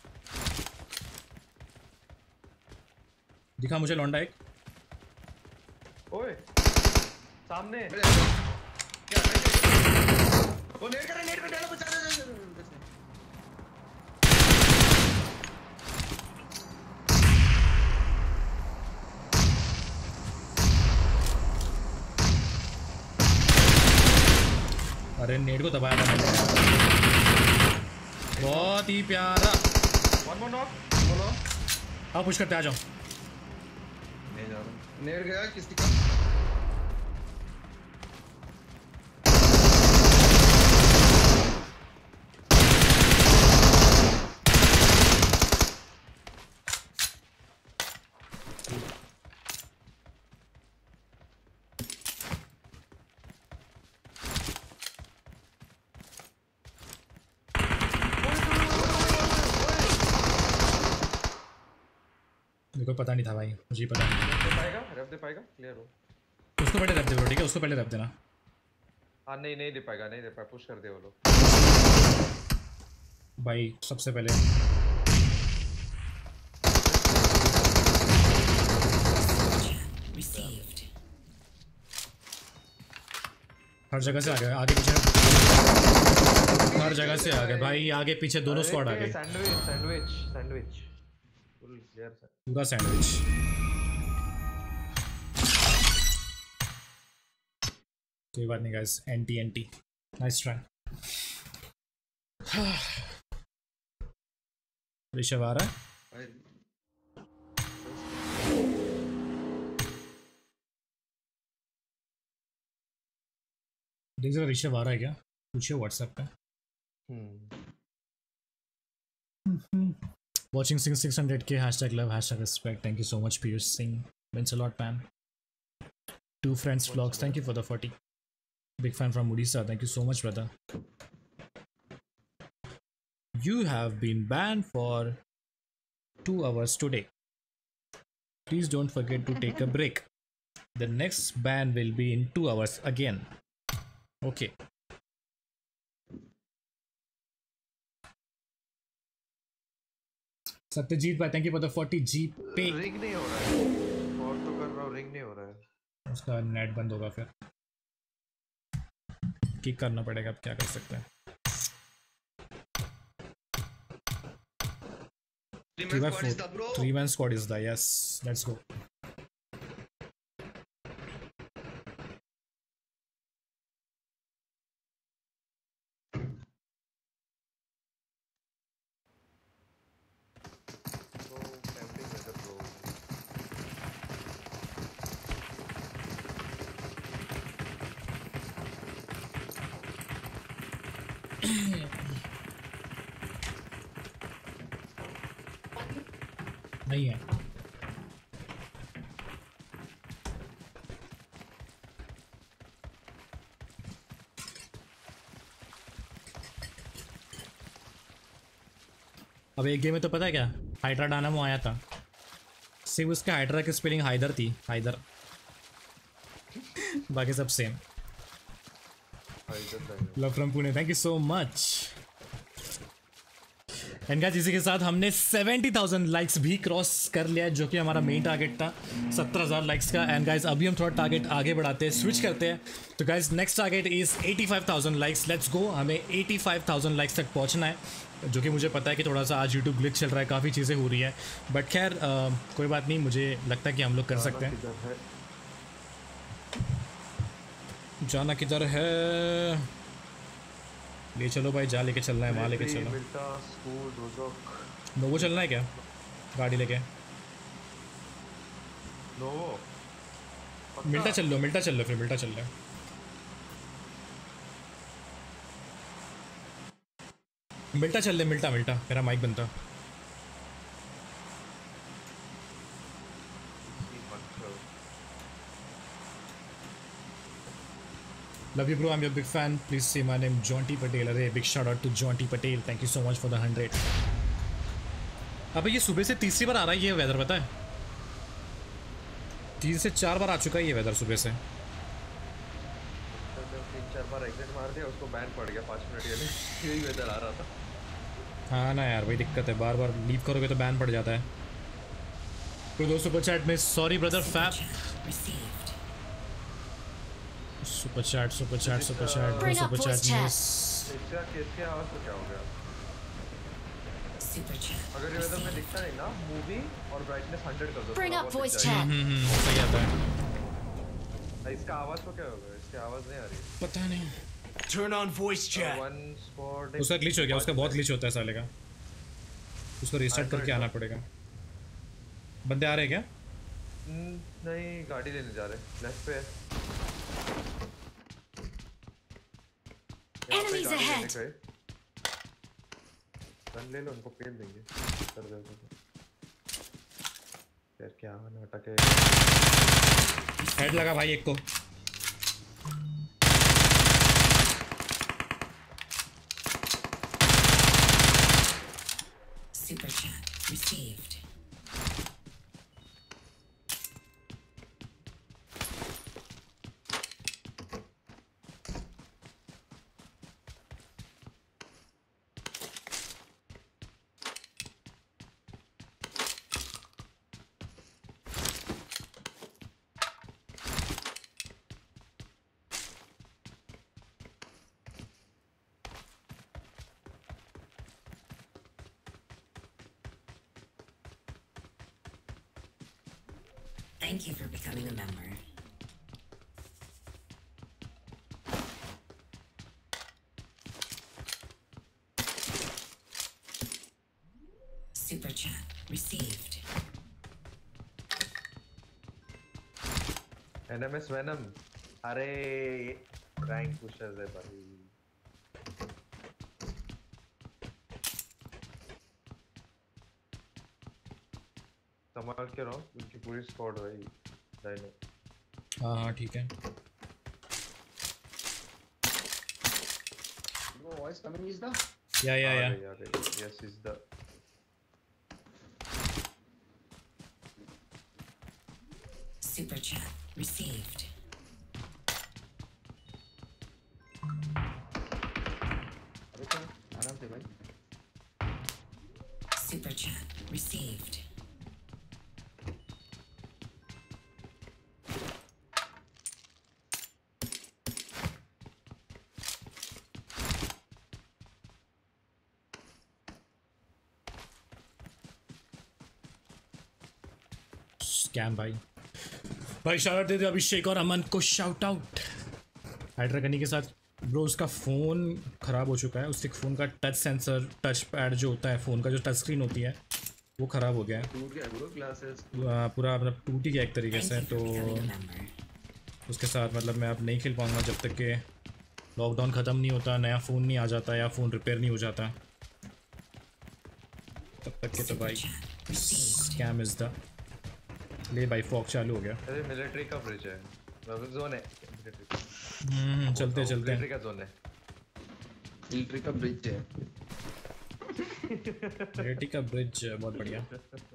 दिखा मुझे लौंडा एक। ओए सामने क्या वो नेट कर, नेट पे डालो, बचा दे। अरे नेट को दबाया था मैंने, बहुत ही प्यारा। वन मोर नॉक, बोलो आप पुश करते आ जाओ। नहीं जा रहा, नेट गया किसी का। मेरे को पता नहीं था भाई, मुझे ही पता नहीं। रैप दे पाएगा, क्लियर हो। उसको पहले रैप दे ब्रो, ठीक है, उसको पहले रैप देना। हाँ नहीं नहीं दे पाएगा, नहीं दे पाएगा, पुश कर दे वो लोग भाई सबसे पहले Received. हर जगह से आ गए, आगे पीछे हर जगह से आ गए भाई, आगे पीछे दोनों स्क्वाड आ गए। Sandwich sandwich sandwich full clear sir, पूरा सैंडविच। कोई बात नहीं guys, anti anti, nice try. Rishabh आ रहा है। भाई देख जरा ऋषभ आ रहा है क्या, पूछिए व्हाट्सएप पे। Watching 600k, #love, #respect. Thank you so much, Piyush Singh. Means a lot, man. Two friends vlogs. Thank you for the 40. Big fan from Odisha. Thank you so much, brother. You have been banned for 2 hours today. Please don't forget to take a break. The next ban will be in 2 hours again. Okay. Satyajit भाई, thank you for the 40 GP। Ring नहीं हो रहा है, और तो कर रहा हूँ, रिंग नहीं हो रहा है। उसका नेट बंद होगा, फिर किक करना पड़ेगा, अब क्या कर सकते हैं। 3-man squad is the yes, let's go। नहीं है अब एक गेम में तो पता है क्या, हाइड्रा डायनामो आया था, सिर्फ उसके हाइड्रा की स्पेलिंग हाइदर थी, हाइदर। बाकी सब same. Love from Pune, thank you so much. And guys इसी के साथ हमने 70,000 लाइक्स भी क्रॉस कर लिया, जो कि हमारा मेन टारगेट था 17,000 लाइक्स का। एंड गाइस अभी हम थोड़ा टारगेट आगे बढ़ाते हैं, स्विच करते हैं। तो guys next target is 85,000 likes. Let's go, हमें 85,000 लाइक्स तक पहुंचना है, जो कि मुझे पता है कि थोड़ा सा आज यूट्यूब ग्लिच चल रहा है, काफ़ी चीज़ें हो रही है, बट खैर कोई बात नहीं, मुझे लगता है कि हम लोग कर सकते हैं। जाना किधर है? ले चलो भाई, जा लेके चलना है, वहाँ लेके चलो। मिलता स्कूल रोजोक नोवो चलना है क्या गाड़ी लेके? नोवो मिलता चल लो, मिलता चल लो, फिर मिलता चल लो। मिलता चल ले, मिलता मिलता मेरा माइक बनता। Love you bro, I'm your big fan. Please say my name Jonty Patel. अरे big shout out to Jonty Patel. Thank you so much for the 100. अबे ये सुबह से तीसरी बार आ रहा है ये वेदर, पता है? 3 से 4 बार आ चुका है ये वेदर सुबह से। 3-4 बार एग्जिट मार दिया, उसको बैन पड़ गया 5 मिनट के लिए। यही वेदर आ रहा था। हाँ ना यार, वही दिक्कत है, बार बार लीव करोगे तो बैन पड़ जाता है। तो दो सुपर चैट में सॉरी ब्रदर फैप। Super chat super chat super chat super chat में इसका केस के आवाज तो क्या हो गया? अगर ये वेदर में दिखता नहीं ना, मूवी और ब्राइटनेस 100 कर दो। Bring up voice chat. सही आता है। इसका आवाज तो क्या हो गया? इसकी आवाज नहीं आ रही। पता नहीं। Turn on voice chat. उसका ग्लिच हो गया, उसका बहुत ग्लिच होता है साले का। उसको रीस्टार्ट करके आना पड़ेगा। बंदे आ रहे हैं क्या? नहीं, गाड़ी लेने जा रहे, लेफ्ट पे है। Enemies ahead. गन ले लो, उनको पेल देंगे। कर दो यार, क्या नाटक है। हेड लगा भाई एक को। Super chat received. Thank you for becoming a member. Super chat received. NMS Venom. अरे रैंक पुशर्स है भाई। संभाल के रहो, उनकी पूरी स्क्वाड भाई। डायनो। हाँ हाँ ठीक है। Bro, voice coming is the. Yeah. Yes, is the. Super chat received. आराम से भाई। Super chat received. स्कैम भाई शाउट आउट दे दे अभिषेक और अमन को शाउट आउट। हाइड्रा करने के साथ ब्रो उसका फ़ोन ख़राब हो चुका है। उसके फ़ोन का टच सेंसर, टच पैड जो होता है फ़ोन का, जो टच स्क्रीन होती है वो ख़राब हो गया है। टूट गया ब्रो, ग्लासेस पूरा मतलब टूट ही गया एक तरीके से। तो उसके साथ मतलब मैं अब नहीं खेल पाऊँगा जब तक कि लॉकडाउन ख़त्म नहीं होता, नया फ़ोन नहीं आ जाता या फ़ोन रिपेयर नहीं हो जाता, तब तक के तो भाई स्कैम इज़ द। ले भाई फॉग चालू हो गया। अरे मिलिट्री का ब्रिज है, जोन है मिलिट्री। चलते मिलिट्री का जोन है। मिलिट्री का ब्रिज है। मिलिट्री का ब्रिज बहुत बढ़िया।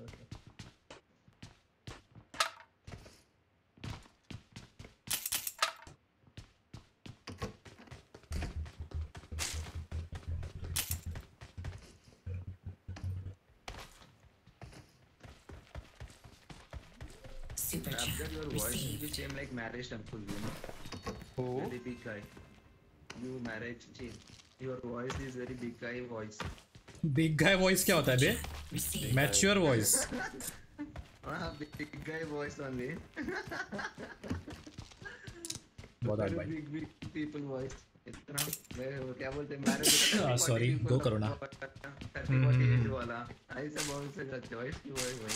Super chat Your voice will be received. same like marriage temple, you know. Who? Very big guy. You marriage chief. Your voice is very big guy voice. Big guy voice क्या होता है बे? Received. Mature voice. Big guy voice only. बहुत हार्ड भाई। बिग पीपल वॉइस इतना मैं क्या बोलते हैं मैंने सॉरी गो करो ना। 30 वाला ऐसा बहुत से करते हो इसकी भाई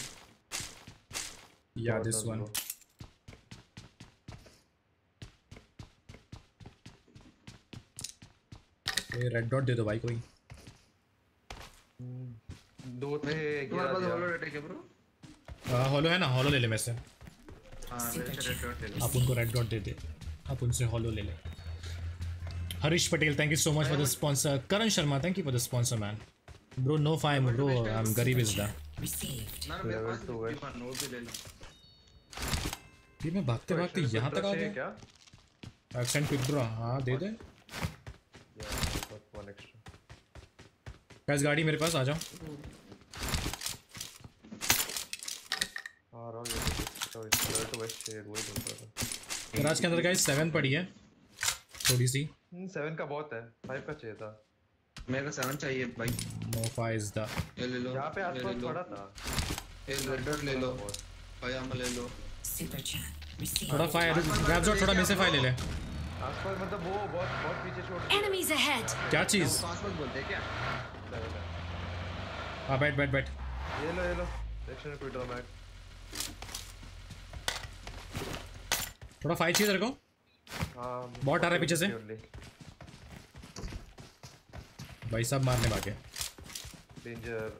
या दिस वन ये रेड डॉट दे दो भाई कोई। दो थे तुम्हारे पास होलो रेड है क्या ब्रो? हॉलो है ना, हॉलो ले ले मेरे से। हां मेरे से रेड डॉट ले लो। आप उनको रेड डॉट दे दे, आप उनसे हॉलो ले ले। Harish Patel thank you so much for the sponsor. Karan Sharma thank you for the sponsor man. Bro no फाइम ब्रो, आई एम गरीब इज द Received. ना मेरे पास तो है नोट भी ले लो। ये मैं भागते भागते यहाँ तक आ गया क्या? एक्सेंट पिक ड्रॉ हाँ दे दे। वन एक्स्ट्रा गाइस गाड़ी मेरे पास आ जाओ। आ रहा हूं तो इस तो बस शेयर वही बोल रहा था। गैराज के अंदर गाइस 7 पड़ी है थोड़ी सी। 7 का बहुत है, 5 का चाहिए था। मेरे को 7 चाहिए भाई। नो फाइव इज द ये ले लो। यहाँ पे आसपास पड़ा था। ये रेड डॉट ले लो। पजामा ले लो। Super chat. Received. थोड़ा फायर ग्रैब शॉट थोड़ा मेरे से फायर ले ले। आसपास मतलब वो बहुत पीछे छोड़ दिया। Enemies ahead! क्या चीज? पासवर्ड बोलते हैं क्या? हाँ बैठ बैठ बैठ। ये लो एक्शन क्विट ड्रॉ बैक। थोड़ा फाइट चाहिए तेरे को? हां बॉट आ रहा है पीछे से। भाई सब मारने भागे। डेंजर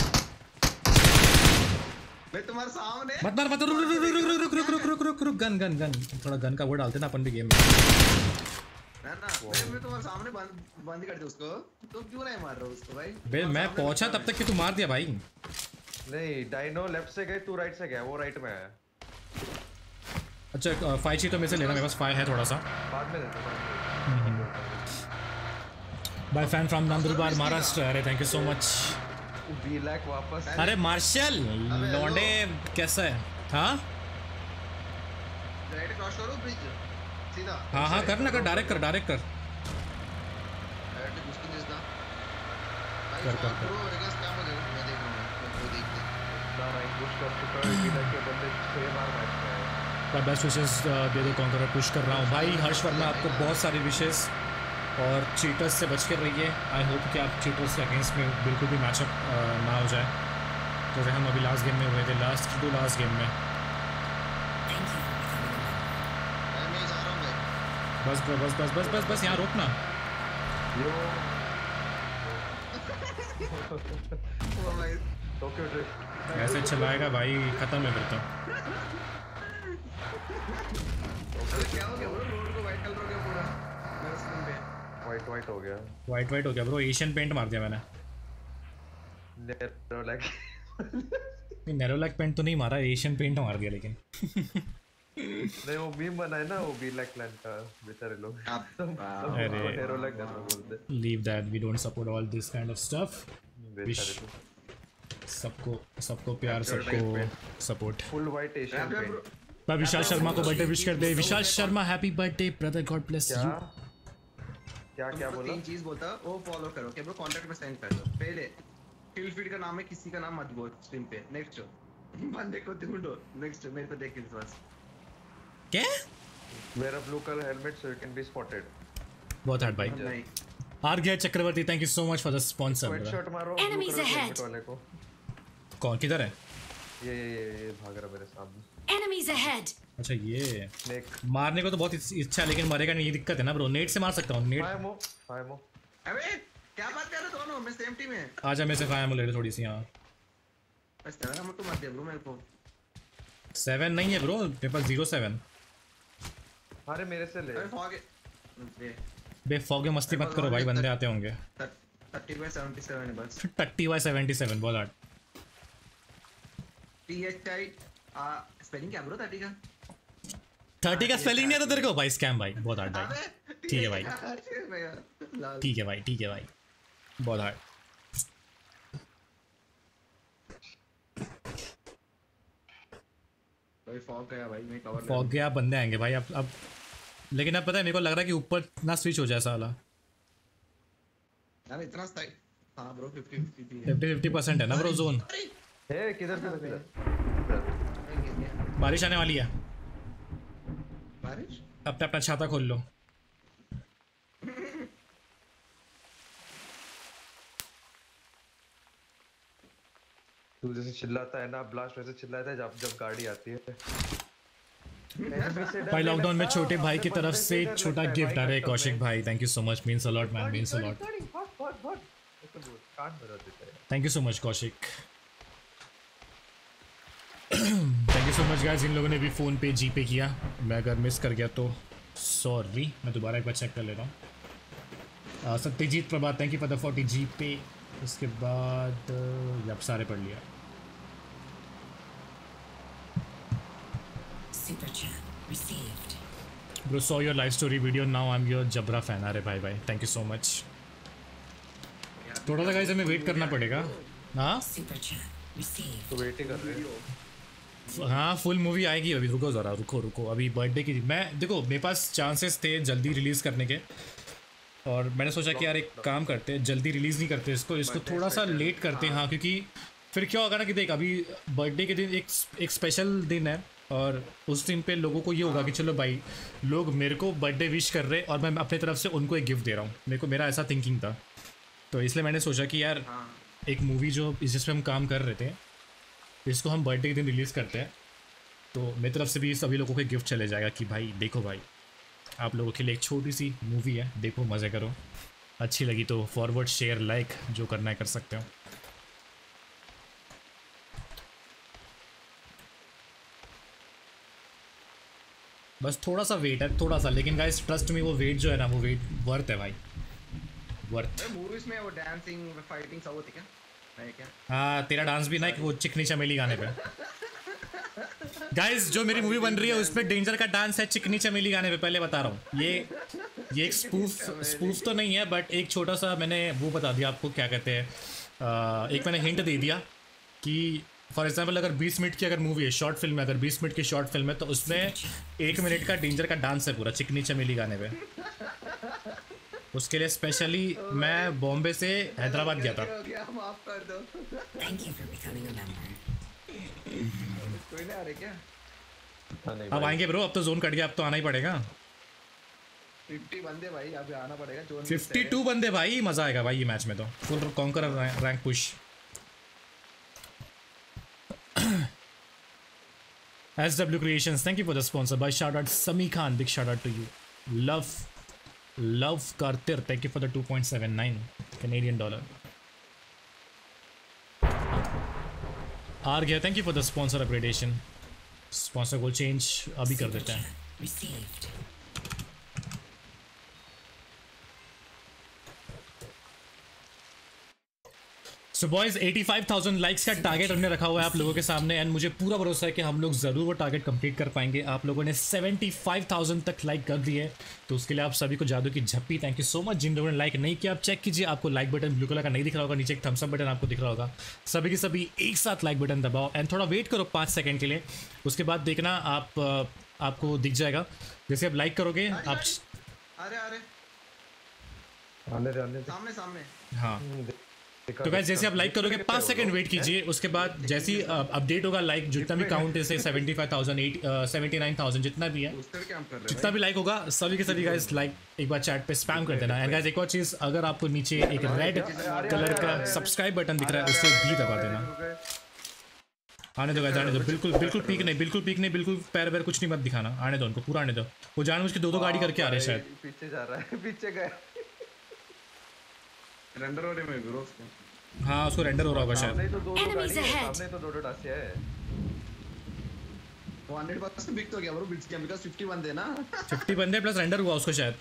मैं तुम्हारे सामने मत मार रुक गन थोड़ा गन का वो डालते ना अपन भी गेम में। ना मैं तुम्हारे सामने बंद कर दे उसको। तुम क्यों नहीं मार रहे हो उसको भाई? बे मैं पहुंचा तब तक कि तू मार दिया भाई। नहीं डायनो लेफ्ट से गए, तू राइट से गया, वो राइट में है। अच्छा फाइव चाहिए तो मेरे से लेना, मेरे पास फाइव है थोड़ा सा। बाद में देता big fan from Nandurbar Maharashtra. अरे थैंक यू सो मच। बीलैक वापस। अरे मार्शल लौंडे कैसा है? हाँ राइट क्रॉस करो ब्रिज सीधा। हाँ कर ना, कर डायरेक्ट कर डायरेक्ट उसको दिस ना कर ब्रो मेरे क्या हो जाएगा मैं देख रहा हूं। वो देखते ना राइट पुश कर चुका है। बीलैक के बंदे 6 बार मैच में है। बेस्ट विशेस दे दो कॉन्करर पुश कर रहा हूँ भाई। हर्ष वर्मा आपको बहुत सारी विशेस और चीटर्स से बच कर रहिए। आई होप कि आप चीटर्स के अगेंस्ट में बिल्कुल भी मैचअप ना हो जाए जैसे हम अभी लास्ट गेम में हुए थे, लास्ट गेम में। Thank you for becoming a member. मैं जा रहा हूं भाई। बस यहाँ रोकना। ओ भाई टोक्यो ड्रिफ्ट ऐसे चलाएगा भाई, खत्म है फिर तो। क्या हो गया ब्रो? रोड को वाइट कलर हो गया पूरा मेरे स्क्रीन पे। वाइट हो गया। वाइट हो गया ब्रो, एशियन पेंट मार दिया मैंने। नैरोलैक पेंट तो नहीं मारा, एशियन पेंट मार दिया लेकिन। नहीं वो मीम बना है ना वो ब्लैक क्लैन का, बेचारे लोग अरे नैरोलैक कैसे बोलते। Leave that, we don't support all this kind of stuff. बेचारे लोग सबको प्यार, सबको support. Full white Asian paint. मैं विशाल शर्मा को बर्थडे विश कर दे। Vishal Sharma happy birthday brother, god bless you. क्या बोला? 3 चीज बोलता वो फॉलो करो। क्या ब्रो कांटेक्ट में सेंड कर दो। पहले किल फीड का नाम है, किसी का नाम मत बोल स्ट्रीम पे। नेक्स्ट बंदे को ढूंढो। नेक्स्ट मेरे को देख किल्स बस। क्या? Wear a blue colour helmet so you can be spotted. बहुत हार्ड भाई। नहीं Arghya Chakraborty thank you so much for the sponsor. Headshot मारो Enemies ahead. वाले को। कौन किधर है? ये भाग रहा मेरे सामने। Enemies ahead! अच्छा ये नेक मारने को तो बहुत इच्छा है लेकिन मरेगा नहीं, ये दिक्कत है ना ब्रो। नेट से मार सकता हूँ। नेट फायमो। अबे क्या बात कर रहे हो दोनों? मैं सेम टीम है। आजा मेरे से फायमो ले ले थोड़ी सी। हाँ बस तेरा नाम तो मत दे ब्रो मेरे को। 7 नहीं है ब्रो मेरे पास, 07। अरे मेरे से ले। अरे फॉग बेफॉगे मस्ती मत करो भाई, बंदे आते होंगे। 30/77 है बस। 30/77 बहुत हार्ड। THI स्पेलिंग क्या ब्रो 30 का? 30 का स्पेलिंग नहीं आता तेरे को भाई? स्कैम भाई, बहुत हार्ड भाई। ठीक है भाई, ठीक है भाई बहुत हार्ड। भाई फॉग गया भाई, मैं कवर फॉग गया, बंदे आएंगे भाई अब। लेकिन अब पता है मेरे को लग रहा है कि ऊपर ना स्विच हो जाए साला। यार इतना सही। हां ब्रो 50-50 50% है ना ब्रो जोन। ए किधर बारिश आने वाली है। बारिश अपना अपना छाता खोल लो। तू जैसे चिल्लाता है ना, ब्लास्ट वैसे चिल्लाता है जब जब गाड़ी आती है। भाई लॉकडाउन में छोटे भाई की तरफ से छोटा गिफ्ट आ रहा है कौशिक भाई, thank you so much, means a lot man, means a lot. Thank you so much Kaushik, thank you so much guys. इन लोगों ने भी फ़ोन पे जीपे किया, मैं अगर मिस कर गया तो सॉरी, मैं दोबारा एक बार चेक कर ले रहा हूँ। Satyajit Prabhat thank you for the 40 GP. उसके बाद अब सारे पढ़ लिया। Super chat received. Bro, saw your live story video. Now I'm your Jabra fan. अरे भाई भाई, thank you so much. थोड़ा सा गाइस हमें वेट करना पड़ेगा। हाँ? Super chat received. तो वेट ही कर रहे हो। हाँ फुल मूवी आएगी अभी, रुको ज़रा, रुको अभी बर्थडे की मैं देखो मेरे पास चांसेस थे जल्दी रिलीज़ करने के, और मैंने सोचा कि यार एक काम करते हैं, जल्दी रिलीज़ नहीं करते इसको थोड़ा सा लेट करते हैं। हाँ क्योंकि फिर क्या होगा ना कि देख अभी बर्थडे के दिन एक स्पेशल दिन है, और उस दिन पे लोगों को ये होगा कि चलो भाई लोग मेरे को बर्थडे विश कर रहे हैं और मैं अपनी तरफ से उनको एक गिफ्ट दे रहा हूँ। मेरा ऐसा थिंकिंग था, तो इसलिए मैंने सोचा कि यार एक मूवी जो जिस पे हम काम कर रहे थे इसको हम बर्थडे के दिन रिलीज़ करते हैं, तो मेरी तरफ से भी सभी लोगों को एक गिफ्ट चले जाएगा कि भाई देखो भाई आप लोगों के लिए एक छोटी सी मूवी है, देखो मज़े करो, अच्छी लगी तो फॉरवर्ड शेयर लाइक जो करना है कर सकते हो। बस थोड़ा सा वेट है, थोड़ा सा, लेकिन गाइस ट्रस्ट में वो वेट जो है ना वो वेट वर्थ है भाई, वर्थ। मूवीज में वो डांसिंग फाइटिंग सब होती क्या नहीं क्या? हाँ तेरा डांस भी ना एक वो चिकनी चमेली गाने पे। गाइस जो मेरी मूवी बन रही है उसमें डेंजर का डांस है चिकनी चमेली गाने पे, पहले बता रहा हूँ। ये एक स्पूफ तो नहीं है, बट एक छोटा सा मैंने वो बता दिया आपको, क्या कहते हैं, एक मैंने हिंट दे दिया कि फॉर एग्जाम्पल अगर 20 मिनट की अगर मूवी है, शॉर्ट फिल्म है, अगर 20 मिनट की शॉर्ट फिल्म है तो उसमें 1 मिनट का डेंजर का डांस है पूरा चिकनी चमेली गाने पे। उसके लिए स्पेशली मैं बॉम्बे से हैदराबाद गया था। माफ कर दो। Thank you for becoming a member. कोई नहीं आ रहे क्या? अब आएंगे ब्रो, अब तो जोन कट गया, अब तो आना ही पड़ेगा। 50 बंदे भाई, अभी आना पड़ेगा। 52 बंदे भाई, मजा आएगा भाई ये मैच में तो, full conqueror rank push. SW Creations, thank you for the sponsor. By shout out Sami Khan, big shout out to you. Love Kartir, thank you for the 2.79 Canadian dollar. Argya, thank you for the sponsor upgradation. Sponsor को change अभी कर देते हैं। Received. सो बॉयज 85,000 लाइक्स का टारगेट हमने रखा हुआ है आप लोगों के सामने, एंड मुझे पूरा भरोसा है कि हम लोग ज़रूर वो टारगेट कंप्लीट कर पाएंगे। आप लोगों ने 75,000 तक लाइक कर दिए, तो उसके लिए आप सभी को जादू की झप्पी, थैंक यू सो मच। जिन लोगों ने लाइक नहीं किया आप चेक कीजिए, आपको लाइक बटन ब्लू कलर का नहीं दिख रहा होगा, नीचे एक थम्स अप बटन आपको दिख रहा होगा, सभी के सभी एक साथ लाइक बटन दबाओ एंड थोड़ा वेट करो 5 सेकेंड के लिए, उसके बाद देखना आपको दिख जाएगा। जैसे आप लाइक करोगे आप सामने हाँ, तो गाइस जैसे आप लाइक करोगे 5 सेकंड वेट कीजिए, उसके बाद जैसे ही अपडेट होगा लाइक जितना भी काउंट है, जैसे 75,000 79,000 जितना भी है, जितना भी लाइक होगा सभी के सभी गाइस लाइक एक बार चैट पे स्पैम कर देना। एंड गाइस एक और चीज़, अगर आपको नीचे एक रेड कलर का सब्सक्राइब बटन दिख रहा है उससे भी दबा देना। आने दो गाइस, आने दो, बिल्कुल पीक नहीं, बिल्कुल पैर वैर कुछ नहीं मत दिखाना, आने दो उनको, पूरा आने दो। वो जानबूझ के दो गाड़ी करके आ रहे हैं शायद, पीछे जा रहा है, पीछे गए रेंडर हो रहे में ब्रो। हाँ उसको रेंडर हो रहा होगा शायद। सामने तो दो डासी है। 100% बिक तो गया ब्रो, बिट्स के बिकॉज़ 50 बंदे ना, 50 बंदे प्लस रेंडर हुआ उसको शायद।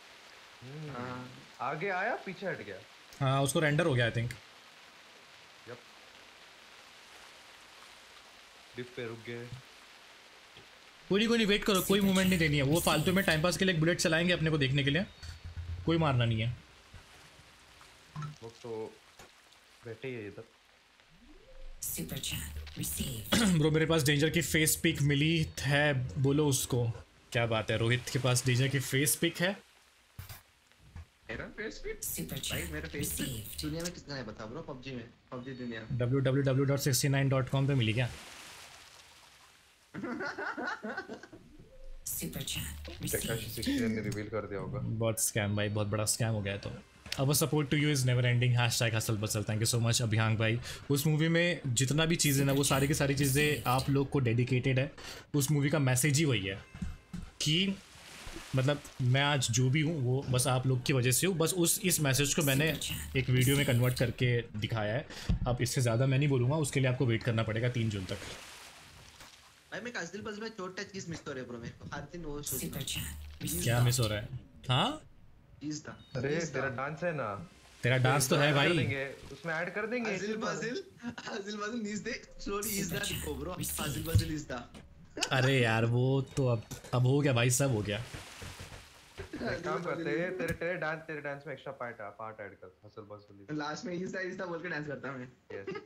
आगे आया पीछे हट गया। हाँ उसको रेंडर हो गया आई थिंक। डिप पे रुक गए। कोई नहीं वेट करो, कोई मूवमेंट नहीं देनी है, वो फालतू में टाइम पास के लिए बुलेट चलाएंगे अपने को देखने के लिए, कोई मारना नहीं है। वो तो बैठे ही है इधर। Super chat received. ब्रो मेरे पास डेंजर की फेस पिक मिली है, बोलो उसको। क्या बात है, रोहित के पास डेंजर की फेस पिक है। मेरा फेस पिक Super भाई, chat मेरा फेस पिक received. दुनिया में किसने है बता ब्रो? PUBG में, PUBG दुनिया। www.69.com पे मिली क्या? Super chat. टेकाशी 16 ने रिवील कर दिया होगा। बहुत स्कैम भाई, बहुत बड़ा स्कैम हो गया है। तो अब support to you is never ending, hashtag hustle bustle. Thank you so much अभियांग भाई। उस मूवी में जितना भी चीज़ें ना वो सारी की सारी चीज़ें आप लोग को डेडिकेटेड है। उस मूवी का मैसेज ही वही है कि मतलब मैं आज जो भी हूँ वो बस आप लोग की वजह से हूँ। बस इस मैसेज को मैंने एक वीडियो में कन्वर्ट करके दिखाया है। अब इससे ज़्यादा मैं नहीं बोलूँगा, उसके लिए आपको वेट करना पड़ेगा 3 जून तक। भाई मैं काजल बस में छोटा चीज मिस हो रहा है ब्रो, मेरे को हर दिन वो Super chat. क्या मिस हो रहा है? हाँ चीज था। अरे तेरा डांस है ना, तेरा डांस तो है कर भाई। देंगे, उसमें ऐड कर देंगे। Azil Basil needs the story is that bro. Azil Basil is the अरे यार वो तो अब हो गया भाई, सब हो गया। एक काम करते हैं, तेरे डांस में एक्स्ट्रा पार्ट ऐड कर, हसल बसल। लास्ट में इस बोल के डांस करता मैं।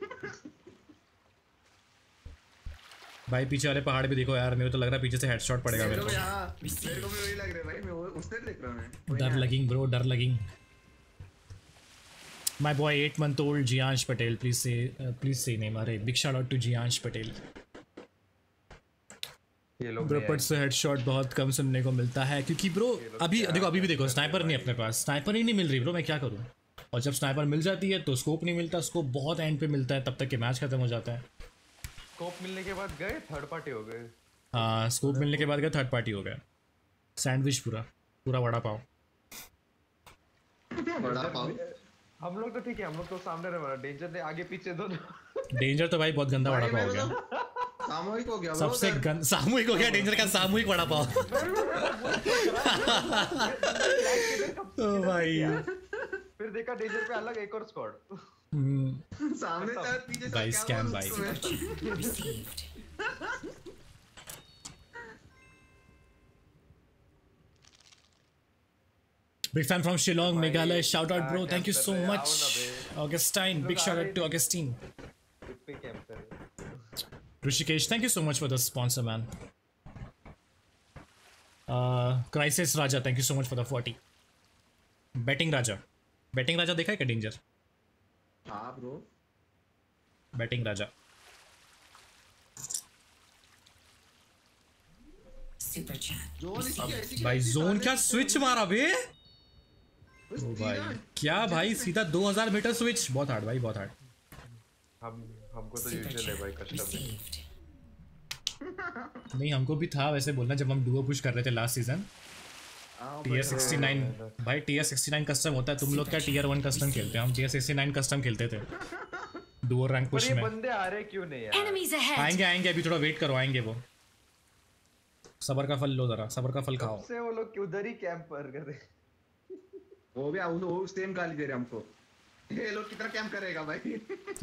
भाई पीछे वाले पहाड़ भी देखो यार, मेरे को तो लग रहा है पीछे से हेडशॉट पड़ेगा मेरे को। मेरे को भी वही लग रहा है भाई, मैं उससे देख रहा हूं मैं। डर लगिंग ब्रो, डर lagging. My boy 8 month old Jiyansh Patel, please से नेम। अरे big shout out to Jiyansh Patel. ये लोग ब्रोपट से हेडशॉट बहुत कम सुनने को मिलता है क्योंकि ब्रो अभी भी देखो स्नाइपर नहीं अपने पास, स्नाइपर ही नहीं मिल रही ब्रो, मैं क्या करूँ। और जब स्नाइपर मिल जाती है तो स्कोप नहीं मिलता, स्कोप बहुत एंड पे मिलता है, तब तक के मैच खत्म हो जाता है। स्कोप मिलने के बाद गए थर्ड पार्टी हो गए। हाँ स्कोप मिलने के बाद गए थर्ड पार्टी हो गया। सैंडविच पूरा वड़ा पाव। हम लोग तो ठीक है, हम लोग तो सामने रहे, डेंजर ने आगे पीछे दोनों। डेंजर तो भाई बहुत गंदा वड़ा पाव हो गया, सामूहिक हो गया सबसे सामूहिक हो गया डेंजर का, सामूहिक वड़ा पाव। ओ भाई फिर देखा डेंजर पे अलग एक और स्क्वाड सामने था पीछे भाई स्कैम भाई। Received. Big fan from Shillong, Meghalaya. Shout out, bro. Thank you so much, Augustine. Big shout out to Augustine. Rishikesh, thank you so much for the sponsor, man. Crisis Raja, thank you so much for the 40. Betting Raja देखा है क्या डेंजर? हाँ bro, batting Raja. Super chat. भाई जोन क्या स्विच मारा बे? ओ भाई क्या भाई, सीधा 2000 मीटर स्विच। बहुत हार्ड भाई, बहुत हार्ड। हमको तो यूजुअल है भाई, कस्टम नहीं हमको भी था वैसे बोलना, जब हम डुओ पुश कर रहे थे लास्ट सीजन। टीयर 69 भाई, टीयर 69 कस्टम होता है। तुम लोग क्या टीयर 1 कस्टम खेलते हैं, हम टीयर 69 कस्टम खेलते थे डुओ रैंक पुश में। बंदे आ रहे क्यों नहीं यार? Enemies ahead. आएंगे अभी थोड़ा वेट करो, आएंगे वो। सबर का फल लो जरा, सबर का फल खाओ। से वो लोग उधर ही कैंप पर कर रहे, वो भी वो सेम गाली दे रहे हमको। ये लोग कितना कैंप करेगा भाई?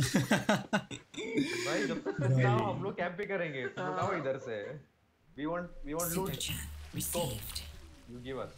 भाई जब तक बताओ हम लोग कैंप पे करेंगे, तुम लोग आओ इधर से। we want Super loot, chat. Received. you give us।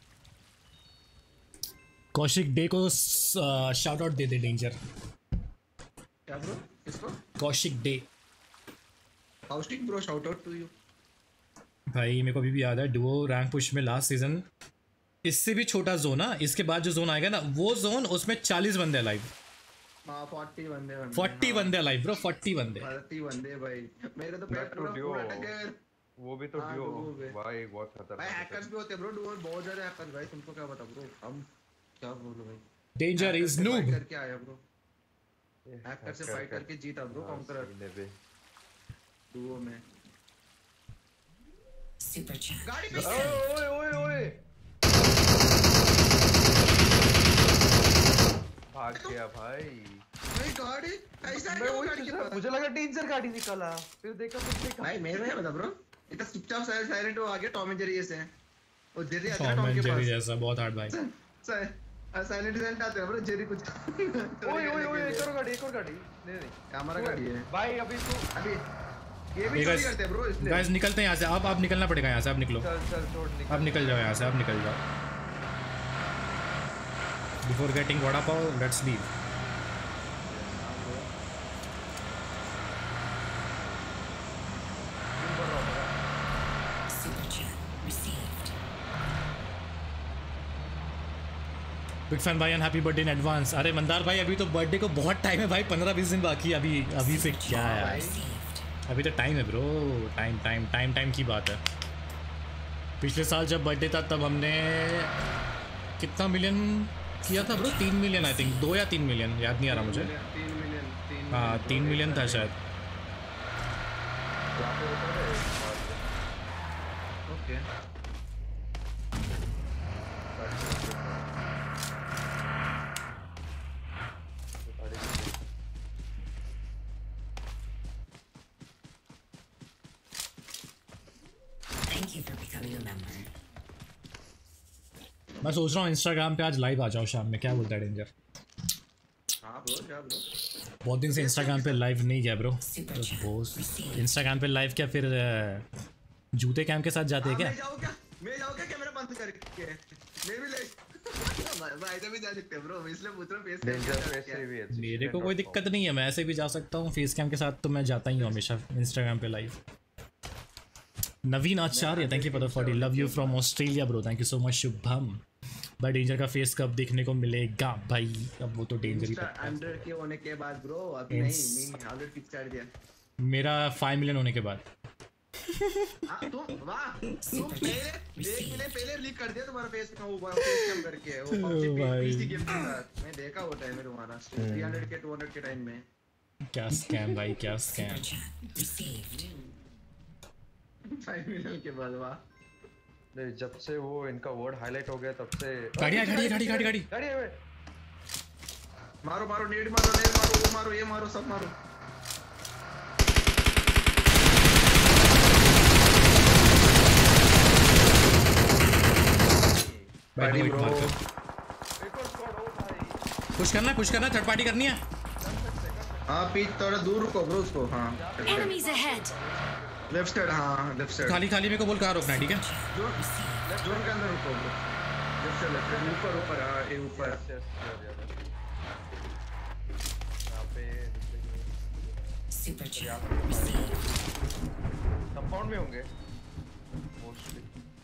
Kaushik Dey को शाउट आउट दे दे डेंजर। क्या ब्रो? किसको? Kaushik Dey. Kaushik bro, shout out to you. भाई मेरे को अभी भी याद है डुओ रैंक पुश में लास्ट सीजन, इससे भी छोटा जोन है, इसके बाद जो जोन आएगा ना वो जोन, उसमें 40 बंदे लाइव। हां 40 बंदे 40 बंदे लाइव ब्रो, 40 बंदे 40 बंदे भाई। मेरे तो पेट पूरा अटक गया। वो भी तो डुओ भाई, बहुत खतरनाक भाई। हैकर्स भी होते हैं ब्रो डुओ, बहुत ज्यादा हैकर्स भाई, तुमको क्या पता ब्रो। हम क्या बोलूं भाई, डेंजर इज नूब करके आया ब्रो, हैकर से फाइट करके जीता ब्रो कॉन्करर डुओ में। Super chat. गाड़ी पे ओए भाग गया भाई। भाई गाड़ी ऐसा मैं वही मुझे लगा डेंजर गाड़ी निकाला, फिर देखा भाई मेरे में बता ब्रो, इतना चुपचाप साइलेंट हो आगे टॉम एंड जेरी जैसे हैं। वो जेरी आता है टॉम टॉम एंड के जेरी पास जैसा, बहुत हार्ड भाई। साइलेंट आते हैं ब्रो, जेरी कुछ ओए एक और गाड़ी नहीं हमारा गाड़ी है भाई। अभी ये भी चोरी करते हैं ब्रो, इसलिए गाइस निकलते हैं यहाँ से। अब निकलना पड़ेगा यहाँ से, अब निकलो। चल छोड़, अब निकल जाओ यहाँ से, अब निकल जाओ। Before getting vada pav, let's leave. Super chat. Received. Big fan भाई and happy birthday in advance. अरे मंदार भाई अभी तो बर्थडे को बहुत टाइम है भाई, 15-20 दिन बाकी है अभी से। क्या है Received. अभी तो टाइम है ब्रो, टाइम की बात है। पिछले साल जब बर्थडे था तब हमने कितना मिलियन किया था ब्रो? 3 मिलियन आई थिंक, 2 या 3 मिलियन, याद नहीं आ रहा मुझे। 3 मिलियन। हाँ 3 मिलियन था शायद। Okay Thank you for becoming a member. मैं सोच रहा हूँ इंस्टाग्राम पे आज लाइव आ जाओ शाम में, क्या बोलता है डेंजर? हाँ ब्रो, क्या ब्रो? बहुत दिन से इंस्टाग्राम पे लाइव नहीं गया ब्रो। इंस्टाग्राम पे लाइव क्या फिर जूते कैम के साथ जाते हैं क्या? मैं जाऊँ क्या कैमरा बंद करके? मैं भी ले भाई तो भी जा सकते हैं ब्रो, मैं इसलिए पूछ रहा हूँ फेस कैम। मेरे को कोई दिक्कत नहीं है, मैं ऐसे भी जा सकता हूँ फेस कैम के साथ, तो मैं जाता ही हूँ हमेशा इंस्टाग्राम पे live. Naveen Acharya thank you for the 40, love you from Australia bro, thank you so much Shubham. भाई डेंजर का फेस कब देखने को मिलेगा भाई? अब वो तो डेंजर ही पता है। 100 के होने के बाद ब्रो, अभी नहीं, मैं 100 फिक्स कर दिया। मेरा 5 मिलियन होने के बाद। तुम वाह, तुम पहले लीक कर दिया तुम्हारा फेस का, वो फेस कैम करके वो पीसी गेम के साथ। मैं देखा वो टाइम में तुम्हारा 300 के 200 के टाइम में। क्या स्कैम भाई, क्या स्कैम। 5 मिलियन के बाद वाह। नहीं, जब से वो इनका वर्ड हाईलाइट हो गया तब से। गाड़ी मारो मारो, नेड मारो, वो मारो, ये मारो, सब मारो। पुश करना, थर्ड पार्टी करनी है। हाँ पीछ थोड़ा दूर रुको ब्रो उसको। हाँ Enemies ahead. लेफ्ट साइड, हाँ लेफ्ट साइड। खाली मेरे को बोल कहाँ रोकना है, ठीक है? जोन के अंदर रुको ब्रो, लेफ्ट साइड ऊपर। हाँ ये ऊपर। Super chat received. कंपाउंड में होंगे मोस्टली।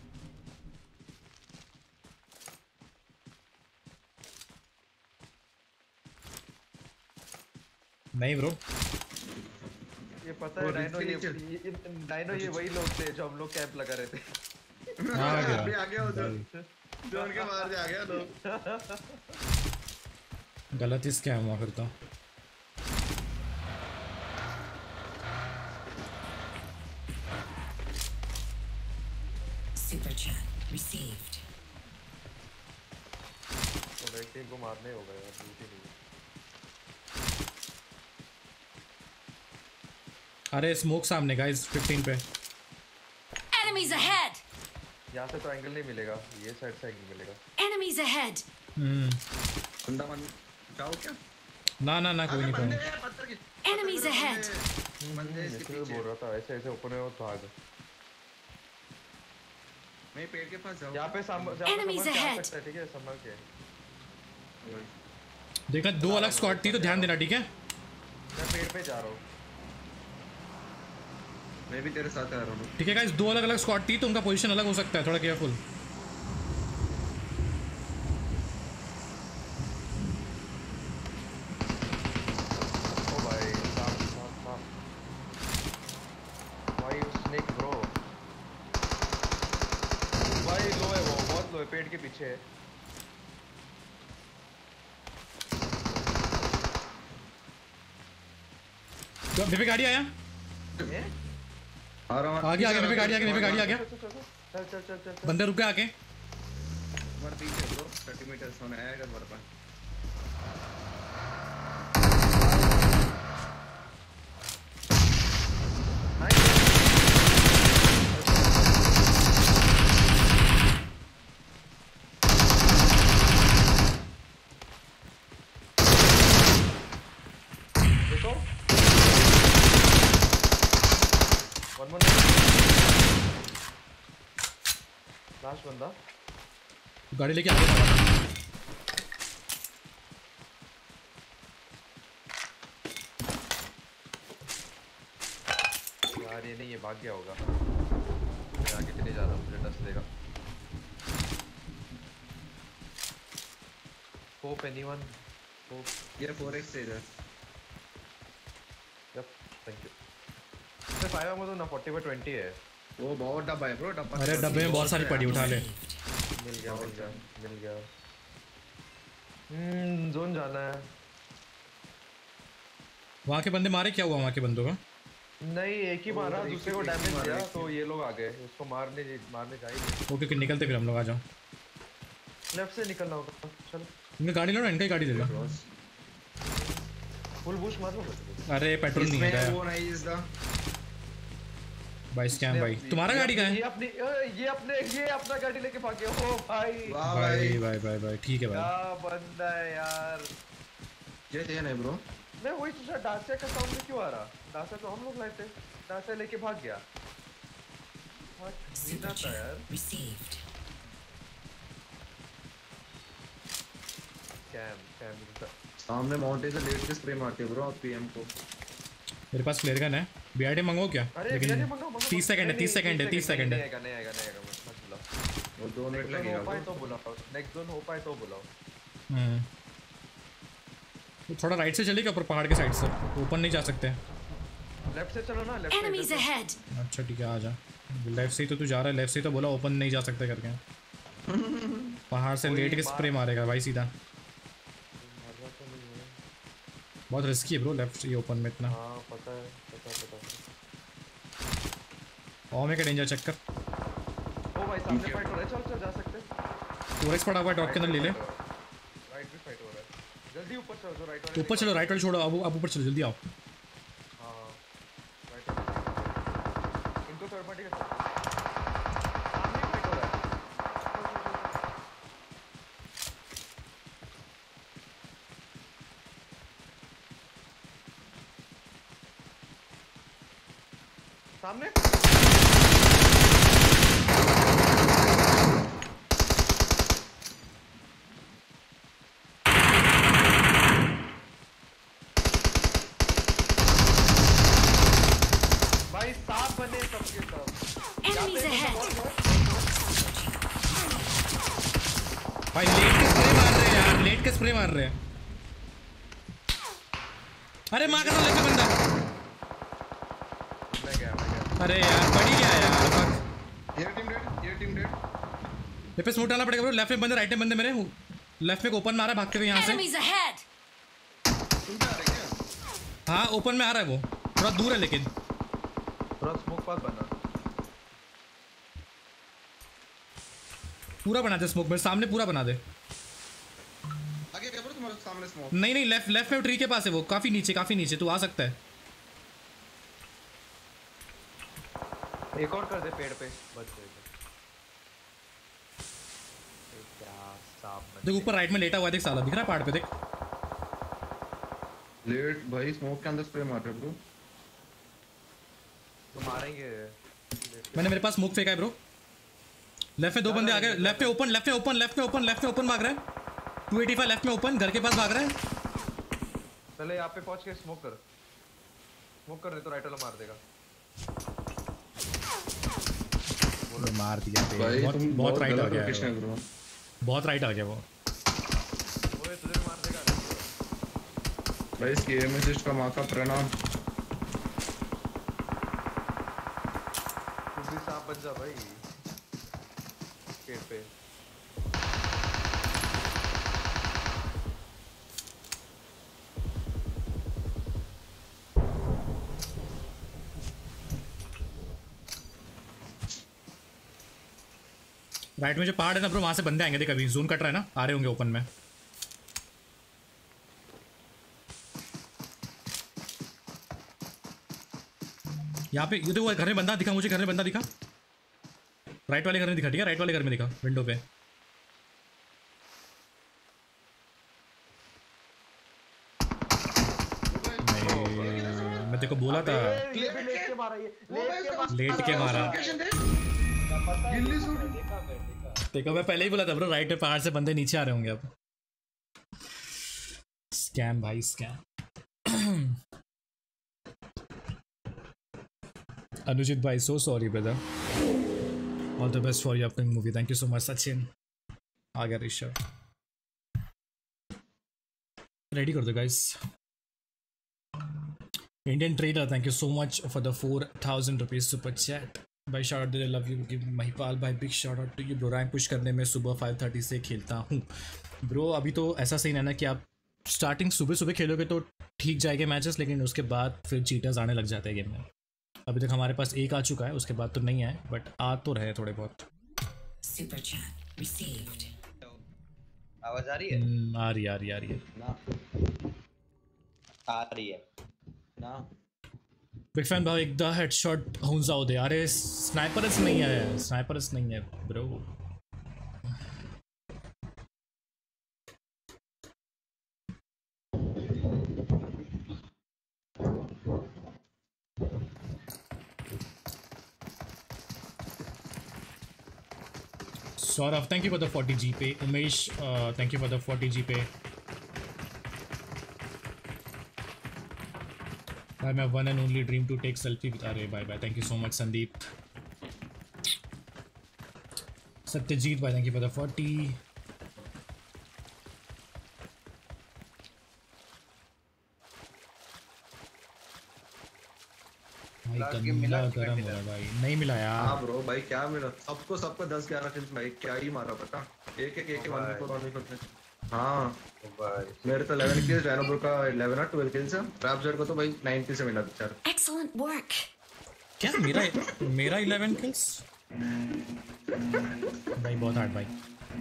नहीं ब्रो, ये पता है डायनो ये वही लोग थे जो हम लोग कैंप लगा रहे थे। अभी आ गया उधर, जोन के बाहर से आ गया लोग। गलत ही स्कैम हुआ फिर तो। Super chat received. तो रेड टीम को मारने होगा यार, ड्यूटी नहीं। अरे स्मोक सामने गाइस 15 पे। Enemies ahead. यहाँ से तो एंगल नहीं मिलेगा, ये साइड से एंगल मिलेगा। Enemies ahead. बंदा मन जाओ क्या? ना कोई नहीं कहूँ। Enemies ahead. बंदे इसके तो पीछे। बोल रहा था ऐसे ओपन हो तो भाग। मैं पेड़ के पास जाऊँ। यहाँ पे Enemies ahead. ठीक है, संभल के। देखा 2 अलग स्क्वाड थी तो ध्यान देना, ठीक है? मैं पेड़ पे जा रहा हूँ। मैं भी तेरे साथ आ रहा हूँ। ठीक है गाइस, 2 अलग स्क्वाड थी तो उनका पोजीशन अलग हो सकता है, थोड़ा केयरफुल। ओ भाई साफ। भाई स्नेक ब्रो, भाई लो है वो, बहुत लो है, पेड़ के पीछे है। तो मेरे पे गाड़ी आया, आगे मेरे पे गाड़ी आ गया। चल। बंदे रुक गए आके। तुम्हारे पीछे ब्रो 30 मीटर होने आएगा तुम्हारे पास। देखो लास्ट बंदा गाड़ी लेके आगे था। यार ये नहीं, ये भाग गया होगा। मैं आगे चले जा रहा हूँ, मुझे डस देगा। Hope anyone, hope. ये 4x से इधर। Yup, thank you. मैं 5 में तो ना 40/20 है। वो बहुत डब्बा है ब्रो, डब्बा। अरे डब्बे में बहुत सारी पड़ी, उठा ले। मिल गया मिल गया मिल गया। जोन जाना है। वहाँ के बंदे मारे, क्या हुआ वहाँ के बंदों का? नहीं एक ही मारा, दूसरे को डैमेज दिया तो ये लोग आ गए उसको मारने चाहिए। ओके निकलते फिर हम लोग, आ जाओ। लेफ्ट से निकलना होगा, चलो। इनका गाड़ी लो ना, इनका ही गाड़ी ले लो। फुल बूस्ट मार लो। अरे पेट्रोल नहीं है वो नहीं इसका भाई। स्कैम भाई, तुम्हारा गाड़ी कहाँ है? ये अपना गाड़ी लेके भागे। ओ भाई भाई भाई भाई भाई ठीक है भाई। क्या बंदा है यार। ये चाहिए नहीं ब्रो। मैं वही सोचा डासिया का साउंड क्यों आ रहा। डासिया तो हम लोग लाए थे, डासिया लेके भाग गया। Super chat received. कैम सामने माउंटेन से लेट के स्प्रे मारते ब्रो आप पीएम को। मेरे पास फ्लेयर गन है, बीआरडी मंगाओ क्या? लेकिन 30 सेकंड है, 30 सेकंड है, 30 सेकंड है। नहीं आएगा मत बुलाओ। वो 2 मिनट लगेगा हो पाए तो बुलाओ, नेक्स्ट जोन हो पाए तो बुलाओ। थोड़ा राइट से चलेगा, पर पहाड़ के साइड से ऊपर नहीं जा सकते। लेफ्ट से चलो ना, लेफ्ट Enemies ahead. अच्छा ठीक है, आ जा। लेफ्ट से ही तो तू जा रहा है, लेफ्ट से ही तो बोला ओपन नहीं जा सकते करके। पहाड़ से लेट के स्प्रे मारेगा भाई सीधा। बहुत रिस्की है ब्रो लेफ्ट से ओपन में इतना। हां पता है। और में का डेंजर चेक कर। ओ भाई सामने फाइट हो रहा है, चल जा सकते। टोरेक्स पड़ा हुआ है, डॉग के अंदर ले ले। राइट भी फाइट हो रहा है, जल्दी ऊपर चलो, जो राइट वाले ऊपर चलो, राइट वाले छोड़ो, अब ऊपर चलो, जल्दी आओ। हां राइट इनको थर्ड पार्टी का सामने फाइट हो रहा है। सामने भाई साफ बने सबके सब। Enemies ahead. भाई लेट के स्प्रे मार रहे हैं यार, लेट के स्प्रे मार रहे हैं। अरे मार कर लेके बंदा। मैं गया। अरे यार पड़ी गया यार, फक। ये टीम डेड। मेरे पे स्मोक डालना पड़ेगा ब्रो। लेफ्ट में बंदे, राइट में बंदे मेरे। लेफ्ट में ओपन मारा भागते हुए यहाँ से। Enemies ahead. तुम जा रहे क्या? हाँ ओपन में आ रहा है वो, थोड़ा दूर है लेकिन। थोड़ा स्मोक पास बना। पूरा बना दे स्मोक में, सामने पूरा बना दे। आगे क्या ब्रो तुम्हारे सामने स्मोक? नहीं लेफ्ट में ट्री के पास है वो, काफी नीचे तू आ सकता है। एक और कर दे पेड़ पे, बच गए। क्या साफ देख ऊपर राइट में लेटा हुआ है, देख साला दिख रहा है पहाड़ पे, देख। लेट भाई स्मोक के अंदर स्प्रे मार रहे ब्रो। तो मारेंगे। मैंने मेरे पास स्मोक फेंका है ब्रो। लेफ्ट में दो बंदे आ गए, लेफ्ट में ओपन भाग रहा है। 285 लेफ्ट में ओपन, घर के पास भाग रहा है। पहले यहाँ पे पहुंच के स्मोक कर दे तो राइट वाला मार देगा। मार दिया भाई बहुत राइट आ गया है ब्रो। बहुत राइट आ गया वो। ओए तुझे मार देगा भाई इसकी एम असिस्ट का मां का प्रणाम। तू भी सांप बन जा भाई पेड़ पे। राइट में जो पहाड़ है ना ब्रो, वहां से बंदे आएंगे, देख अभी जोन कट रहा है ना, आ रहे होंगे ओपन में। यहाँ पे ये तो घर में बंदा दिखा मुझे, घर में बंदा दिखा, राइट वाले घर में दिखा। ठीक है राइट वाले घर में दिखा, विंडो पे। मैं तेरे को बोला था लेट के मारा। देखो मैं पहले ही बोला था ब्रो, राइट में पहाड़ से बंदे नीचे आ रहे होंगे अब। स्कैम भाई स्कैम। अनुजित भाई so sorry brother, all the best for your upcoming movie. Thank you so much Sachin. आ गया ऋषभ, रेडी कर दो guys. Indian trader thank you so much for the 4000 rupees super chat. भाई shout out, love you give Mahipal भाई, big shout out to you bro. Rank push करने में सुबह 5:30 से खेलता हूँ ब्रो। अभी तो ऐसा सीन है ना कि आप स्टार्टिंग सुबह सुबह खेलोगे तो ठीक जाएंगे मैचेस, लेकिन उसके बाद फिर चीटर्स आने लग जाते हैं गेम में। अभी तक हमारे पास एक आ चुका है, उसके बाद तो नहीं आए, बट आ तो रहे थोड़े बहुत। Super chat received. आवाज आ रही है? आ रही है ना आ रही है ना। बिग फैन भाई, एक द हेडशॉट होऊन जाऊ दे। अरे स्नाइपर्स नहीं है, स्नाइपर्स नहीं है bro. Saurav, thank you for the 40 GP. Umesh, thank you for the 40 GP. Bye, my one and only dream to take selfie with Are. Bye bye. Thank you so much, Sandeep. Satyajit, bye. Thank you for the 40. भाई मिला गरम हो रहा है भाई। नहीं मिला यार। हाँ ब्रो भाई क्या मिला सबको 10-11 किल्स भाई, क्या ही मारा पता। एक 1 हाँ मेरे तो 11 किल्स, डायनो ब्रो का 11 और 12 किल्स है। रैपजर को तो भाई 9 किल्स से मिला बेचारा। Excellent work. क्या मेरा 11 किल्स भाई, बहुत हार्ड भाई।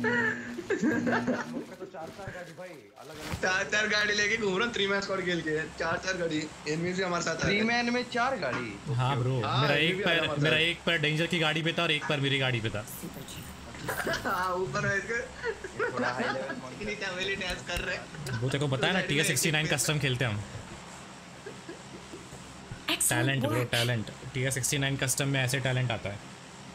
तो 4 गाड़ी भाई अलग 4 गाड़ी लेके घूम रहा हूँ 3 मैन स्क्वाड खेल के। 4 गाड़ी एनिमीज भी हमारे साथ 3 मैन में 4 गाड़ी। हाँ ब्रो, मेरा एक पैर डेंजर की गाड़ी पे था और एक पैर मेरी गाड़ी पे था। हाँ ऊपर है इसके थोड़ा हाई लेवल की नीचे हवेली डांस कर रहे। वो तेरे को पता है ना, TS69 कस्टम खेलते हैं हम। Talent bro, talent. TS69 custom में ऐसे टैलेंट आता है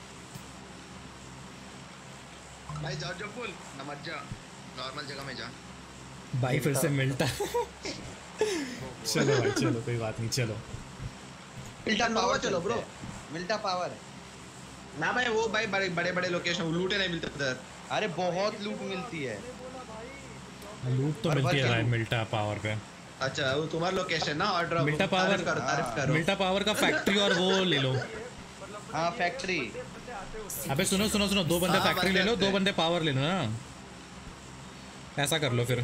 भाई। जाओ जो फुल न मत जा, नॉर्मल जगह में जा भाई। फिर से मिलता चलो भाई चलो, कोई बात नहीं, चलो मिल्टा पावर चलो ब्रो। मिल्टा पावर ना भाई, वो भाई बड़े लोकेशन लूटे नहीं मिलते उधर। अरे बहुत लूट मिलती है। लूट तो मिलती है भाई मिल्टा पावर पे। अच्छा वो तुम्हारा लोकेशन ना, ऑर्डर मिल्टा पावर करो। मिल्टा पावर का फैक्ट्री और वो ले लो। हाँ फैक्ट्री। अबे सुनो 2 बंदे फैक्ट्री ले लो, 2 बंदे पावर ले लो ना, ऐसा कर लो फिर।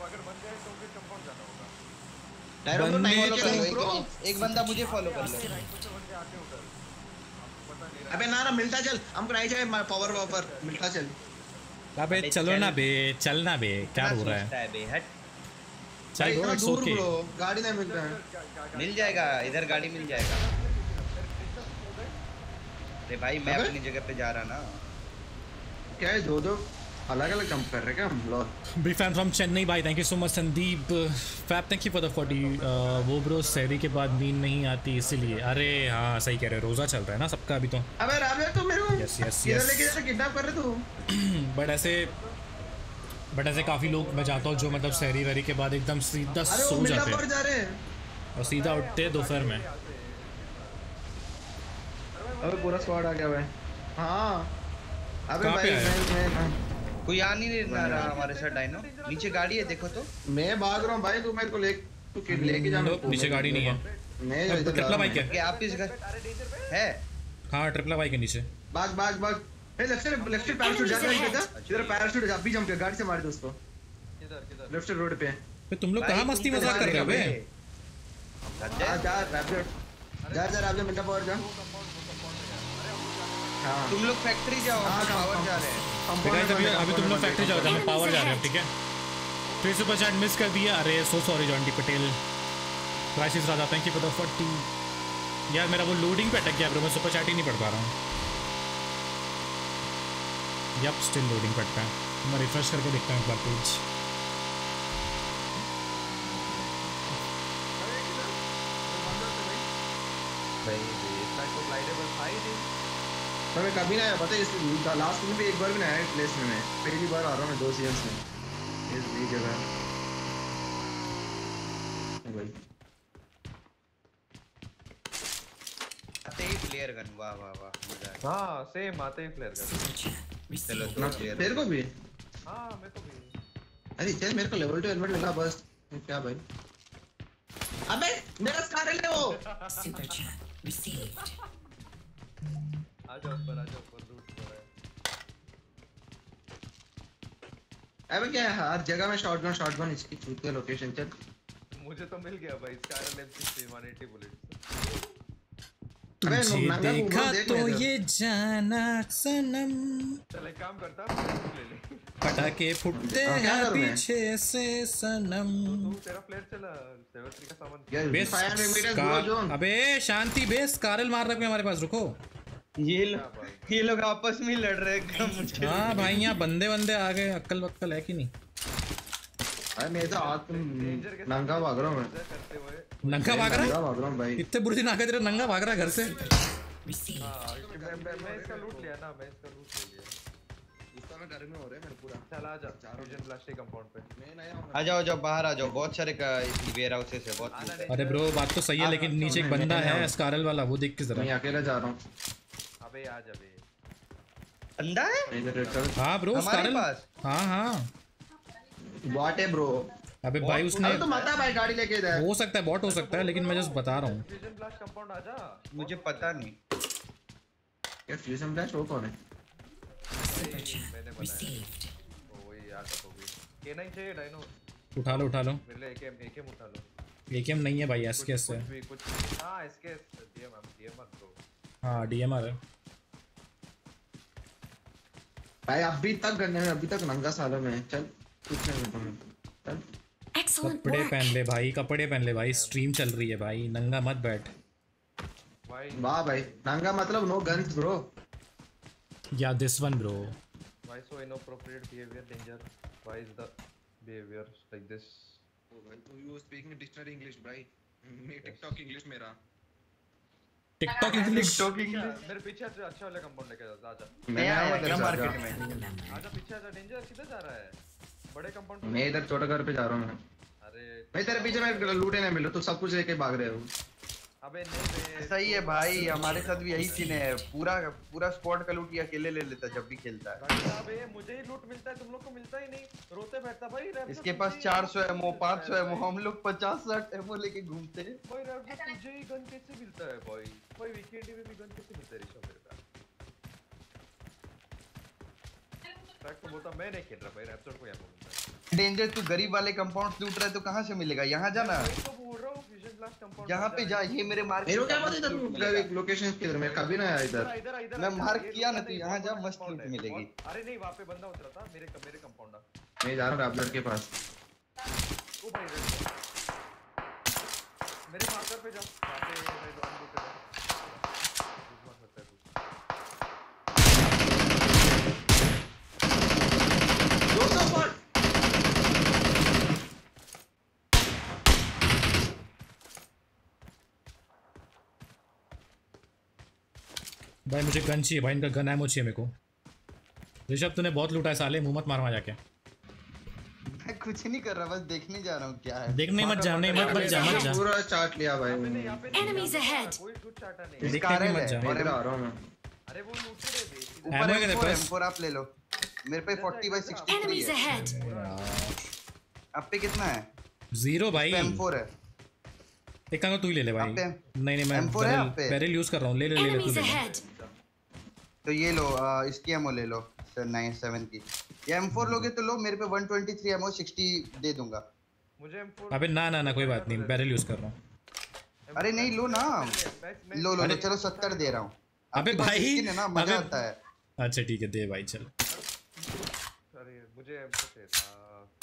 एक बंदा मुझे फॉलो कर लो। अबे ना मिलता चल, हमको नहीं चाहिए पावर मिलता चल। अबे चलो ना बे, चलना बे, क्या हो रहा है? चल ब्रो, इट्स ओके। गाड़ी नहीं मिल रहा है। मिल जाएगा, इधर गाड़ी मिल जाएगा। अरे भाई मैं अपनी जगह पे जा रहा ना। क्या है दो अलग जंप कर रहे क्या हम लोग? बिग फैन फ्रॉम चेन्नई भाई, thank you so much. Sandeep फैब, थैंक यू फॉर द 40। वो ब्रो सहरी के बाद नींद नहीं आती इसीलिए। अरे हाँ सही कह रहे, रोजा चल रहा है ना सबका अभी तो। अबे राबे तू मेरे को यस लेके जा, किडनैप कर रहे तू। बट ऐसे काफी लोग मैं जाता हूँ जो मतलब सहरी वहरी के बाद एकदम सीधा सो जाते हैं और सीधा उठते हैं दोपहर में। अबे पूरा स्क्वाड आ गया भाई। हाँ अबे भाई मैं कोई आ नहीं रहा हमारे साथ। डायनो नीचे गाड़ी है देखो तो। मैं भाग रहा हूँ भाई, तू मेरे को लेके जा। नीचे गाड़ी नहीं है। मैं ट्रिपला बाइक है। आप इस घर है? हाँ ट्रिपला बाइक है नीचे। भाग ए लेफ्ट साइड पैराशूट जा इधर पैराशूट जा, अभी जंप कर, गाड़ी से मार दे उसको। किधर लेफ्ट साइड रोड पे। तुम लोग कहाँ मस्ती मजाक कर रहे हो बे? जा रैपजर जा रैपजर मिलता पावर जा। हाँ तुम लोग फैक्ट्री जाओ, पावर जा रहे हैं। अभी तुम लोग फैक्ट्री जाओ, हम पावर जा रहे हैं, ठीक है? फिर सुपर चैट मिस कर दिया। अरे so sorry Jonty Patel. Crisis Raja, thank you for the 40। यार मेरा वो लोडिंग पे अटक गया ब्रो, मैं सुपर चैट ही नहीं पढ़ पा रहा हूँ। यप स्टिल लोडिंग पे अटका है। मैं रिफ्रेश करके देखता हूँ एक बार पेज। तो मैं कभी नहीं आया पता है, इस लास्ट में भी एक बार भी नहीं आया प्लेस में। मैं पहली बार आ रहा हूँ 2 सीजन्स में इस जगह भाई। आते ही प्लेयर गन, वाह मजा। हाँ सेम आते ही प्लेयर गन। चलो तेरे को भी? हाँ मेरे को भी। अरे चल मेरे को लेवल 2 हेलमेट मिला बस। क्या भाई? अबे मेरा स्कार ले वो। Super chat received. आजा ऊपर रूट पर है। अबे क्या है हर जगह में शॉटगन इसकी चूतिया लोकेशन चल। मुझे तो मिल गया भाई स्कारल M16 180 बुलेट्स। मुझे देखा तो ये जाना सनम। चल एक काम करता ले ले। पटाखे फुटते हैं पीछे से सनम। तू तेरा फ्लेयर चला 73 का सामान। Base 500 meter bro zone. अबे शांति बेस कारल मार रखे हमारे पास, रुको। ये लोग आपस में लड़ रहे हैं। हाँ भाई यहाँ बंदे आ गए, अक्ल वक्कल है कि नहीं? अरे मैं तो आज तुम नंगा भाग रहा हूँ नंगा भाग रहा हूँ भाई। इतने बुरी दिन आ गए तेरा नंगा भाग रहा है घर से। मैं इसका लूट लिया ना, मैं इसका लूट ले लिया। उसका मैं घर में हो रहा है मेरे पूरा। चल आजा फ्यूजन प्लास्टिक कंपाउंड पे। मैं नया हूँ। आ जाओ बाहर आ जाओ, बहुत सारे वेयर हाउसेस है बहुत। अरे ब्रो बात तो सही है लेकिन नीचे एक बंदा है स्कारल वाला, वो देख के मैं जरा। अकेला जा रहा हूँ। अबे आ जा बे। अंडा है हाँ ब्रो हमारे स्कारल। पास। हाँ बॉट है ब्रो। अबे भाई उसने तो मत भाई गाड़ी लेके इधर। हो सकता है बॉट हो सकता है, लेकिन मैं जस्ट बता रहा हूँ। फ्यूजन ब्लास्ट कंपाउंड आजा। मुझे पता नहीं क्या फ्यूजन ब्लास्ट वो कौन है? मैंने बनाया। ओ वही याद हो गई। K9 चाहिए डायनो। उठा लो मेरे लिए AKM उठा लो। AKM नहीं है भाई, SKS है। कुछ हां SKS DMR तो। हाँ DMR है भाई अभी तक गन्ने में अभी तक नंगा सालों में चल कुछ नहीं चल। कपड़े पहन ले भाई, कपड़े पहन ले भाई, स्ट्रीम चल रही है भाई, नंगा मत बैठ भाई। वाह भाई नंगा मतलब no guns bro. Yeah this one bro. Why so inappropriate behavior danger? Why is the behavior like this? Oh भाई तू यू स्पीकिंग डिक्शनरी इंग्लिश भाई। मैं टिकटॉक इंग्लिश मेरा। टिकटॉक इंग्लिश मेरे पीछे अच्छा वाला कंपाउंड लेके जा। आजा मैं आया तेरे मार्केट में। आजा पीछे आजा। डेंजर किधर जा रहा है? बड़े कंपाउंड। मैं इधर छोटा घर पे जा रहा हूँ। अरे मैं तेरे पीछे मैं लूटे नहीं मिल रहा, तू सब कुछ लेके भाग रहे हो। अबे नहीं बे। सही है भाई, हमारे साथ भी यही सीन है। पूरा स्क्वाड का लूट ये अकेले ले लेता जब भी खेलता है। अबे मुझे ही लूट मिलता है, तुम लोग को मिलता ही नहीं। रोते बैठता भाई। इसके पास 400 एमओ 500 एमओ, हम लोग 50-60 एमओ लेके घूमते हैं भाई। रैप तुझे ही गन कैसे मिलता है भाई? भाई वीकेंड में भी गन कैसे मिलता है ऋषभ मेरे पास? रैप तो बोलता मैं नहीं खेल रहा भाई, रैप को यहाँ मिलता है। डेंजर तू गरीब वाले कंपाउंड लूट रहा है तो कहाँ से मिलेगा? यहाँ जाना, तो बोल रहा हूँ फ्यूजन ब्लास्ट कंपाउंड यहाँ पे जा। ये मेरे मार्क मेरे को क्या पता इधर लोकेशन किधर, मैं कभी ना आया इधर। मैं मार्क किया ना, तू यहाँ जा, मस्त लूट मिलेगी। अरे नहीं वहाँ पे बंदा उतरा था मेरे कंपाउंड। मैं जा रहा हूँ रैपलर के पास। ओ भाई मेरे मार्कर पे जा। वहाँ पे मैं जो अनलूट है दूसरा सकता है तू। 200 फट। भाई मुझे गन चाहिए भाई, इनका गन एमो चाहिए मेरे को। ऋषभ तूने बहुत लूटा है साले, मुंह मत मार वहाँ जाके। मैं कुछ नहीं कर रहा, बस देखने जा रहा हूँ क्या है। देखने मत जा, नहीं मत जा। पूरा चाट लिया भाई। Enemies ahead. कोई कुछ चाटा नहीं। देखने भी कारल मत है जा। और इधर आ रहा हूँ मैं। अरे वो लूट रहे थे। ऊपर एमओ है तेरे पास? M4 आप ले लो। मेरे पे 40/63 Enemies है। ahead. आप पे कितना है? 0 भाई। M4 है। एक काम तू ही ले ले भाई। आप पे? नहीं मैं M4 है आप पे? बैरल यूज कर रहा हूँ। ले तू Enemies ले। ahead. तो ये लो, इसकी एमओ ले लो 97 की। ये M4 लोगे तो लो, मेरे पे 123 एमओ 60 दे दूंगा। मुझे M4। अबे ना कोई बात नहीं, बैरल यूज कर रहा हूँ। अरे नहीं लो ना, लो चलो 70 दे रहा हूँ। अबे भाई ना मजा आता है। अच्छा ठीक है दे भाई चल। अरे मुझे M4 चाहिए था।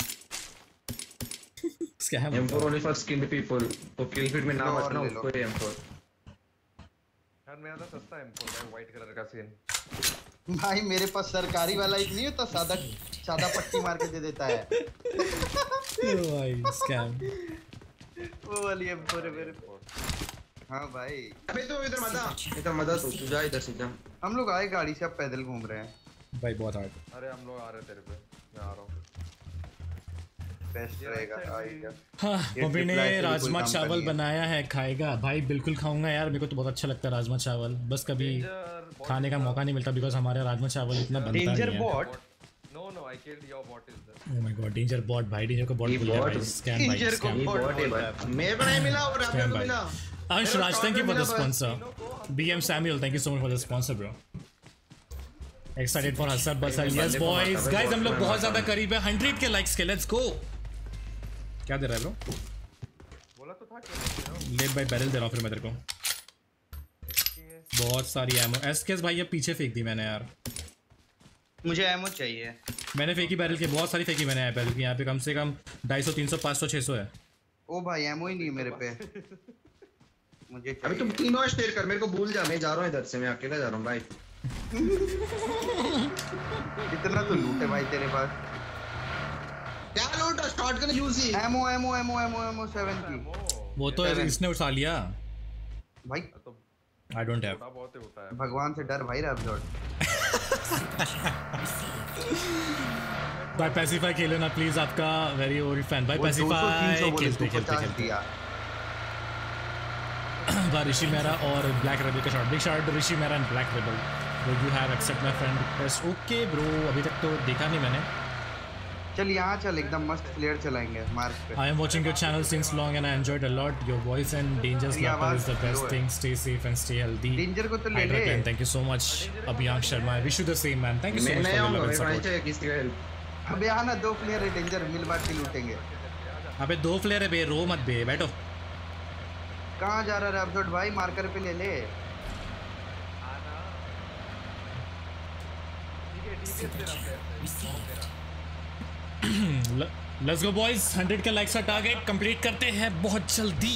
Scam M4 only for skinned people। तो किल फीड में नाम अपना उसको ही M4। यार मेरा तो सस्ता M4 है, व्हाइट कलर का सीन। भाई मेरे पास सरकारी वाला एक नहीं होता, सादा पट्टी मार के दे देता है। भाई स्कैम। वो वाली M4 है मेरे पास। हाँ भाई। अबे तो इधर मत आ, तू जा इधर से जा। हम लोग आए गाड़ी से, अब पैदल घूम रहे हैं भाई बहुत हार्ड। अरे हम लोग आ रहे तेरे पे, मैं आ रहा हूँ। बेस्ट रहेगा आएगा। हाँ मम्मी ने राजमा चावल बनाया है, खाएगा भाई? बिल्कुल खाऊंगा यार, मेरे को तो बहुत अच्छा लगता है राजमा चावल, बस कभी खाने का मौका नहीं मिलता बिकॉज हमारे राजमा चावल इतना बनता नहीं है। Danger bot. No, I killed your bot is there. Oh my god, Danger bot भाई, डेंजर को बॉट बोल दिया भाई। स्कैम भाई, डेंजर को स्कैम। बॉट है भाई। मेरे को नहीं मिला और आपको मिला। Ansh Raj, thank you for the sponsor. BM Samuel, thank you so much for the sponsor bro। Excited for hustle bustle. Yes boys guys, हम लोग बहुत ज्यादा करीब है 100 के लाइक्स के। Let's go. क्या दे रहा है ब्रो? बोला तो था ले भाई, बैरल दे रहा हूँ फिर मैं तेरे को। बहुत सारी एमो। एसकेएस भाई अब पीछे फेंक दी मैंने यार। मुझे एमो चाहिए। मैंने फेंकी बैरल की, बहुत सारी फेंकी मैंने बैरल की। यहाँ पे कम से कम 250 300 500 600 है। ओ भाई एमो ही नहीं मेरे पे। मुझे अभी तुम तीनों स्टेयर कर, मेरे को भूल जा, मैं जा रहा हूँ इधर से, मैं अकेला जा रहा हूँ भाई। कितना तो लूट है भाई तेरे पास। क्या लूट? शॉटगन यूज ही। Ammo ammo ammo ammo ammo 7 की। वो तो इसने उठा लिया भाई। I don't have. बहुत होता है। भगवान से डर भाई रैपजॉट। भाई पैसिफाई खेलो ना प्लीज, आपका वेरी ओल्ड फैन। भाई पैसिफाई खेलते खेलते ऋषि मेरा और ब्लैक रेबल का शॉट। बिग शॉट ऋषि मेरा and black rebel. You have accept my friend request. Okay bro, अभी तक तो देखा नहीं मैंने। चल यहाँ चल, एकदम मस्त प्लेयर चलाएंगे मार्च पे। I am watching your channel since long and I enjoyed a lot. Your voice and Danger's Lapper is the best thing. Stay safe and stay healthy. Danger को तो ले ले। Thank you so much, Abhyank Sharma. I wish you the same, man. Thank you so much for your love and support. अबे आना, 2 प्लेयर है डेंजर, मिल बांट के लूटेंगे। अबे 2 प्लेयर है बे, रो मत बे, बैठो। कहाँ जा रहा है रैपजॉट भाई? मार्कर पे ले ले। Let's go boys, 100 का लाइक्स का टारगेट कंप्लीट करते हैं बहुत जल्दी।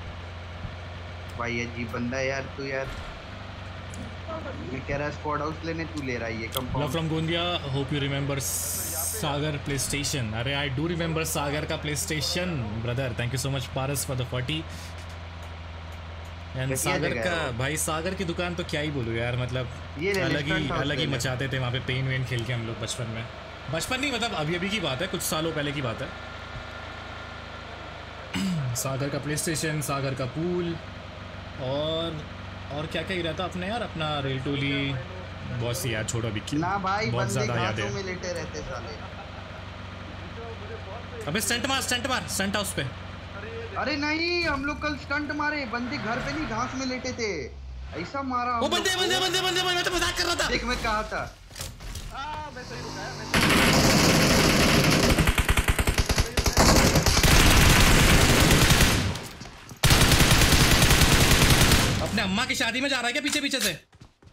भाई अजीब बंदा है यार तू यार। ये कह रहा है स्क्वाड हाउस लेने, तू ले रहा है ये compound. Love from Gondia, hope you remember Sagar PlayStation. अरे आई डू रिमेंबर सागर का PlayStation brother. Thank you so much Paras for the 40। And Sagar का भाई, सागर की दुकान तो क्या ही बोलूं यार, मतलब अलग ही मचाते थे वहाँ पे पेन वेन खेल के हम लोग बचपन में। बचपन नहीं, मतलब अभी की बात है, कुछ सालों पहले की बात है। सागर का प्ले स्टेशन, सागर का पूल और क्या ही रहता अपने यार, अपना रेल टोली। बहुत सी यार, छोड़ो अभी ना भाई, बहुत ज्यादा याद में लेटे रहते साले। अबे स्टंट मार स्टंट हाउस पे। अरे नहीं, हम लोग कल स्टंट मारे, बंदे घर पे नहीं घास में लेटे थे, ऐसा मारा। वो बंदे मैं तो मजाक कर रहा था। देख मैं कहा था। मैं सही रुका है। अपने अम्मा की शादी में जा रहा है क्या पीछे से?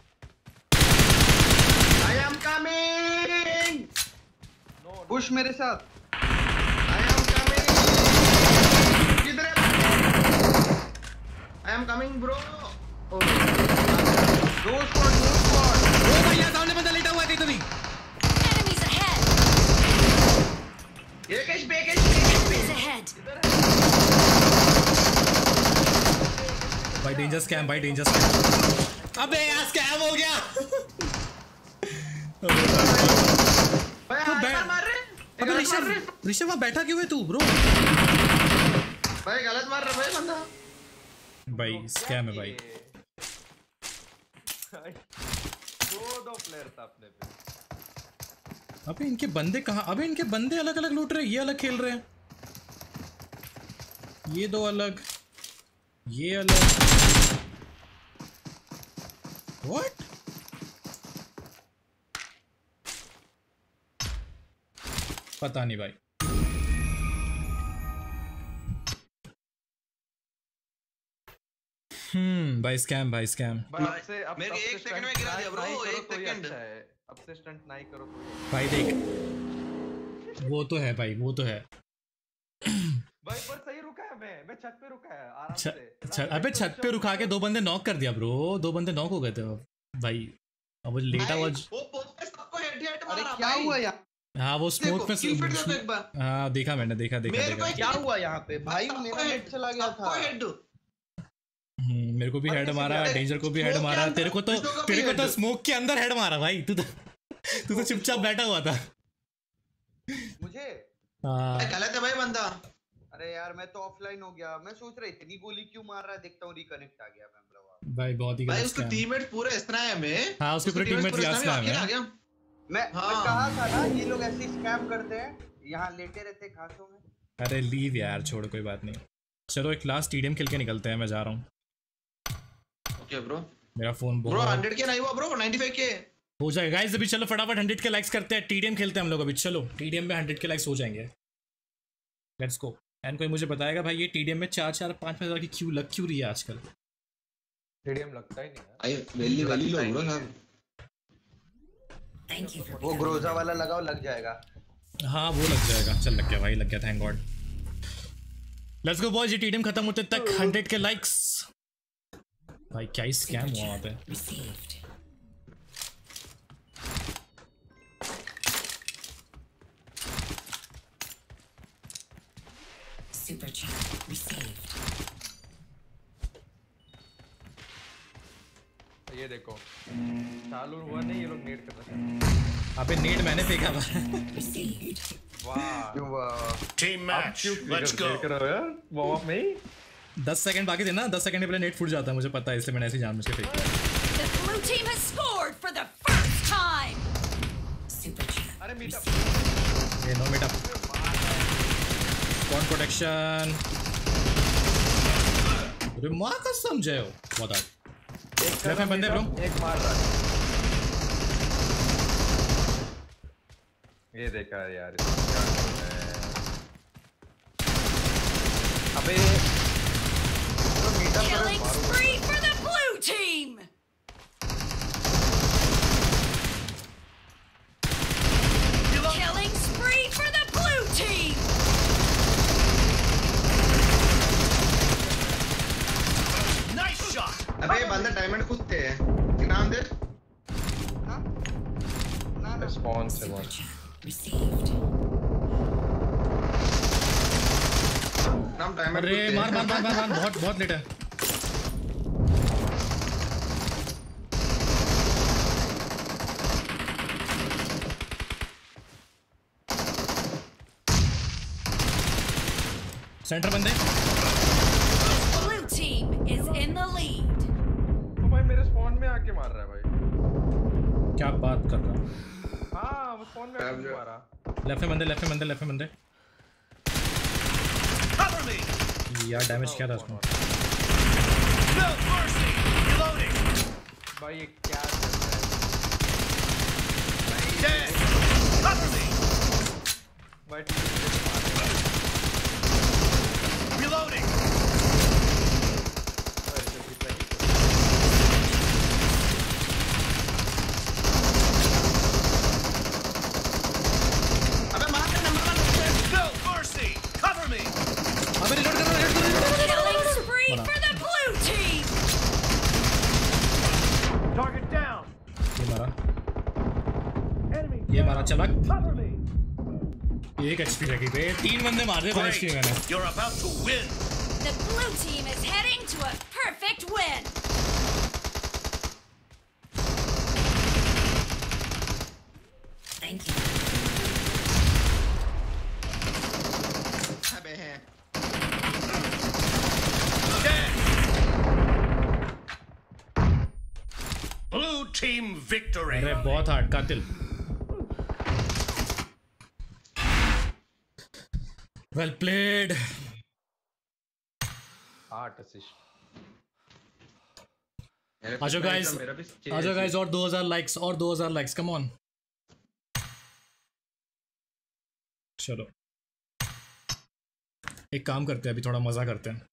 I am coming। पुश मेरे साथ। I am coming। किधर है? I am coming bro। दो स्क्वाड। ओ भैया सामने बंदा लेटा हुआ है कहीं तो भी। Enemies ahead! Enemies ahead! भाई डेंजर स्कैम। अबे यार स्कैम हो गया। अबे ऋषभ वहाँ बैठा क्यों है तू ब्रो? भाई गलत मार रहा है बंदा। भाई स्कैम है भाई। दो प्लेयर था अपने पे। अबे इनके बंदे कहाँ? अबे इनके बंदे अलग अलग लूट रहे हैं, ये अलग खेल रहे हैं, ये दो अलग, ये अलग। What? पता नहीं भाई। भाई स्कैम। मेरे को 1 सेकंड में गिरा दिया ब्रो, 1 सेकंड। अब से स्टंट नहीं करो तो भाई देख, वो तो है भाई, वो तो है भाई, पर सही रुका है। मैं छत पे रुका है आराम से। अबे छत पे रुका के 2 बंदे नॉक कर दिया ब्रो। 2 बंदे नॉक हो गए थे भाई। अब वो लेटा हुआ। सबको हेड अरे क्या हुआ यार? हाँ वो स्मोक में। हाँ देखा मैंने, देखा। क्या हुआ यहाँ पे भाई? मेरा हेड चला गया था। मेरे को भी हेड मारा, डेंजर को भी हेड मारा, तेरे को तो स्मोक के अंदर हेड मारा भाई। तू तो चुपचाप बैठा हुआ था। मुझे गलत है भाई बंदा। अरे यार मैं तो ऑफलाइन हो गया। मैं सोच रहा इतनी गोली क्यों मार रहा है, देखता हूँ रिकनेक्ट आ गया भाई। बहुत ही भाई उसके टीममेट्स पूरे इस्तेना है में। हाँ उसके पूरे टीममेट्स इस्तेना है। मैं कहा था ना ये लोग ऐसे स्कैम करते हैं, यहाँ लेटे रहते घासों में। अरे लीव यार, छोड़ कोई बात नहीं। चलो एक लास्ट टीडीएम खेल के निकलते हैं, मैं जा रहा हूँ। Okay bro. मेरा फोन ब्रो 100 के नहीं हुआ ब्रो, 95 के। हो जाएगा गाइस। अभी चलो फटाफट 100 के लाइक्स करते हैं, टीडीएम खेलते हैं हम लोग अभी। चलो टीडीएम में 100 के लाइक्स हो जाएंगे। Let's go. एंड कोई मुझे बताएगा भाई ये टीडीएम में 4-4-5 हजार की क्यों लग क्यों रही है आजकल? टीडीएम लगता ही नहीं है। I very very low bro ना। Thank you for वो ग्रोजा वाला लगाओ, लग जाएगा। हाँ वो लग जाएगा। चल लग गया भाई, लग गया, thank god. Let's go boys, ये टीडीएम खत्म होते तक 100 के लाइक्स। भाई क्या ही स्कैम हुआ वहाँ पे। received. Super chat received. ये देखो चालू हुआ नहीं, ये लोग नेट कर रहे हैं। अबे नेट मैंने फेंका था। Received. वाह Team match. Let's go. देख रहे हो यार वार्म अप में ही 10 सेकंड बाकी थे ना, 10 सेकंड के पहले नेट फूट जाता है, मुझे पता है, इसलिए मैंने ऐसे जान मुझे फेंका। The blue team has scored for the first time. Super chat. अरे मीट अप ये नो मीट अप। कौन प्रोटेक्शन? अरे मां कसम जय हो। बता लेफ्ट में बंदे ब्रो। एक मार रहा है। ये देखा यार इसको क्या कर रहे हैं। अबे Killing spree for the blue team. Killing spree for the blue team. Nice shot. अबे बंदा डायमंड कूदते हैं क्या नाम दे। रिस्पॉन्स है Super बहुत। chat received. नाम डायमंड अरे मार मार मार मार मार, बहुत बहुत लेट है। सेंटर बंदे। Blue team is in the lead. तो भाई मेरे स्पॉन में आके मार रहा है भाई। क्या बात कर रहा हूँ? हाँ वो स्पॉन में आके मारा। लेफ्ट में बंदे, लेफ्ट में बंदे, लेफ्ट में बंदे। Cover me. यार डैमेज क्या था उसमें? No mercy. Reloading. भाई ये क्या कर रहा है? Dead. Cover me. भाई मार रहा है। Reloading. अबे मार दे number 1। No mercy. Cover me. अबे रिलोड करो, रिलोड करो। Killing spree for the blue team. Target down. ये मारा, Enemy. ये मारा चलक। Cover me. एक एचपी रखी बे, 3 बंदे मार दे 5 की मैंने। You're about to win. The blue team is heading to a perfect win. Thank you. अबे है Dead. Blue team victory. अरे बहुत हार्ड कातिल। Well played. 8 असिस्ट। आजो गाइस, आजो गाइस, और 2000 लाइक्स, और 2000 लाइक्स, कम ऑन। चलो एक काम करते हैं, अभी थोड़ा मजा करते हैं।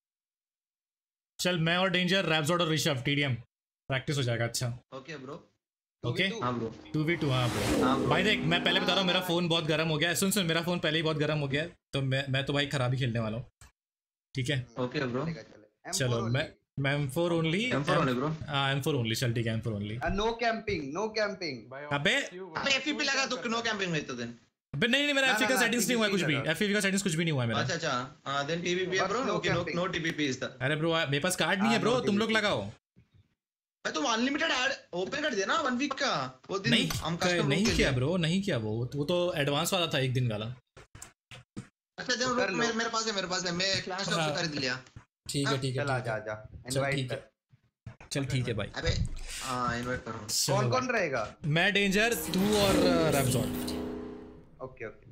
चल मैं और डेंजर, रैप्सॉड और ऋषभ, टीडीएम प्रैक्टिस हो जाएगा। अच्छा ओके ब्रो। ओके, हाँ ब्रो। 2v2। हाँ ब्रो। भाई देख मैं पहले बता रहा हूँ, मेरा फोन बहुत गर्म हो गया है। सुन सुन, मेरा फोन पहले ही बहुत गर्म हो गया है, तो मैं तो भाई खराब ही खेलने वाला हूँ, ठीक है? Okay bro. चलो मैं M4 only. M4 only, bro. M4 only, चल ठीक है, M4 only. No camping, no camping. अबे अबे एफपी लगा तो नो कैंपिंग नहीं तो देन। अबे नहीं नहीं, मेरा ना, एफपी का ना, सेटिंग्स नहीं हुआ है कुछ भी। लगा। एफपी का सेटिंग्स कुछ भी नहीं हुआ है मेरा। अच्छा अच्छा, देन टीपीपी है bro. no okay, camping. No TPP is the. अरे ब्रो मेरे पास कार्ड नहीं है ब्रो, no तुम लोग TPP. लगाओ। भाई तुम अनलिमिटेड ऐड ओपन कर दिया ना 1 वीक का वो दिन। नहीं हम कस्टमर नहीं के किया लिए। ब्रो, नहीं किया वो तो एडवांस वाला था, एक दिन वाला। अच्छा जब कर लो। मेरे पास है मैं क्लास हाँ। ऑफ खरीद लिया। ठीक है ठीक है चल ठीक है। आजा, चल इनवाइट ठीक है, कर। चल ठीक है भाई। अबे हां इनवाइट करो। चलो कौन भाई। कौन रहेगा? मैं, डेंजर, तू और रैप्सॉड। Okay okay.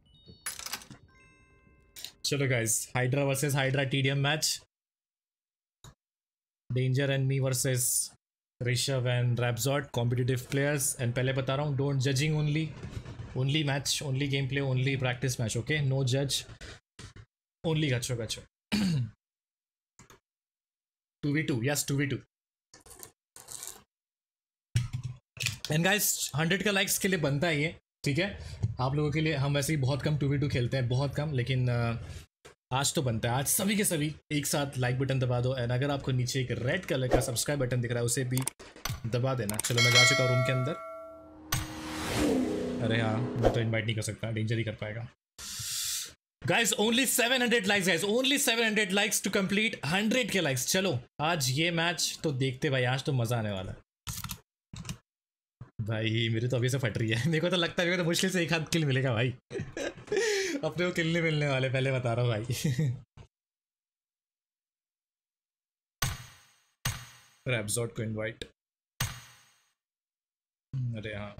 चलो guys, Hydra versus Hydra TDM match. Danger and me versus Rishabh and रैप्सॉट कॉम्पिटिटिव प्लेयर्स एंड पहले बता रहा हूँ don't judging only match only game play only practice match okay no जज ओनली गच्छो 2v2 yes 2v2 and guys 100 का लाइक्स के लिए बनता है ये ठीक है आप लोगों के लिए हम वैसे ही बहुत कम 2v2 खेलते हैं बहुत कम लेकिन आज तो बनता है आज सभी के सभी एक साथ लाइक बटन दबा दो एंड अगर आपको नीचे एक रेड कलर का सब्सक्राइब बटन दिख रहा है उसे भी दबा देना चलो मैं जा चुका हूँ रूम के अंदर अरे हाँ मैं तो इनवाइट नहीं कर सकता डेंजर ही कर पाएगा guys only 700 likes guys only 700 likes to complete 100 के लाइक्स चलो आज ये मैच तो देखते भाई आज तो मजा आने वाला है भाई मेरी तो अभी से फट रही है मेरे को तो लगता है मुश्किल से एक हाथ किल मिलेगा भाई अपने को किल नहीं मिलने वाले पहले बता रहा हूँ भाई रैप्सॉट को इनवाइट अरे हाँ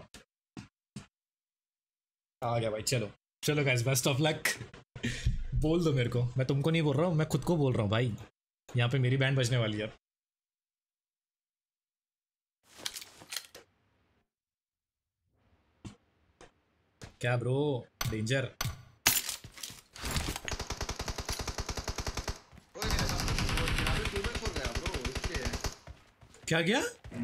आ गया भाई चलो चलो गाइस बेस्ट ऑफ लक बोल दो मेरे को मैं तुमको नहीं बोल रहा हूँ मैं खुद को बोल रहा हूँ भाई यहाँ पे मेरी बैंड बजने वाली है क्या ब्रो डेंजर क्या गया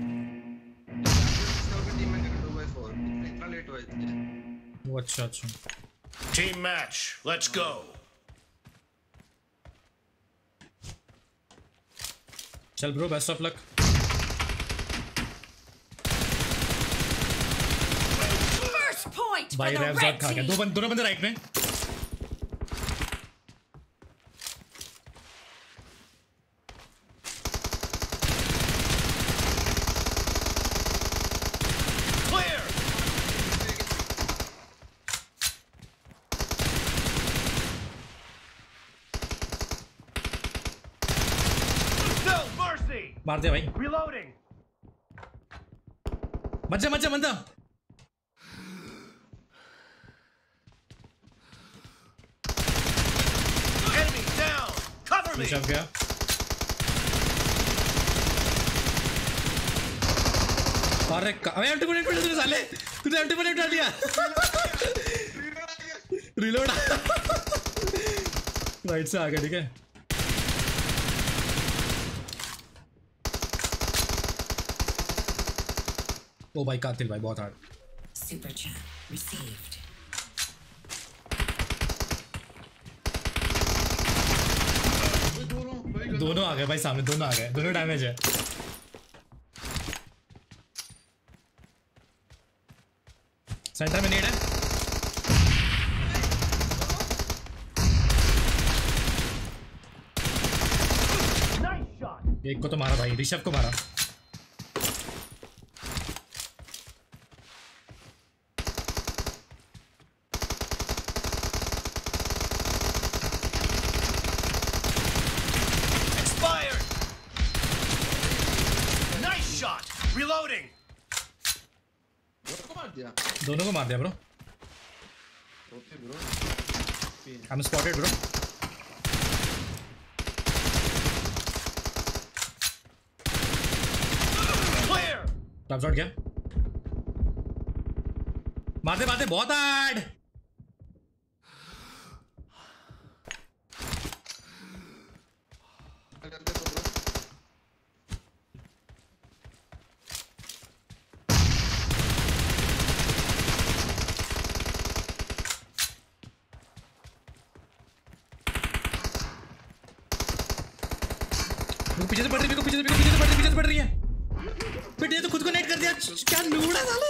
वो अच्छा Team match, let's go. चल bro best of luck First point for भाई the रैप्सॉट red खा गया team. दोनों बंदे राइट में Clear. No mercy. मार दे भाई Reloading. मत जा Enemy down. Cover me. Rishabh गया अरे अबे एम्प्टी पॉइंट तूने साले तूने एम्प्टी पॉइंट डाल दिया रीलोड राइट से आ गया ठीक है ओ भाई कातिल भाई बहुत हार्ड Super chat received. दोनों आ गए भाई सामने दोनों आ गए दोनों डैमेज है सेंटर में नीड है Nice shot. एक को तो मारा भाई ऋषभ को मारा Expired. Nice shot. Reloading. दोनों को मार दिया bro I'm spotted bro Clear. Top shot क्या मारते बहुत हार्ड पीछे से पड़ रही है पीछे से पड़ रही है बेटे तो खुद को नेट कर दिया क्या लूड़ा साले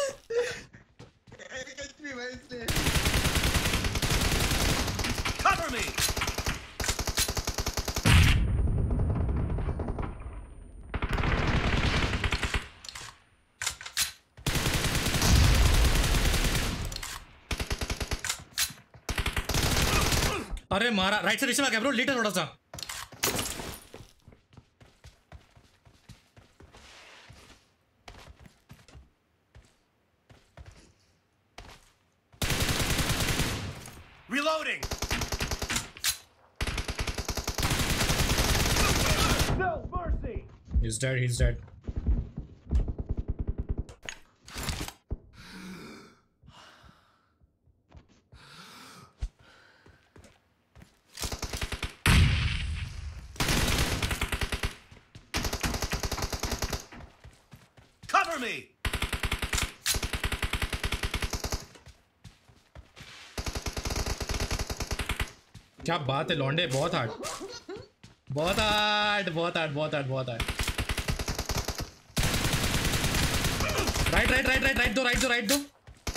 Cover me. अरे मारा राइट से ऋषभ आ गया ब्रो लेट है थोड़ा सा Reloading. No mercy. he's dead me. क्या बात है लौंडे, बहुत हार्ड, बहुत हार्ड, बहुत हार्ड, बहुत हार्ड, बहुत hard. Right right right right right दो, राइट दो, राइट दो।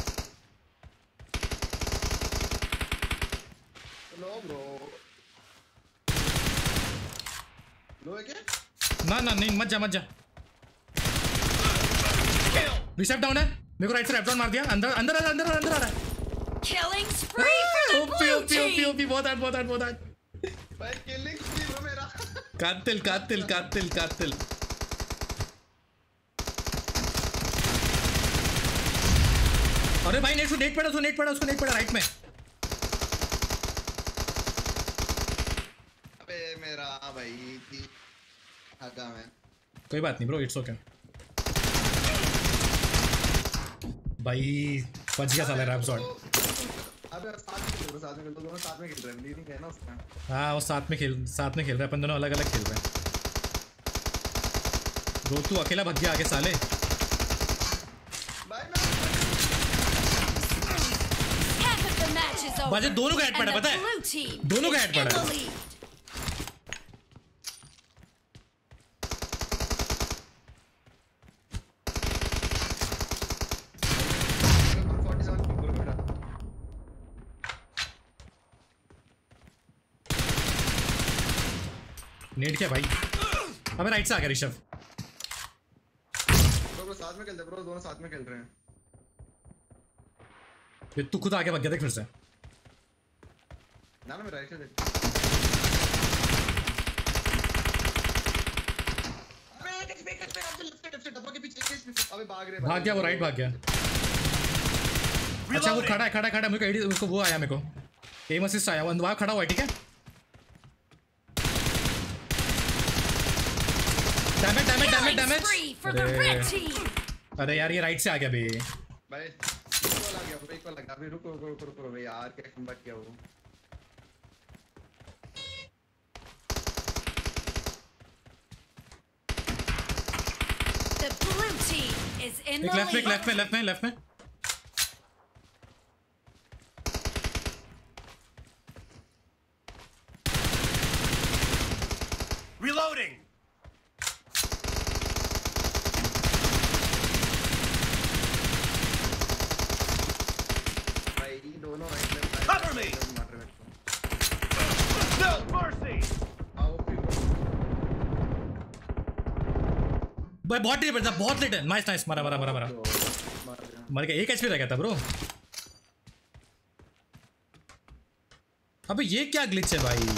लो ब्रो, लो है क्या? ना ना नहीं, मत जा मत जा। रिसेप्ट डाउन है, मेरे को राइट से रैप डाउन मार दिया। अंदर अंदर अंदर अंदर अंदर आ रहा है। Killing spree for the OP blue OP OP team. OP, बहुत हार्ड, बहुत हार्ड, बहुत हार्ड। भाई किलिंग स्प्री ब्रो मेरा। कातिल कातिल कातिल कातिल। अरे भाई नेट नेट पड़ा, उसको नेट पड़ा, उसको नेट पड़ा राइट में। अबे मेरा भाई हगा मैं। कोई बात नहीं ब्रो, इट्स ओके। भाई बच गया साला रैप शॉट। अबे साथ में खेल रहे हैं, दोनों साथ में खेल रहे हैं, लीडिंग है ना उसका। हाँ वो साथ में खेल रहे हैं, अपन दोनों अलग अलग खेल रहे हैं। ब्रो तू अकेला भाग गया आगे साले। Half of the match is over. बाजे दोनों का हेड पड़ा, And पता the है? blue team दोनों का is हेड in पड़ा the है। lead. नेट क्या भाई? अबे राइट से आ गया ऋषभ। ब्रो साथ में खेलते हैं ब्रो, दोनों साथ में खेल रहे हैं। ये तू खुद आगे भाग गया, देख फिर से। ना मैं राइट से देख। अबे भाग रहे, भाग गया वो, राइट भाग गया। अच्छा वो खड़ा है, खड़ा खड़ा, मेरे को एडी उसको वो आया, मेरे को एम असिस्ट आया, वहां खड़ा हुआ है, ठीक है। Damage damage damage damage. अरे यार ये राइट से आ गया बे भाई। इक्वल आ गया ब्रो, इक्वल लगा। अभी रुको रुको रुको रुको भाई, यार क्या कमबैक किया वो। The blue team is in the एक लेफ्ट में, lead. लेफ्ट में, लेफ्ट में, लेफ्ट में। Reloading. भाई दोनों राइट में। Cover me. No mercy. आओ फिर भाई बहुत लेट है, बहुत लेट है। नाइस नाइस, मारा मारा मारा मारा, मर गया। एक एचपी रह गया था ब्रो। अबे ये क्या ग्लिच है भाई?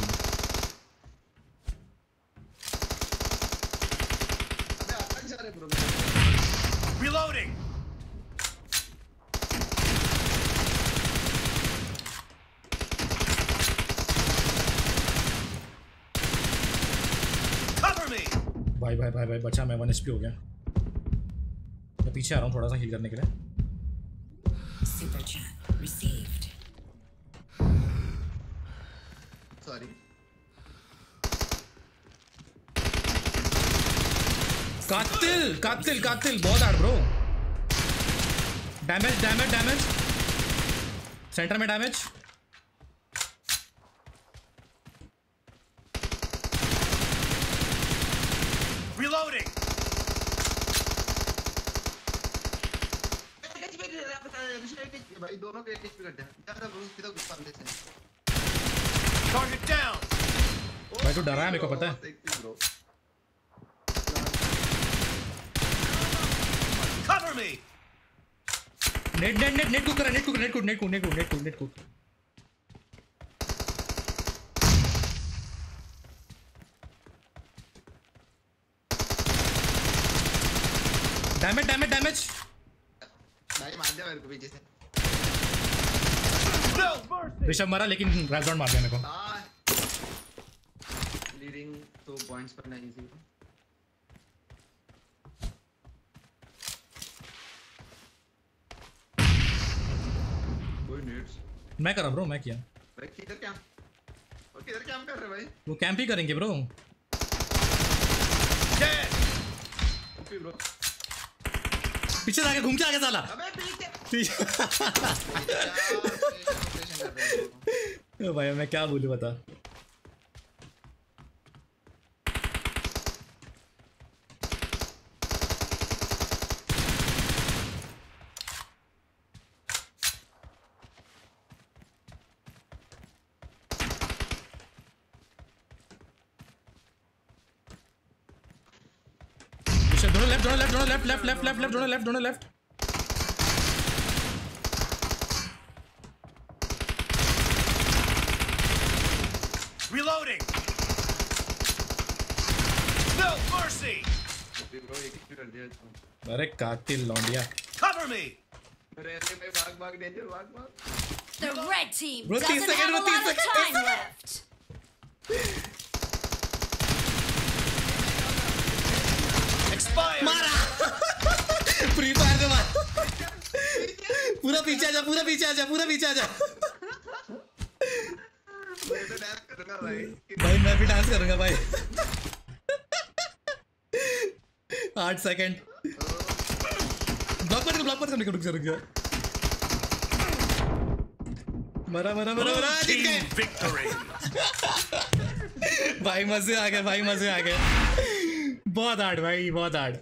अबे अटक जा रहे ब्रो। Reloading. Cover me. भाई भाई भाई भाई बचा, मैं 1 HP हो गया। मैं पीछे आ रहा हूँ थोड़ा सा हील करने के लिए। Super chat received. सॉरी। कातिल कातिल कातिल, बहुत hard bro. Damage damage damage, centre में डैमेज। Reloading. भाई दोनों के एक एचपी कट है। ज्यादा ब्रो सीधा गुस्सा आने से। Target down. भाई तू डरा है, मेरे को पता है। Bro Cover me. Nade net net nade cook करा, nade cook nade cook nade cook nade cook nade cook nade cook. Damage damage damage. भाई मार दिया मेरे को पीछे से। No mercy. ऋषभ मारा लेकिन रैपडॉन मार दिया मेरे को। लीडिंग 2 पॉइंट्स पर नहीं थी। कोई नेट्स मैं करा ब्रो, मैं किया। भाई किधर क्या? वो किधर क्या कर रहे भाई? वो कैंप ही करेंगे ब्रो। Dead. OP bro. पीछे आके घूम के आगे साला। अबे पीछे भाई मैं क्या बोलूं बता। दोनों लेफ्ट। Reloading. No mercy. अरे कातिल लौंडिया। Cover me. भाग डेंजर भाग। The red team Bro, 30 doesn't have a seconds, lot of 30 time seconds. left. Expired. मारा। फ्री फायर से मार। पूरा पीछे आ जा। मैं तो डांस करूंगा भाई। भाई मैं भी डांस करूंगा भाई। 8 सेकंड। ब्लॉक पर रुक जा। मरा जीत गए। Victory. भाई मजे आ गए। बहुत हार्ड भाई, बहुत हार्ड।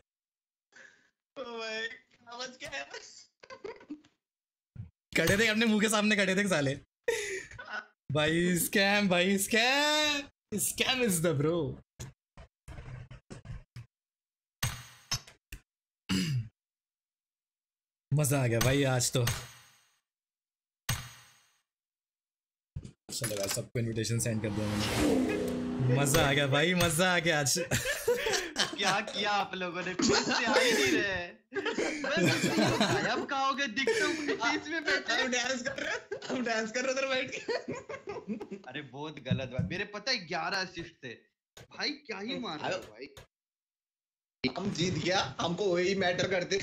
खड़े थे अपने मुंह के सामने खड़े थे साले। भाई स्कैम इज द ब्रो। मजा आ गया भाई आज तो। चलो सबको इनविटेशन सेंड कर दिया मैंने। मजा आ गया भाई, आज। क्या किया आप लोगों ने? कुछ से आ ही नहीं रहे। अब कहोगे दिखते बीच में बैठे। हम डांस कर रहे उधर बैठ के। अरे बहुत गलत बात। मेरे पता है 11 असिस्ट थे भाई। क्या ही मार रहे हो भाई। हम जीत गया, हमको वही मैटर करते।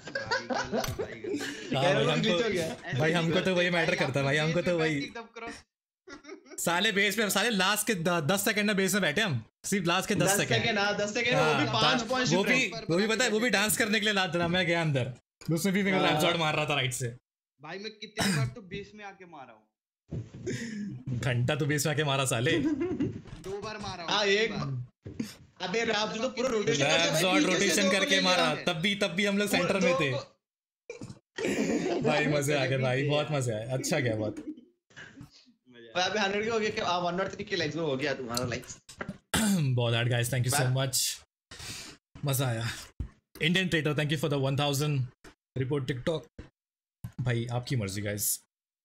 भाई हमको तो वही मैटर करता है भाई। हमको तो वही साले बेस पे साले लास्ट के 10 सेकंड में बेस में बैठे हम। सिर्फ लास्ट के 10 सेकंड। 10 सेकंड वो भी 5 पॉइंट। वो भी पता है, वो भी डांस करने के लिए लात मैं गया अंदर। उसमें भी मैं रैप शॉट मार रहा था राइट से। भाई मैं कितनी बार तो बेस में आके मारा हूँ। घंटा तो बेस में आके मारा साले। 2 बार मारा हूँ। एक अबे रैप तो पूरा रोटेशन करके मारा। तब भी हम लोग सेंटर में थे भाई। मजे आ गए भाई, बहुत मजे आए। अच्छा गया बहुत। अबे 100 के हो गया। 103 के लाइक्स हो गया तुम्हारा लाइक्स। बहुत hard guys, thank you so much. मजा आया। Indian trader thank you for the 1000 report TikTok. भाई आपकी मर्जी गाइस।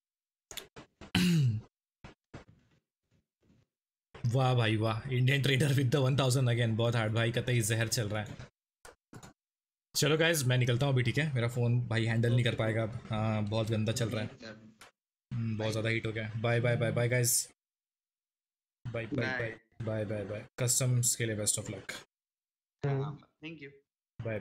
वाह भाई वाह। Indian trader with the 1000 again. बहुत हार्ड भाई, कतई जहर चल रहा है। चलो गाइस मैं निकलता हूँ अभी, ठीक है? मेरा फोन भाई हैंडल नहीं कर पाएगा अब। हाँ बहुत गंदा चल रहा है। बहुत ज़्यादा हीट हो गया। Bye guys. बाय। कस्टम्स के लिए best of luck. Thank you. Bye.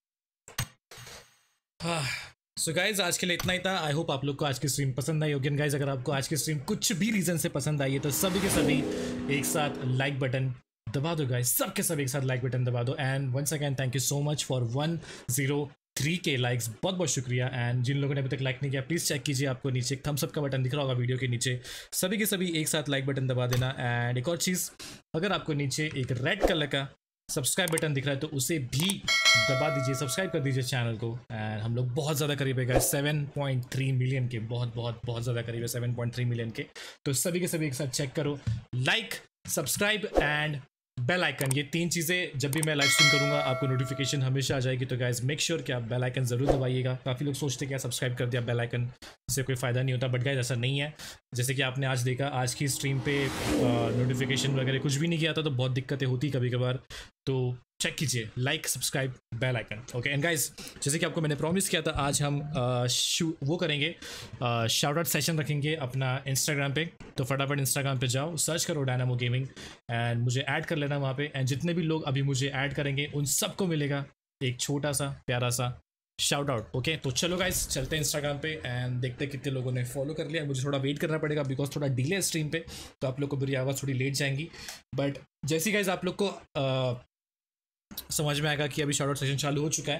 So guys आज के लिए इतना ही था। आई होप आप लोग को आज की स्ट्रीम पसंद आई होगी। गाइज अगर आपको आज की स्ट्रीम कुछ भी रीजन से पसंद आई है तो सभी के सभी एक साथ लाइक बटन दबा दो गाइज। सबके सब एक साथ लाइक बटन दबा दो। And once again thank you so much for 103K likes. बहुत बहुत शुक्रिया। एंड जिन लोगों ने अभी तक लाइक नहीं किया प्लीज़ चेक कीजिए। आपको नीचे एक थम्स अप का बटन दिख रहा होगा वीडियो के नीचे। सभी के सभी एक साथ लाइक बटन दबा देना। एंड एक और चीज़, अगर आपको नीचे एक रेड कलर का सब्सक्राइब बटन दिख रहा है तो उसे भी दबा दीजिए, सब्सक्राइब कर दीजिए चैनल को। एंड हम लोग बहुत ज़्यादा करीब है 7.3 मिलियन के। बहुत ज़्यादा करीब है 7.3 मिलियन के। तो सभी के सभी एक साथ चेक करो। Like, subscribe and bell icon, ये 3 चीज़ें जब भी मैं लाइव स्ट्रीम करूंगा आपको नोटिफिकेशन हमेशा आ जाएगी। तो गाइज मेक श्योर कि आप बेल आइकन ज़रूर दबाइएगा। काफ़ी लोग सोचते क्या सब्सक्राइब कर दिया बेल आइकन से कोई फ़ायदा नहीं होता, बट गाइज ऐसा नहीं है। जैसे कि आपने आज देखा, आज की स्ट्रीम पे नोटिफिकेशन वगैरह कुछ भी नहीं किया था तो बहुत दिक्कतें होती कभी कभार। तो चेक कीजिए, like, subscribe, bell icon. Okay and guys जैसे कि आपको मैंने प्रॉमिस किया था, आज हम वो करेंगे, शाउट आउट सेशन रखेंगे अपना इंस्टाग्राम पे। तो फटाफट इंस्टाग्राम पे जाओ, सर्च करो डायनामो गेमिंग एंड मुझे ऐड कर लेना वहाँ पे। एंड जितने भी लोग अभी मुझे ऐड करेंगे उन सबको मिलेगा एक छोटा सा प्यारा सा शाउट आउट। ओके तो चलो गाइस चलते हैं इंस्टाग्राम पे एंड देखते हैं कितने लोगों ने फॉलो कर लिया। मुझे थोड़ा वेट करना पड़ेगा बिकॉज थोड़ा डिले है स्ट्रीम पे, तो आप लोग को मेरी आवाज़ थोड़ी लेट जाएंगी। बट जैसे गाइस आप लोग को समझ में आएगा कि अभी शाउट आउट सेशन चालू हो चुका है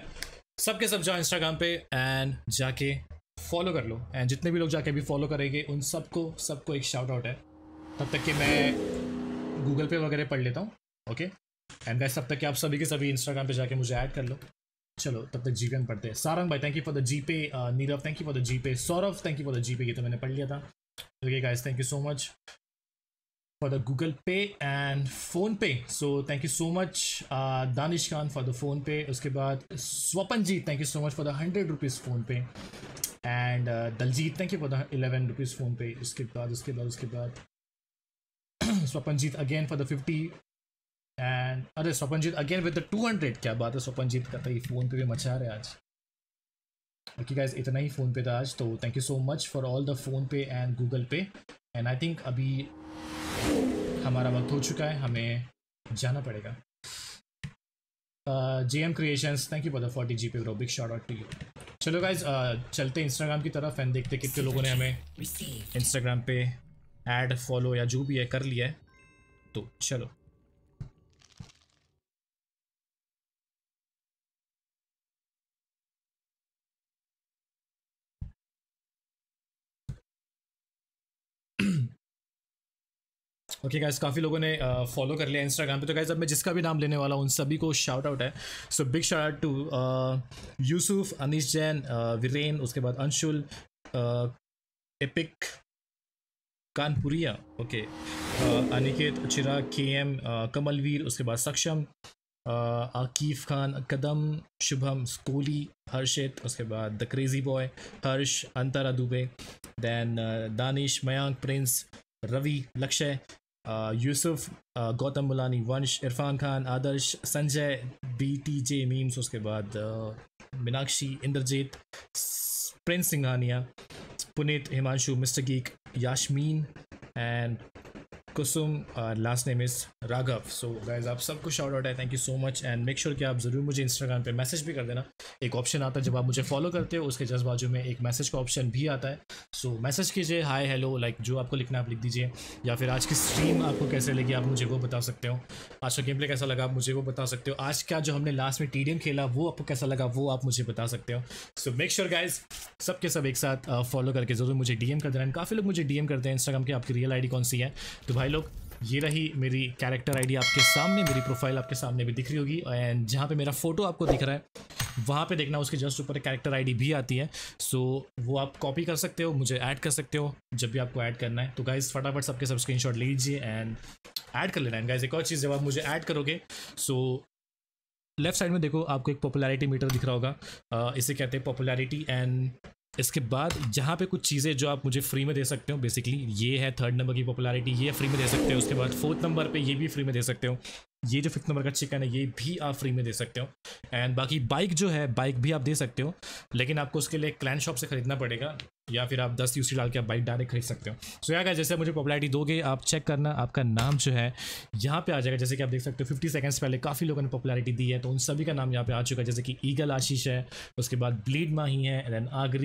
सबके सब जाओ इंस्टाग्राम पे एंड जाके फॉलो कर लो, एंड जितने भी लोग जाके अभी फॉलो करेंगे उन सबको एक शाउट आउट है। तब तक कि मैं गूगल पे वगैरह पढ़ लेता हूँ, ओके। एंड गाइस तब तक कि आप सभी के सभी इंस्टाग्राम पे जाके मुझे ऐड कर लो। चलो तब तक जीपे में पढ़ते हैं। सारंग भाई thank you for the GPay, Nirav thank you for the GPay, Saurabh thank you for the GPay, ये तो मैंने पढ़ लिया था। Okay guys thank you so much for the Google Pay and PhonePe, so thank you so much Danish Khan for the PhonePe. उसके बाद Swapanjit thank you so much for the 100 rupees PhonePe, and Daljit thank you for the 11 rupees PhonePe. उसके बाद Swapanjit again for the 50, and अरे स्वपनजीत अगेन विद द 200, क्या बात है स्वपनजीत का, तो ये फ़ोन पे भी मचा रहे आज। ओके गाइज इतना ही फ़ोन पे था आज, तो thank you so much for all the PhonePe and Google Pay. And I think अभी हमारा वक्त हो चुका है, हमें जाना पड़ेगा। JM creations thank you for the 40 GP bro, big shout out to you. चलो गाइज चलते इंस्टाग्राम की तरफ एंड देखते कितने लोगों ने हमें इंस्टाग्राम पे ऐड फॉलो या जो भी है कर लिया है, तो चलो। ओके गाइस काफ़ी लोगों ने फॉलो कर लिया इंस्टाग्राम पे, तो गाइस अब मैं जिसका भी नाम लेने वाला हूँ उन सभी को शाउट आउट है। So big shout out to Yusuf, Anish Jain, Viren, उसके बाद Anshul, epic Kanpuria, okay, Aniket, Chirag, KM, Kamalveer, उसके बाद सक्षम, आकिफ खान, कदम, शुभम, कोहली, हर्षित, उसके बाद the crazy boy, Harsh, Antara Dubey, then Danish, Mayank, Prince, Ravi, Lakshya, Yusuf, Gautam Mulani, Vansh, Irfan Khan, Adarsh, Sanjay, BTJ memes, उसके बाद Meenakshi, Indrajit, Prince Singhania, Puneet, Himanshu, Mister Geek, Yasmin and Kusum, last name is Raghav. So guys आप सबको शाउट आउट है, thank you so much. And make sure कि आप ज़रूर मुझे इंस्टाग्राम पे मैसेज भी कर देना। एक ऑप्शन आता है जब आप मुझे फॉलो करते हो, उसके जस्ट बाजू में एक मैसेज का ऑप्शन भी आता है। सो मैसेज कीजिए, हाय हेलो, लाइक जो आपको लिखना आप लिख दीजिए, या फिर आज की स्ट्रीम आपको कैसे लगी आप मुझे वो बता सकते हो, आज का गेम प्ले कैसा लगा आप मुझे वो बता सकते हो, आज का जो हमने लास्ट में TDM खेला वो आपको कैसा लगा वो आप मुझे बता सकते हो। सो मेक श्योर गाइज सबके सब एक साथ फॉलो करके ज़रूर मुझे DM कर देना। काफ़ी लोग मुझे DM करते हैं इंस्टाग्राम के, आपकी रियल ID कौन सी है, तो भाई लोग ये रही मेरी कैरेक्टर ID आपके सामने, मेरी प्रोफाइल आपके सामने भी दिख रही होगी, एंड जहाँ पे मेरा फोटो आपको दिख रहा है वहाँ पे देखना, उसके जस्ट ऊपर कैरेक्टर ID भी आती है। सो वो आप कॉपी कर सकते हो, मुझे ऐड कर सकते हो जब भी आपको ऐड करना है। तो गाइज फटाफट सबके सब स्क्रीनशॉट ले लीजिए एंड ऐड कर लेना है। गाइज एक और चीज़, जब आप मुझे ऐड करोगे, सो लेफ्ट साइड में देखो आपको एक पॉपुलैरिटी मीटर दिख रहा होगा, इसे कहते हैं पॉपुलैरिटी। एंड इसके बाद जहाँ पे कुछ चीज़ें जो आप मुझे फ्री में दे सकते हो, बेसिकली ये है 3rd नंबर की पॉपुलैरिटी, ये फ्री में दे सकते हो। उसके बाद 4th नंबर पे ये भी फ्री में दे सकते हो, ये जो 5th नंबर का चिकन है ये भी आप फ्री में दे सकते हो। एंड बाकी बाइक जो है, बाइक भी आप दे सकते हो, लेकिन आपको उसके लिए क्लैन शॉप से ख़रीदना पड़ेगा, या फिर आप 10 UC डाल के आप बाइक डायरेक्ट खरीद सकते हो। सो यार जैसे मुझे पॉपुलैरिटी दोगे, आप चेक करना आपका नाम जो है यहाँ पे आ जाएगा। जैसे कि आप देख सकते हो 50 सेकंड्स पहले काफ़ी लोगों ने पॉपुलैरिटी दी है, तो उन सभी का नाम यहाँ पे आ चुका है। जैसे कि ईगल आशीष है, उसके बाद ब्लीड माही है, देन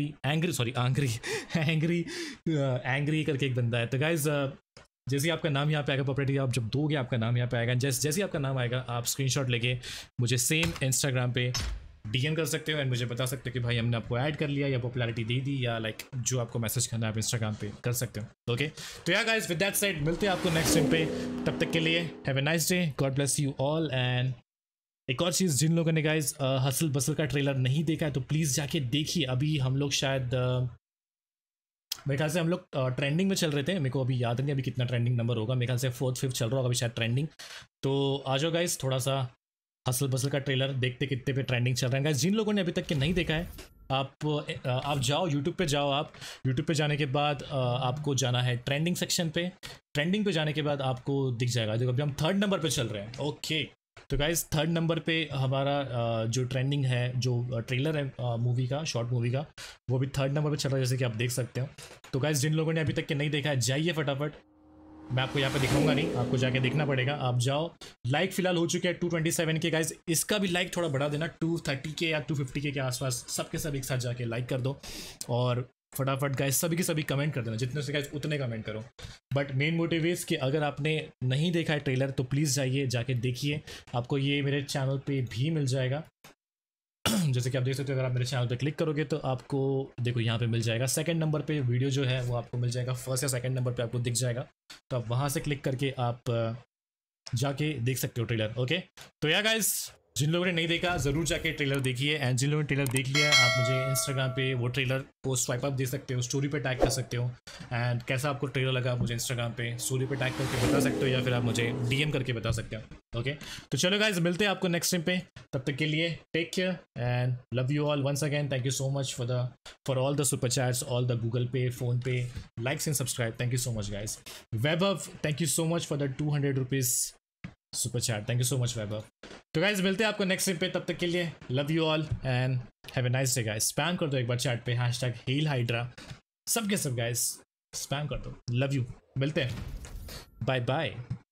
एंग्री करके एक बंदा है। तो गाइज जैसे ही आपका नाम यहाँ पे आएगा, पॉपुलैरिटी आप जब दोगे आपका नाम यहाँ पे आएगा, जैसे ही आपका नाम आएगा आप स्क्रीनशॉट लेके मुझे सेम इंस्टाग्राम पे DM कर सकते हो एंड मुझे बता सकते हो कि भाई हमने आपको ऐड कर लिया या पॉपुलैरिटी दे दी, या लाइक जो आपको मैसेज करना है आप इंस्टाग्राम पे कर सकते हो। ओके तो यार गाइस विद दैट सेड मिलते हैं आपको नेक्स्ट टाइम पे, तब तक के लिए have a nice day, God bless you all. And एक और चीज़, जिन लोगों ने गाइस हसल बसल का ट्रेलर नहीं देखा है तो प्लीज़ जाके देखिए। अभी हम लोग शायद मेरे ख्याल से हम लोग ट्रेंडिंग में चल रहे थे, मेरे को अभी याद नहीं अभी कितना ट्रेंडिंग नंबर होगा, मेरे ख्याल से 4th 5th चल रहा होगा अभी शायद ट्रेंडिंग। तो आ जाओ गाइस, थोड़ा सा हसल बसल का ट्रेलर देखते कितने पे ट्रेंडिंग चल रहा है। गाइस जिन लोगों ने अभी तक के नहीं देखा है, आप जाओ यूट्यूब पे जाओ। आप यूट्यूब पे जाने के बाद आपको जाना है ट्रेंडिंग सेक्शन पे। ट्रेंडिंग पे जाने के बाद आपको दिख जाएगा, देखो अभी हम 3rd नंबर पे चल रहे हैं। ओके तो गाइस 3rd नंबर पे हमारा जो ट्रेंडिंग है, जो ट्रेलर है मूवी का, शॉर्ट मूवी का, वो भी 3rd नंबर पे चल रहा है, जैसे कि आप देख सकते हो। तो गाइस जिन लोगों ने अभी तक के नहीं देखा है, जाइए फटाफट, मैं आपको यहाँ पे दिखाऊंगा नहीं, आपको जाके देखना पड़ेगा। आप जाओ, लाइक फिलहाल हो चुके हैं 227 के गाइस, इसका भी लाइक थोड़ा बढ़ा देना, 230 के या 250 के आसपास, सबके सब एक साथ जाके लाइक कर दो, और फटाफट गाइस सभी के सभी कमेंट कर देना, जितने से गाइस उतने कमेंट करो। बट मेन मोटिव इज़ कि अगर आपने नहीं देखा है ट्रेलर तो प्लीज़ जाइए, जाके देखिए, आपको ये मेरे चैनल पे भी मिल जाएगा। जैसे कि आप देख सकते हो, अगर आप मेरे चैनल पे क्लिक करोगे तो आपको देखो यहाँ पे मिल जाएगा सेकंड नंबर पे वीडियो जो है वो आपको मिल जाएगा, फर्स्ट या सेकंड नंबर पे आपको दिख जाएगा। तो आप वहाँ से क्लिक करके आप जाके देख सकते हो ट्रेलर। ओके, तो या गाइस, जिन लोगों ने नहीं देखा ज़रूर जाके ट्रेलर देखिए, एंड जिन लोगों ने ट्रेलर देख लिया आप मुझे इंस्टाग्राम पे वो ट्रेलर को स्वाइप अप दे सकते हो, स्टोरी पे टैग कर सकते हो। एंड कैसा आपको ट्रेलर लगा मुझे इंस्टाग्राम पे स्टोरी पे टैग करके बता सकते हो, या फिर आप मुझे डीएम करके बता सकते हो। ओके, तो चलो गाइज, मिलते हैं आपको नेक्स्ट टाइम पे। तब तक के लिए take care and love you all once again. Thank you so much for all the super chats, all the Google Pay, PhonePe, likes and subscribe. Thank you so much guys. Vaibhav, thank you so much for the 200 rupees super chat. Thank you so much Vaibhav. तो गाइज मिलते हैं आपको नेक्स्ट टाइम पे, तब तक के लिए love you all and have a nice day guys. Spam कर दो एक बार चैट पे #हेल हाइड्रा, सबके सब गाइज स्पैम कर दो। लव यू, मिलते हैं, बाय बाय।